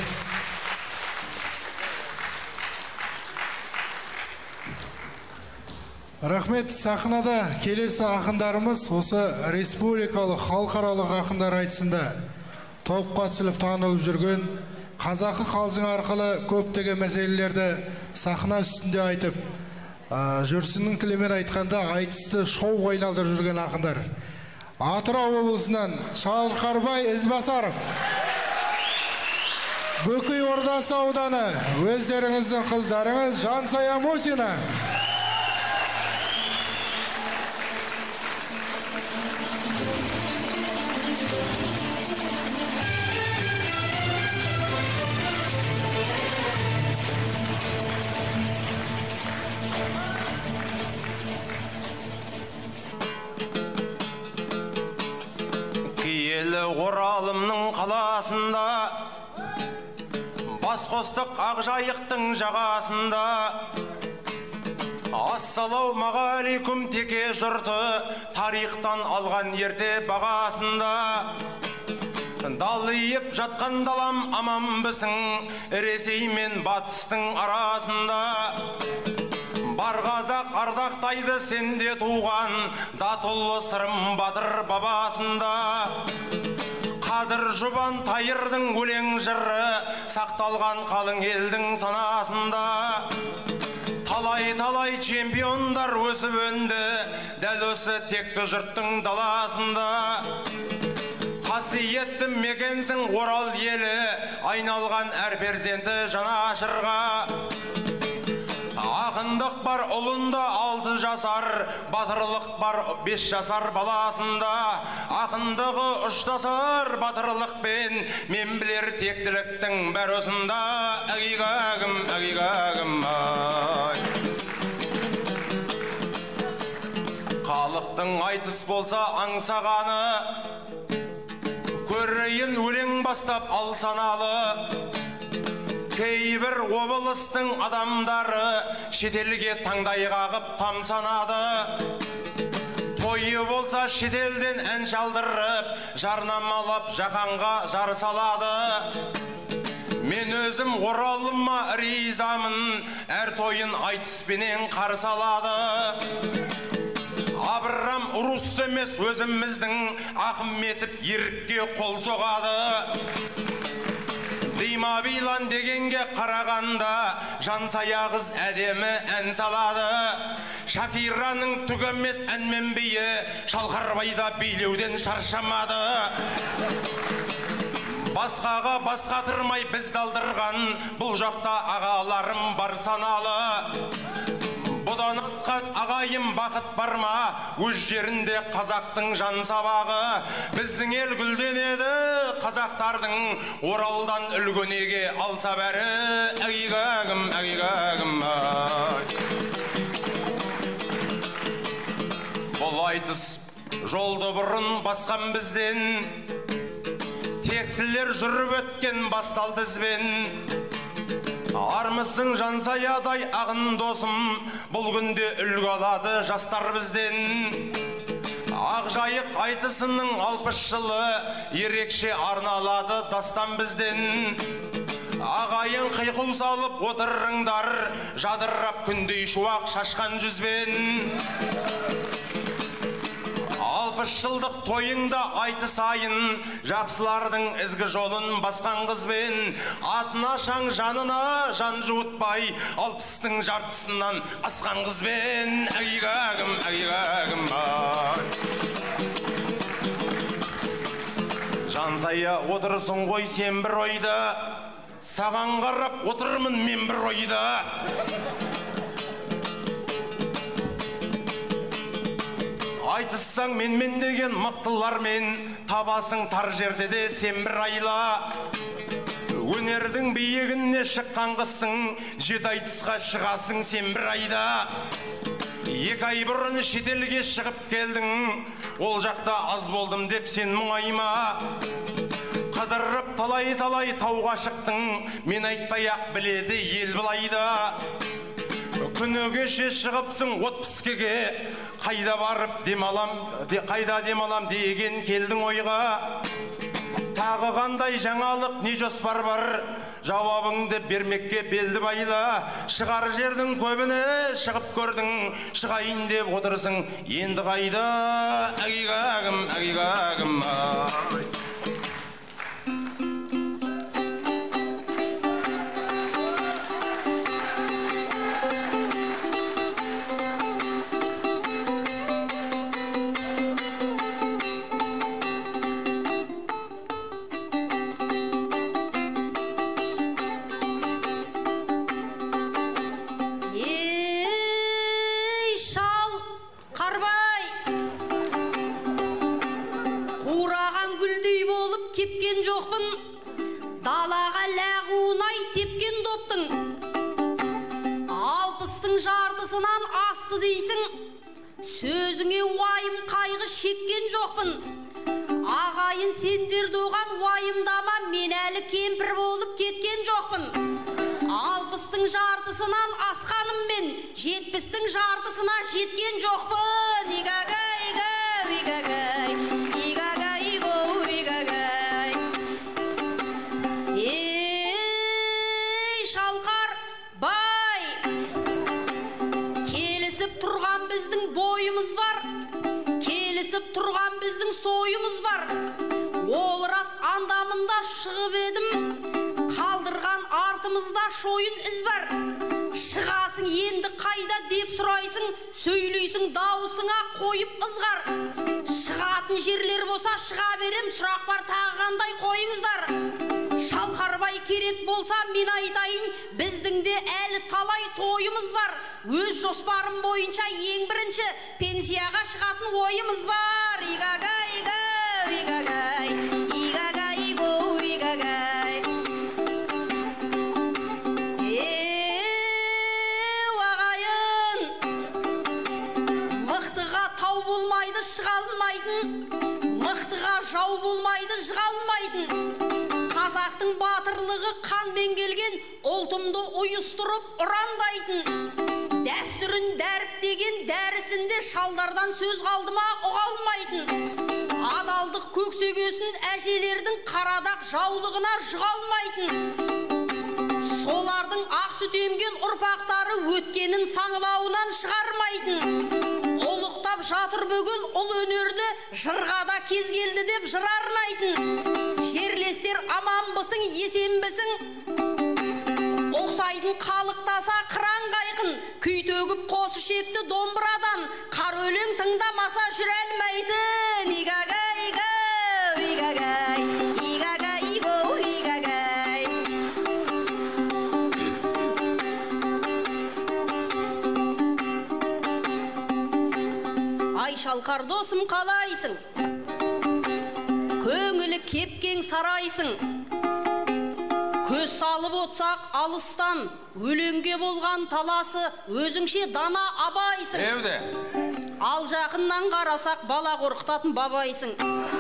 Speaker 1: Рахмет. Сахнада келесі ақындарымыз осы республикалық халықаралық ақындар айтысында топқа түсіліп танылып жүрген, қазақы қалжың арқылы көптеген мәселелерді сахна үстінде айтып, жүрсіннің тілімен айтқанда айтысты шоу айналдырып жүрген ақындар. Атырау облысынан Шалқарбай Ізбасаров, Бөкей Ордасы ауданы өздеріңіздің қыздарыңыз Жансая Мусина,
Speaker 4: Оралымның қаласында, бас қостық Ақжайықтың жағасында,
Speaker 8: Ассалаумағалейкум теке жұрты, тарихтан алған ерте бағасында. Далиып жатқан далам аман бісің, Ресей мен батыстың арасында. Бар қазақ ардақтайды сенде туған, датұлы сырым батыр бабасында. Қадыр жұбан тайырдың өлең жыры, сақталған қалың елдің санасында. Талай-талай чемпиондар өсіп өнді, дәл осы текті жұрттың даласында. Қасиетті мекенсің Орал елі, айналған әр перзенті жанашырға. Ақындық бар ұлында алты жасар, батырлық бар бес жасар баласында. Ақындығы ұштасар батырлықпен, мен білер тектіліктің бәр осында. Әгигагім, әгигагім, ай. Халықтың айтыс болса аңсағаны, көрейін өлең бастап ал саналы. Кейбір облыстың адамдары шетелге таңдай қағып тамсанады. Тойы болса шетелден ән шалдырып, жарнамалап жақанға жар салады. Мен өзім Оралыма ризамын, әр тойын айтыспенен қарсы алады. Абырам ұрыс емес өзіміздің, ақым етіп ерікке қол соғады. Дима Билан дегенге қарағанда, Жансая қыз әдемі ән салады. Шакираның түк емес әнмен биі, Шалқарбайда билеуден шаршамады. Басқаға басқа тұрмай біз далдырған, бұл жақта ағаларым бар саналы. Бұдан асқан ағайым бақыт бар ма, өз жерінде қазақтың жан сабағы. Біздің ел гүлденеді қазақтардың, Оралдан үлгенеге алса бәрі. Әгигагім, әгигагім, бұл айтыс жолды бұрын басқан бізден, тектілер жүріп өткен басталды ізбен. Армысың Жансаядай ағын досым, бұл күнде үлгі алады жастар бізден. Ақжайық айтысының алпыс жылы, ерекше арналады дастан бізден. Ағайын қиқу салып отырыңдар, жадырап күндей шуақ шашқан жүзбен. Алпыс жылдық тойыңда айтысайын, жақсылардың ізгі жолын басқан қызбен. Атына шаң жанына жан жуытпай, алпыстың жартысынан асқан қызбен. Әгигагім, әгигагім, Жансая отырсың ғой сен бір ойда, саған қарап отырмын мен бір ойда. Айтыссаң мен-мен деген мықтылармен, табасың тар жерде де сен бір айла. Өнердің биігіне шыққан қызсың, жеті айтысқа шығасың сен бір айда. Екі ай бұрын шетелге шығып келдің, ол жақта аз болдым деп сен мұңайма. Қыдырып талай-талай тауға шықтың, мен айтпай-ақ біледі ел былайда. Күні кеше шығыпсың отпускеге, қайда барып демалам, қайда демалам деген келдің ойға. Тағы қандай жаңалық не жоспар бар, жауабыңды бермекке белді байла. Шығар жердің көбіне шығып көрдің, шығайын деп отырсың енді қайда. Әгигагім, әгигагім,
Speaker 2: далаға лағуынай тепкен доптың, алпыстың жартысынан асты дейсің, сөзіңе уайым қайғы шеккен жоқпын. Ағайын сендер доған уайымдама, мен әлі кемпір болып кеткен жоқпын. Алпыстың жартысынан асқаным мен, жетпістің жартысына жеткен жоқпын. Игагай, игау, игагай, игагай, игау, игагай. Ей, шалқар бай, келісіп тұрған біздің бойымыз бар, келісіп тұрған біздің сойымыз бар. Ол рас андамында шығып едім, қалдырған артымызда шойын із бар. Шығасың енді қайда деп сұрайсың, сөйлейсің даусыңа қойып ызғар. Шығатын жерлер болса шыға берем, сұрақ бар тағандай қойыңыздар. Шалқарбай керек болса мен айтайын, біздің де әлі талай тойымыз бар. Өз жоспарым бойынша ең бірінші пенсияға шығатын ойымыз бар. Игагай, игау, игагай, игагай, игау, игагай. Болмайды шығалмайтын, мықтыға жау болмайды жығалмайтын. Қазақтың батырлығы қанмен келген, ұлтымды ұйыстырып ұрандайтын. Дәстүрін дәріптеген дәрісінде шалдардан сөз қалдыма ұғалмайтын. Адалдық көксегесін әжелердің қарадақ жаулығына жығалмайтын. Солардың ақ сүт емген ұрпақтары өткенін саңылауынан шығармайтын. Олықтап жатыр бүгін ұл өнерді, жырғада кез келді деп жыр арнайтын. Жерлестер аманбысың, есенбісің, ұқсайтын қалықтаса қыран қайқын. Күй төгіп қосы шекті домбырадан, қар өлең тыңдамаса жүр әлмайтын. Игагай, игау, игагай, игагай, игау, игагай. Ай шалқар досым қалайсың? Көңілі кепкең сарайсың. Көз салып отсақ алыстан, өлеңге болған таласы өзіңше дана абайсың.
Speaker 10: Еуде?
Speaker 2: Ал жақыннан қарасақ бала қорқытатын бабайсың.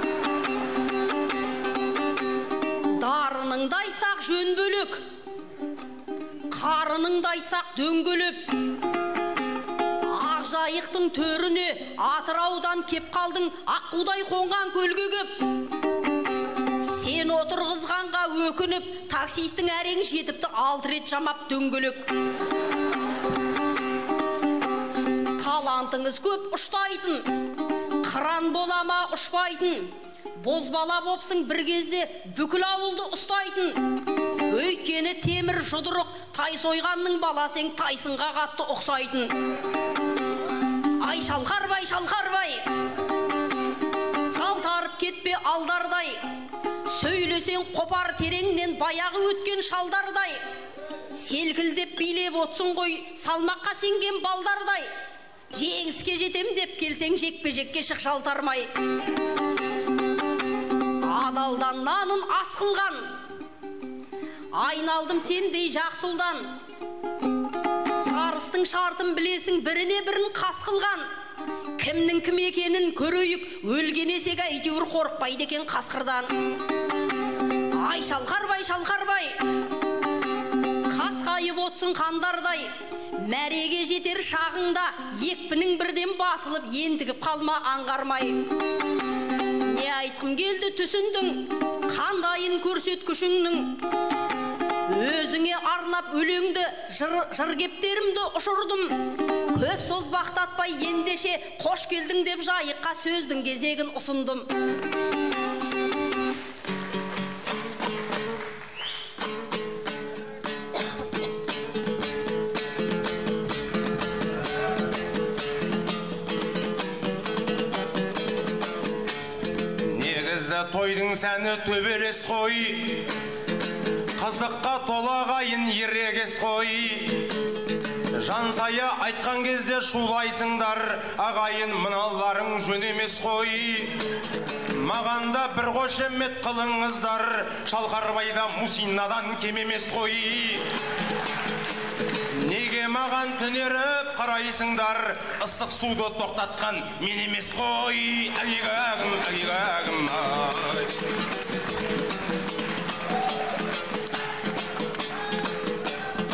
Speaker 2: Дарыныңды айтсақ жөн бөлек, қарыныңды айтсақ дөңгелеп. Ақжайықтың төріне Атыраудан кеп қалдың, аққудай қонған көлге көп. Сен отырғызғанға өкініп, таксистің әрең жетіпті алты рет жамап дөңгелек. Талантыңыз көп ұштайтын, қыран болама ұшпайтын. Бозбала бопсың бір кезде бүкіл ауылды ұстайтын. Өйткені темір жұдырық, тай сойғанның баласың тайсынға қатты ұқсайтын. Ай шалқарбай, шалқарбай, жалтарып кетпе алдардай. Сөйлесең қопар тереңнен баяғы өткен шалдардай. Селкілдеп билеп отсын ғой, салмаққа сенген балдардай. Жеңіске жетем деп келсең жекпе-жекке шық жалтармай. Адалдан нанын ас қылған, айналдым сендей жақсылдан. Жарыстың шартын білесің, біріне бірін қас қылған. Кімнің кім екенін көрейік, өлген есек әйтеуір қорықпайды екен қасқырдан. Ай шалқарбай, шалқарбай, қасқайып отсын қандардай. Мәреге жетер шағыңда екпінің бірден басылып, ентігіп қалма аңғармай. Не айтқым келді түсіндің, қандайын көрсет күшіңнің. Өзіңе арнап өлеңді, жыр кептерімді ұшырдым. Көп созбақтатпай ендеше қош келдің деп жайыққа сөздің кезегін ұсындым.
Speaker 10: Негізі тойдың сәні төбелес қой, қызыққа толағайын ерегес қой. Жансая айтқан кезде шулайсыңдар, ағайын мыналарың жөн емес қой. Мағанда бір қошемет қылыңыздар, Шалқарбайда Мусинадан кем емес қой. Неге маған түнеріп қарайсыңдар, ыстық суды тоқтатқан мен емес қой. Айғағым, айғағым, ай.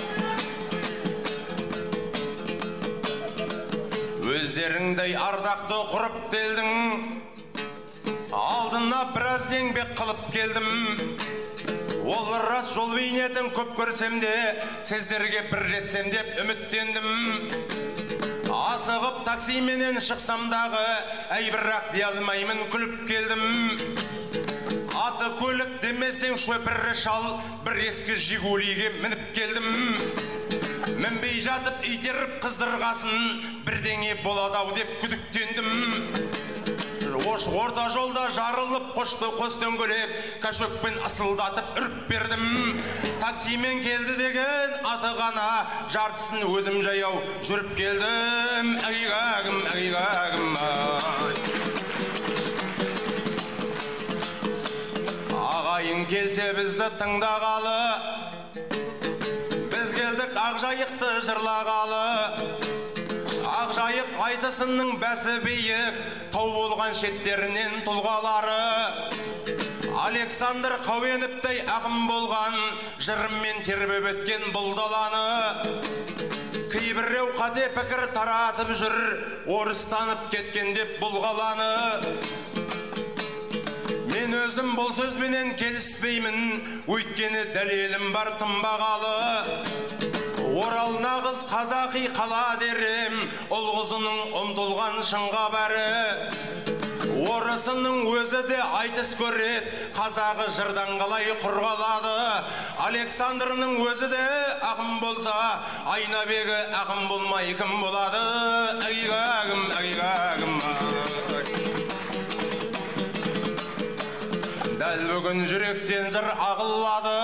Speaker 10: сендей ардақты құрып келдің, алдына біраз еңбек қылып келдім. Ол рас жол бейнетін көп көрсем де, сіздерге бір жетсем деп үміттендім. Асығып таксименен шықсам дағы, әй бірақ дей алмаймын күліп келдім. Аты көлік демесең шөпірі шал, бір ескі жигулиге мініп келдім. Мінбей жатып итеріп қыздырғасын, бірдеңе болады-ау деп күдіктендім. Ош орта жолда жарылып қошты қостен көлек, кәшөкпен асылдатып үріп бердім. Таксимен келді деген аты ғана, жартысын өзім жаяу жүріп келдім. Әйгәгім, әйгәгім, ағайын келсе бізді тыңдағалы, біз келдік Ақжайықты жырлағалы. Ақжайық айтысының бәсі биік, тау болған шеттерінен тұлғалары. Александр Қауеновтай ақын болған, жырыммен тербеп өткен бұл даланы. Кейбіреу қате пікір таратып жүр, орыстанып кеткен деп бұл қаланы. Мен өзім бұл сөзбенен келіспеймін, өйткені дәлелім бар тым бағалы. Орал нағыз қазақи қала дерем, ұлғызының ұмтылған шыңға бәрі. Орысының өзі де айтыс көрет, қазағы жырдан қалай құрғалады. Александрының өзі де ақын болса, Айнабегі ақын болмай кім болады? Әйгәгім, әйгәгім. Дәл бүгін жүректен жыр ағылады,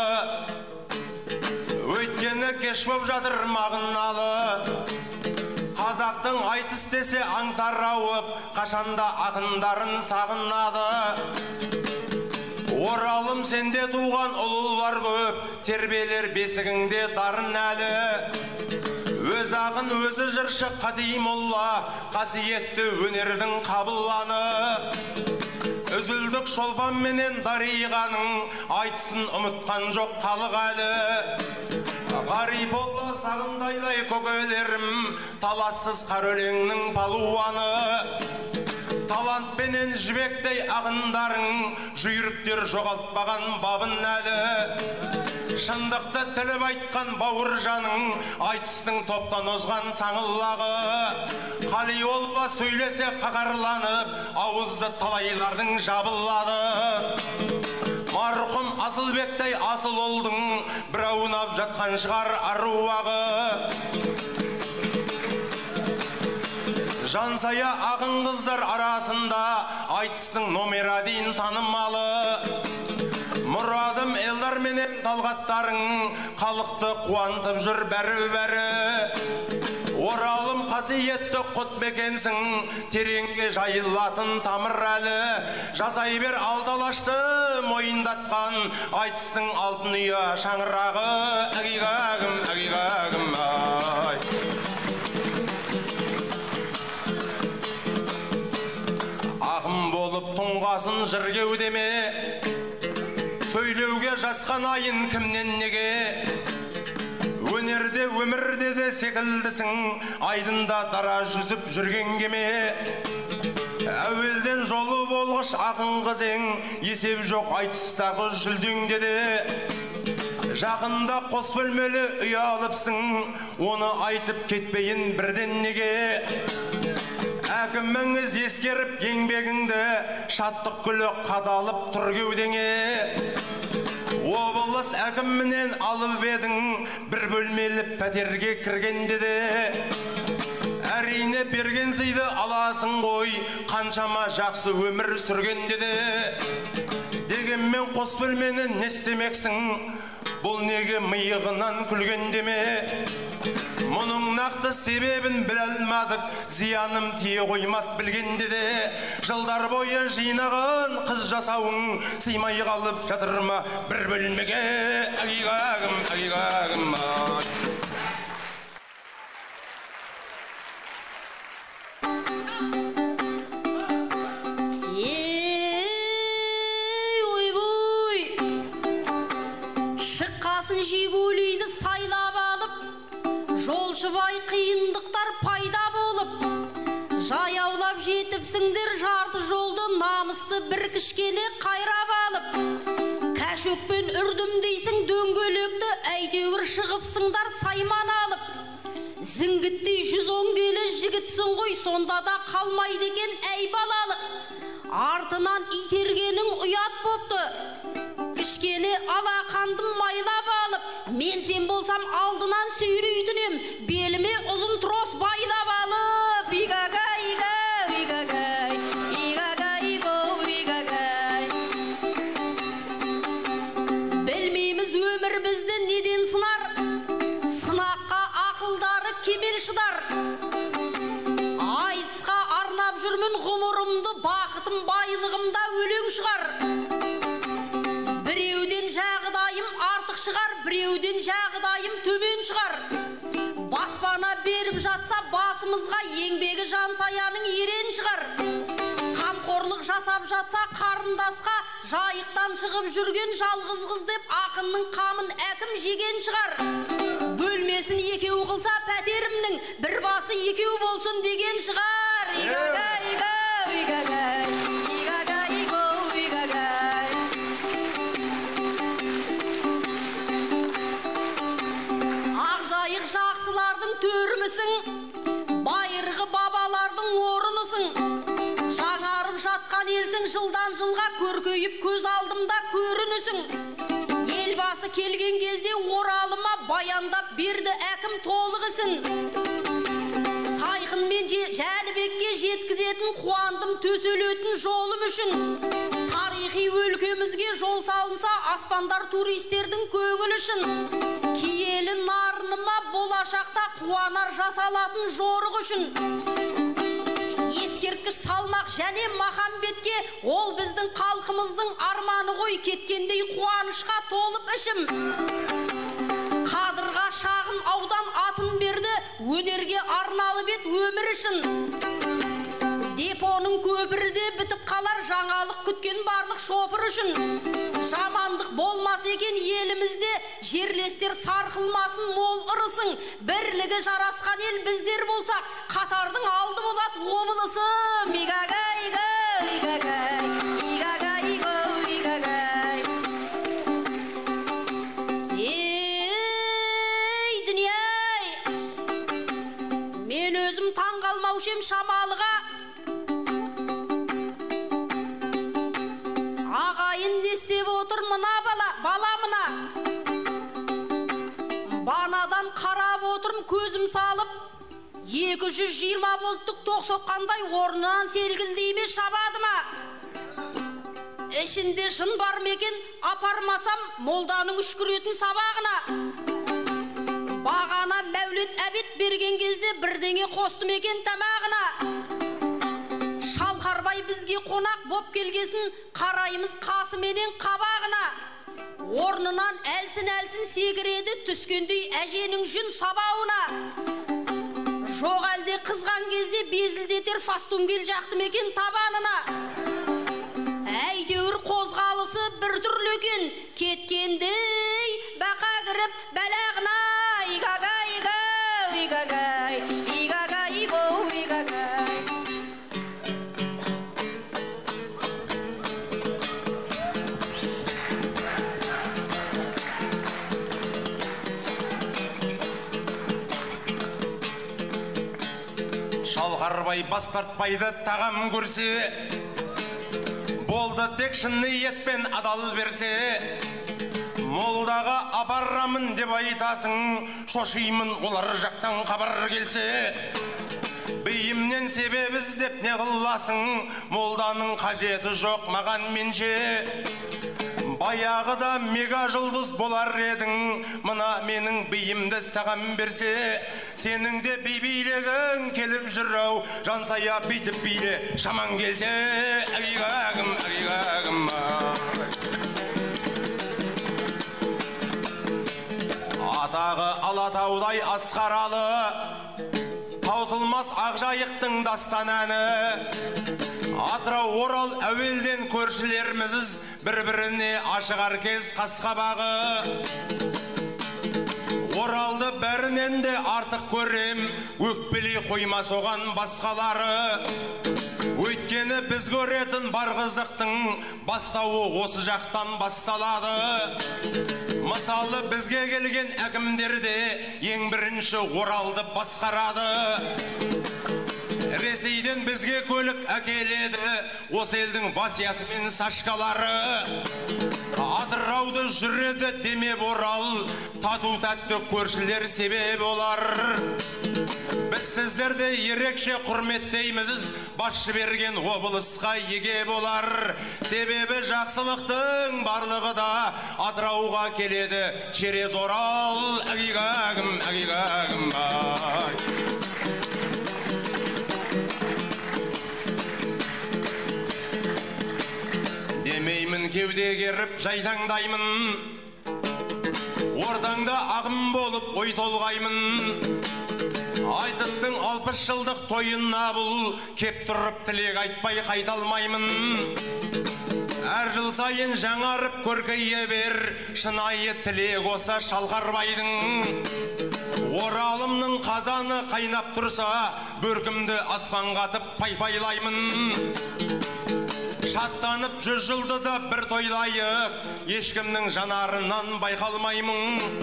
Speaker 10: өйткені кеш боп жатыр мағыналы. Қазақтың айтыс десе аңсар ауып, қашанда ақындарын сағынады. Оралым сенде туған ұлылар көп, тербелер бесігіңде дарын әлі. Өз ақын өзі жыршы Қадимолла, қасиетті өнердің қабыланы. Үзілдік шолпан менен Дариғаның, айтысын ұмытқан жоқ халық әлі. Ғариполла сағындайлай көкелерім, талассыз қар өлеңнің палуаны. Талант пенен жібектей ақындарың, жүйріктер жоғалтпаған бабын әлі. Шындықты тіліп айтқан бауыржаның, айтыстың топтан озған саңыллағы. Қалиолла сөйлесе қақарланып, ауызды талайлардың жабылады. Марқұм Асылбектай асыл олдың, бір аунап жатқан шығар аруағы. Жансая ақын қыздар арасында, айтыстың номер один танымалы. Мұрадым Элдар менен Талғаттарың, халықты қуантып жүр бәрі-бәрі. Оралым қасиетті құт мекенсің, тереңге жайылатын тамыр әлі. Жасай бер алталашты мойындатқан, айтыстың алтын ұя шаңырағы. Әгигагім, әгигагім, ай. Ақын болып тұңғасын жыр кеудеме, сөйлеуге жасқан айын кімнен неге. Өнерде өмірде де секілдісің, айдында дара жүзіп жүрген кеме. Әуелден жолы болғыш ақын қызың, есеп жоқ айтыстағы жүлдеңде де. Жақында қос бөлмелі үй алыпсың, оны айтып кетпейін бірден неге. Әкіміңіз ескеріп еңбегіңді, шаттық күлі қадалып тұр кеудеңе. Облыс әкімінен алып едің, бір бөлмелі пәтерге кіргенде де. Әрине берген сыйды аласың ғой, қаншама жақсы өмір сүргенде де. Дегенмен қос бөлмені не істемексің, бұл неге миығынан күлгенде ме? Мұның нақты себебін біле алмадық, зияным тие қоймас білгенде де. Жылдар бойы жинаған қыз жасауың, сыймай қалып жатыр ма бір бөлмеге? Әгигагім, әгигагім,
Speaker 2: ей ойбой, шыққасын жигулиді сайлап алып, жолшыбай қиындықтар пайда болып, жаяулап жетіпсіңдер жарты жолды намысты бір кішкеле қайрап алып, кәшөкпен үрдім дейсің дөңгелекті әйтеуір шығыпсыңдар сайман алып. Зіңгіттей жүз он келі жігітсің ғой, сонда да қалмайды екен әй балалық. Артынан итергенің ұят бопты, кішкене алақандым майлап алып, мен сен болсам алдынан сүйрейтінем, беліме ұзын трос байлап алып. Игага, ига, игагай, игага, иго, игагай. Білмейміз өмір бізді неден сынар, сынаққа ақылдары кемел шыдар. Айтысқа арнап жүрмін ғұмырымды, бақытым байлығымда өлең шығар. Біреуден жағдайым артық шығар, біреуден жағдайым төмен шығар. Баспана беріп жатса басымызға, еңбегі жан саяның ерен шығар. Қамқорлық жасап жатса қарындасқа, жайықтан шығып жүрген жалғыз қыз деп ақынның қамын әкім жеген шығар. Бөлмесін екеу қылса пәтерімнің, бір басы екеу болсын деген шығар. Игага, ига, игагай, игага, иго, игагай. Ақжайық жақсылардың төрімісің, байырғы бабалардың орынысың. Жаңарып жатқан елсің, жылдан жылға көркейіп көз алдымда көрінісің. Елбасы келген кезде оралыма баяндап берді әкім толығысын. Сайқын мен Жәнібекке жеткізетін қуандым төселетін жолым үшін. Тарихи өлкемізге жол салынса аспандар туристердің көңіл үшін. Киелі нарыныма болашақта қуанар жасалатын жорық үшін. Ескерткіш салмақ және Махамбетке, ол біздің халқымыздың арманы ғой, кеткендей қуанышқа толып ішім. Қадырға шағын аудан атын берді, өнерге арналып ет өмір үшін. Депоның көпірі де бітіп қалар, жаңалық күткен барлық шопыр үшін. Жамандық болмас екен елімізде, жерлестер сарқылмасын мол ырысың. Бірлігі жарасқан ел біздер болсақ, қатардың алды болат облысым. Игага, иго, игагай, игага, иго, игагай. Ей, дүние-ай, мен өзім таң қалмаушем шамалыға. Ағайын не істеп отыр мына бала, бала мына. Банадан қарап отырым көзім салып, екі жүз жиырма волттық тоқ соққандай орнынан селгілдейме шабады ма? Ішінде жын бар мекен, апармасам молданың үшкіретін сабағына. Бағана мәулет әбет берген кезде бірдеңе қосты мекен тамағына. Шалқарбай бізге қонақ боп келгесін, қараймыз қасыменен қабағына. Орнынан әлсін-әлсін сегіреді, түскендей әженің жүн сабауына. Жоқ әлде қызған кезде безілдетер фастунгел жақты мекен табанына. Әйтеуір қозғалысы бір түрлі екен, кеткендей бақа кіріп бәлағына. Игага, иго, игагай, игага, иго, игагай.
Speaker 10: Шалқарбай бас тартпайды тағам көрсе, болды тек шын ниетпен адал берсе. Молдаға апарамын деп айтасың, шошимын олар жақтан хабар келсе. Бейімнен себеп іздеп не қыласың, молданың қажеті жоқ маған менше. Баяғыда мега жұлдыз болар едің, мына менің бейімді саған берсе. Сенің де бейбейлегің келіп жүрау, жансая бейтіп бейле шаман келсе. Әгигағым, әгигағым. Атағы Алатаудай асқаралы, таусылмас Ақжайықтың дастан әні. Атырау Орал әуелден көршілеріміз, бір-біріне ашығар кез қасқабағы. Оралды бәрінен де артық көрем, өкпелей қоймас оған басқалары. Өйткені біз көретін бар қызықтың бастауы осы жақтан басталады. Мысалы бізге келген әкімдерде ең бірінші Оралды басқарады. Ресейден бізге көлік әкеледі, осы елдің басиясы мен сашкалары. Атырауды жүреді демеп Орал, тату тәтті көршілер себеп олар. Біз сіздерді ерекше құрметтейміз, басшы берген облысқа еге болар. Себебі жақсылықтың барлығы да Атырауға келеді, через Орал. Әгигагім, әгигагім, ай. Демеймін кеуде керіп жайтаңдаймын, ортаңда ағым болып ой толғаймын. Айтыстың алпыс жылдық тойына бұл кеп тұрып тілек айтпай қайталмаймын. Әр жыл сайын жаңарып көркейе бер, шынайы тілек осы Шалқарбайдың. Оралымның қазаны қайнап тұрса, бөркімді аспанға атып пай-пайлаймын. Шаттанып жүз жылды да бір тойлайық, ешкімнің жанарынан байқалмаймын.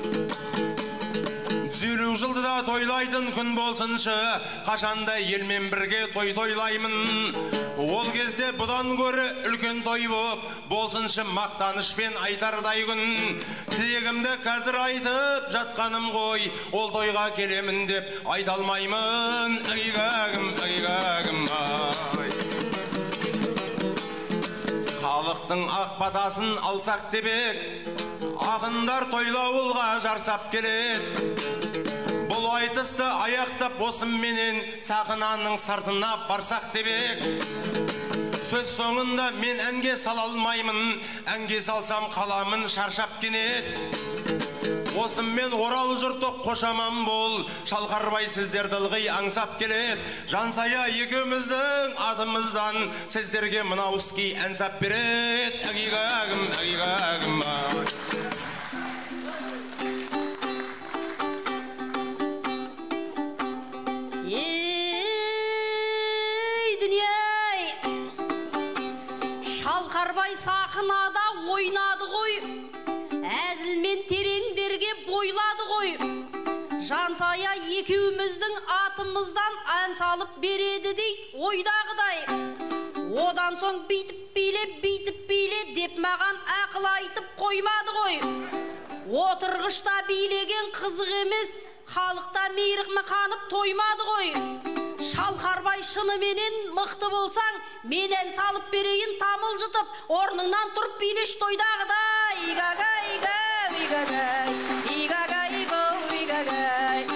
Speaker 10: Жүз жылды да тойлайтын күн болсыншы, қашанда елмен бірге той тойлаймын. Ол кезде бұдан көрі үлкен той боп, болсыншы мақтанышпен айтардай күн. Тілегімді қазір айтып жатқаным ғой, ол тойға келемін деп айталмаймын. Әгигагім, әгигагім, ай. Халықтың ақ батасын алсақ тебек, ақындар тойлауылға жарсап келеді. Бұл айтысты аяқтап осыменен сақынаның сыртына барсақ тебек. Сөз соңында мен әнге сала алмаймын, әнге салсам қаламын шаршап кенет. Осымен Орал жұрты қошаман бол, Шалқарбай сіздерді ылғи аңсап келет. Жансая екеуміздің атымыздан сіздерге мынау ски ән сап берет. Әгигагім, әгигагім, ай.
Speaker 2: Шалқарбай сақынада ойнады ғой, әзілмен тереңдерге бойлады ғой. Жансая екеуміздің атымыздан ән салып береді дейді ойдағыдай. Одан соң бейтіп биле, бейтіп биле деп маған ақыл айтып қоймады ғой. Отырғышта билеген қызық емес, халықта мейірқмі қанып тоймады ғой. Шалқарбай шыныменен мықты болсаң, мен ән салып берейін тамыл жұтып, орныңнан тұрып билеш тойдағыдай. Игагай, игагай, игагай, игагай, игагай.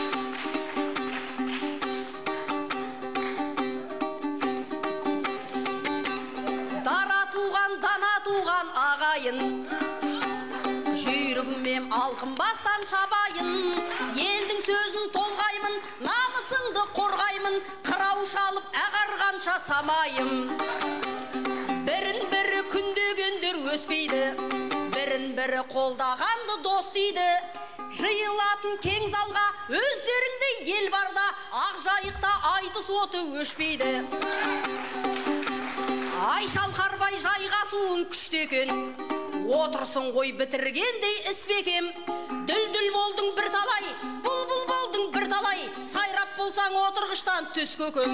Speaker 2: Дара туған, дана туған ағайын, жүйрігіммен алқынбастан шабайын. Елдің сөзін толғаймын, намысыңды қорғаймын, қырау шалып ағарғанша самайым. Бірін-бірі күндегендер өспейді, бірін-бірі қолдағанды дос дейді. Жиылатын кең залға өздеріңді ел барда, ақ жайықта айтыс оты өшпейді. Ай Шалқарбай жайғасуын күшті екен, отырсын ғой бітіргендей іспекем. Дүл-дүл болдың бір талай, бұл-бұл болдың бір талай, сайрап болсаң отырғыштан түс көкім.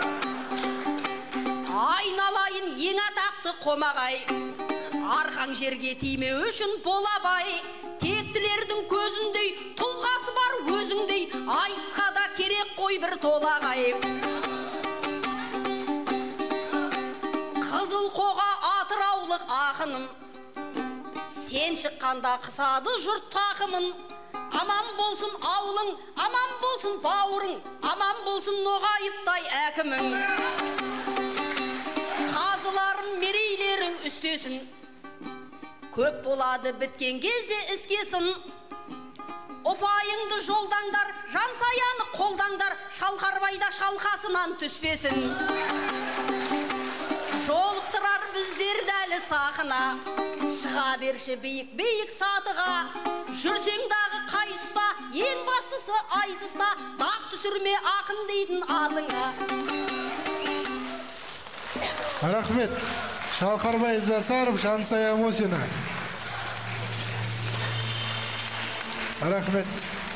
Speaker 2: Айналайын ең атақты қомағай, арқаң жерге тиме үшін болабай. Тектілердің көзіндей тұлғасы бар өзіңдей, айтысқа да керек қой бір толағай. Қызыл қоға атыраулық ақыным, сен шыққанда қысады жұрт тақымын. Аман болсын ауылың, аман болсын бауырың, аман болсын ноғайыптай әкімің. Қазыларым мерейлерің үстесін, көп болады біткен кезде іскесін. Ұпайыңды жолдаңдар, Жансаяны қолдаңдар, Шалқарбайда шалқасынан түспесін. жолықтырар біздерді әлі сақына. Шыға берші биік биік сатыға, жүрсең дағы қай ұста, ең бастысы айтыста, дақ түсірме ақын дейтін атыңа.
Speaker 1: Рахмет. Шалқарбай Ізбасаров, Жансая Мусина. Рахмет.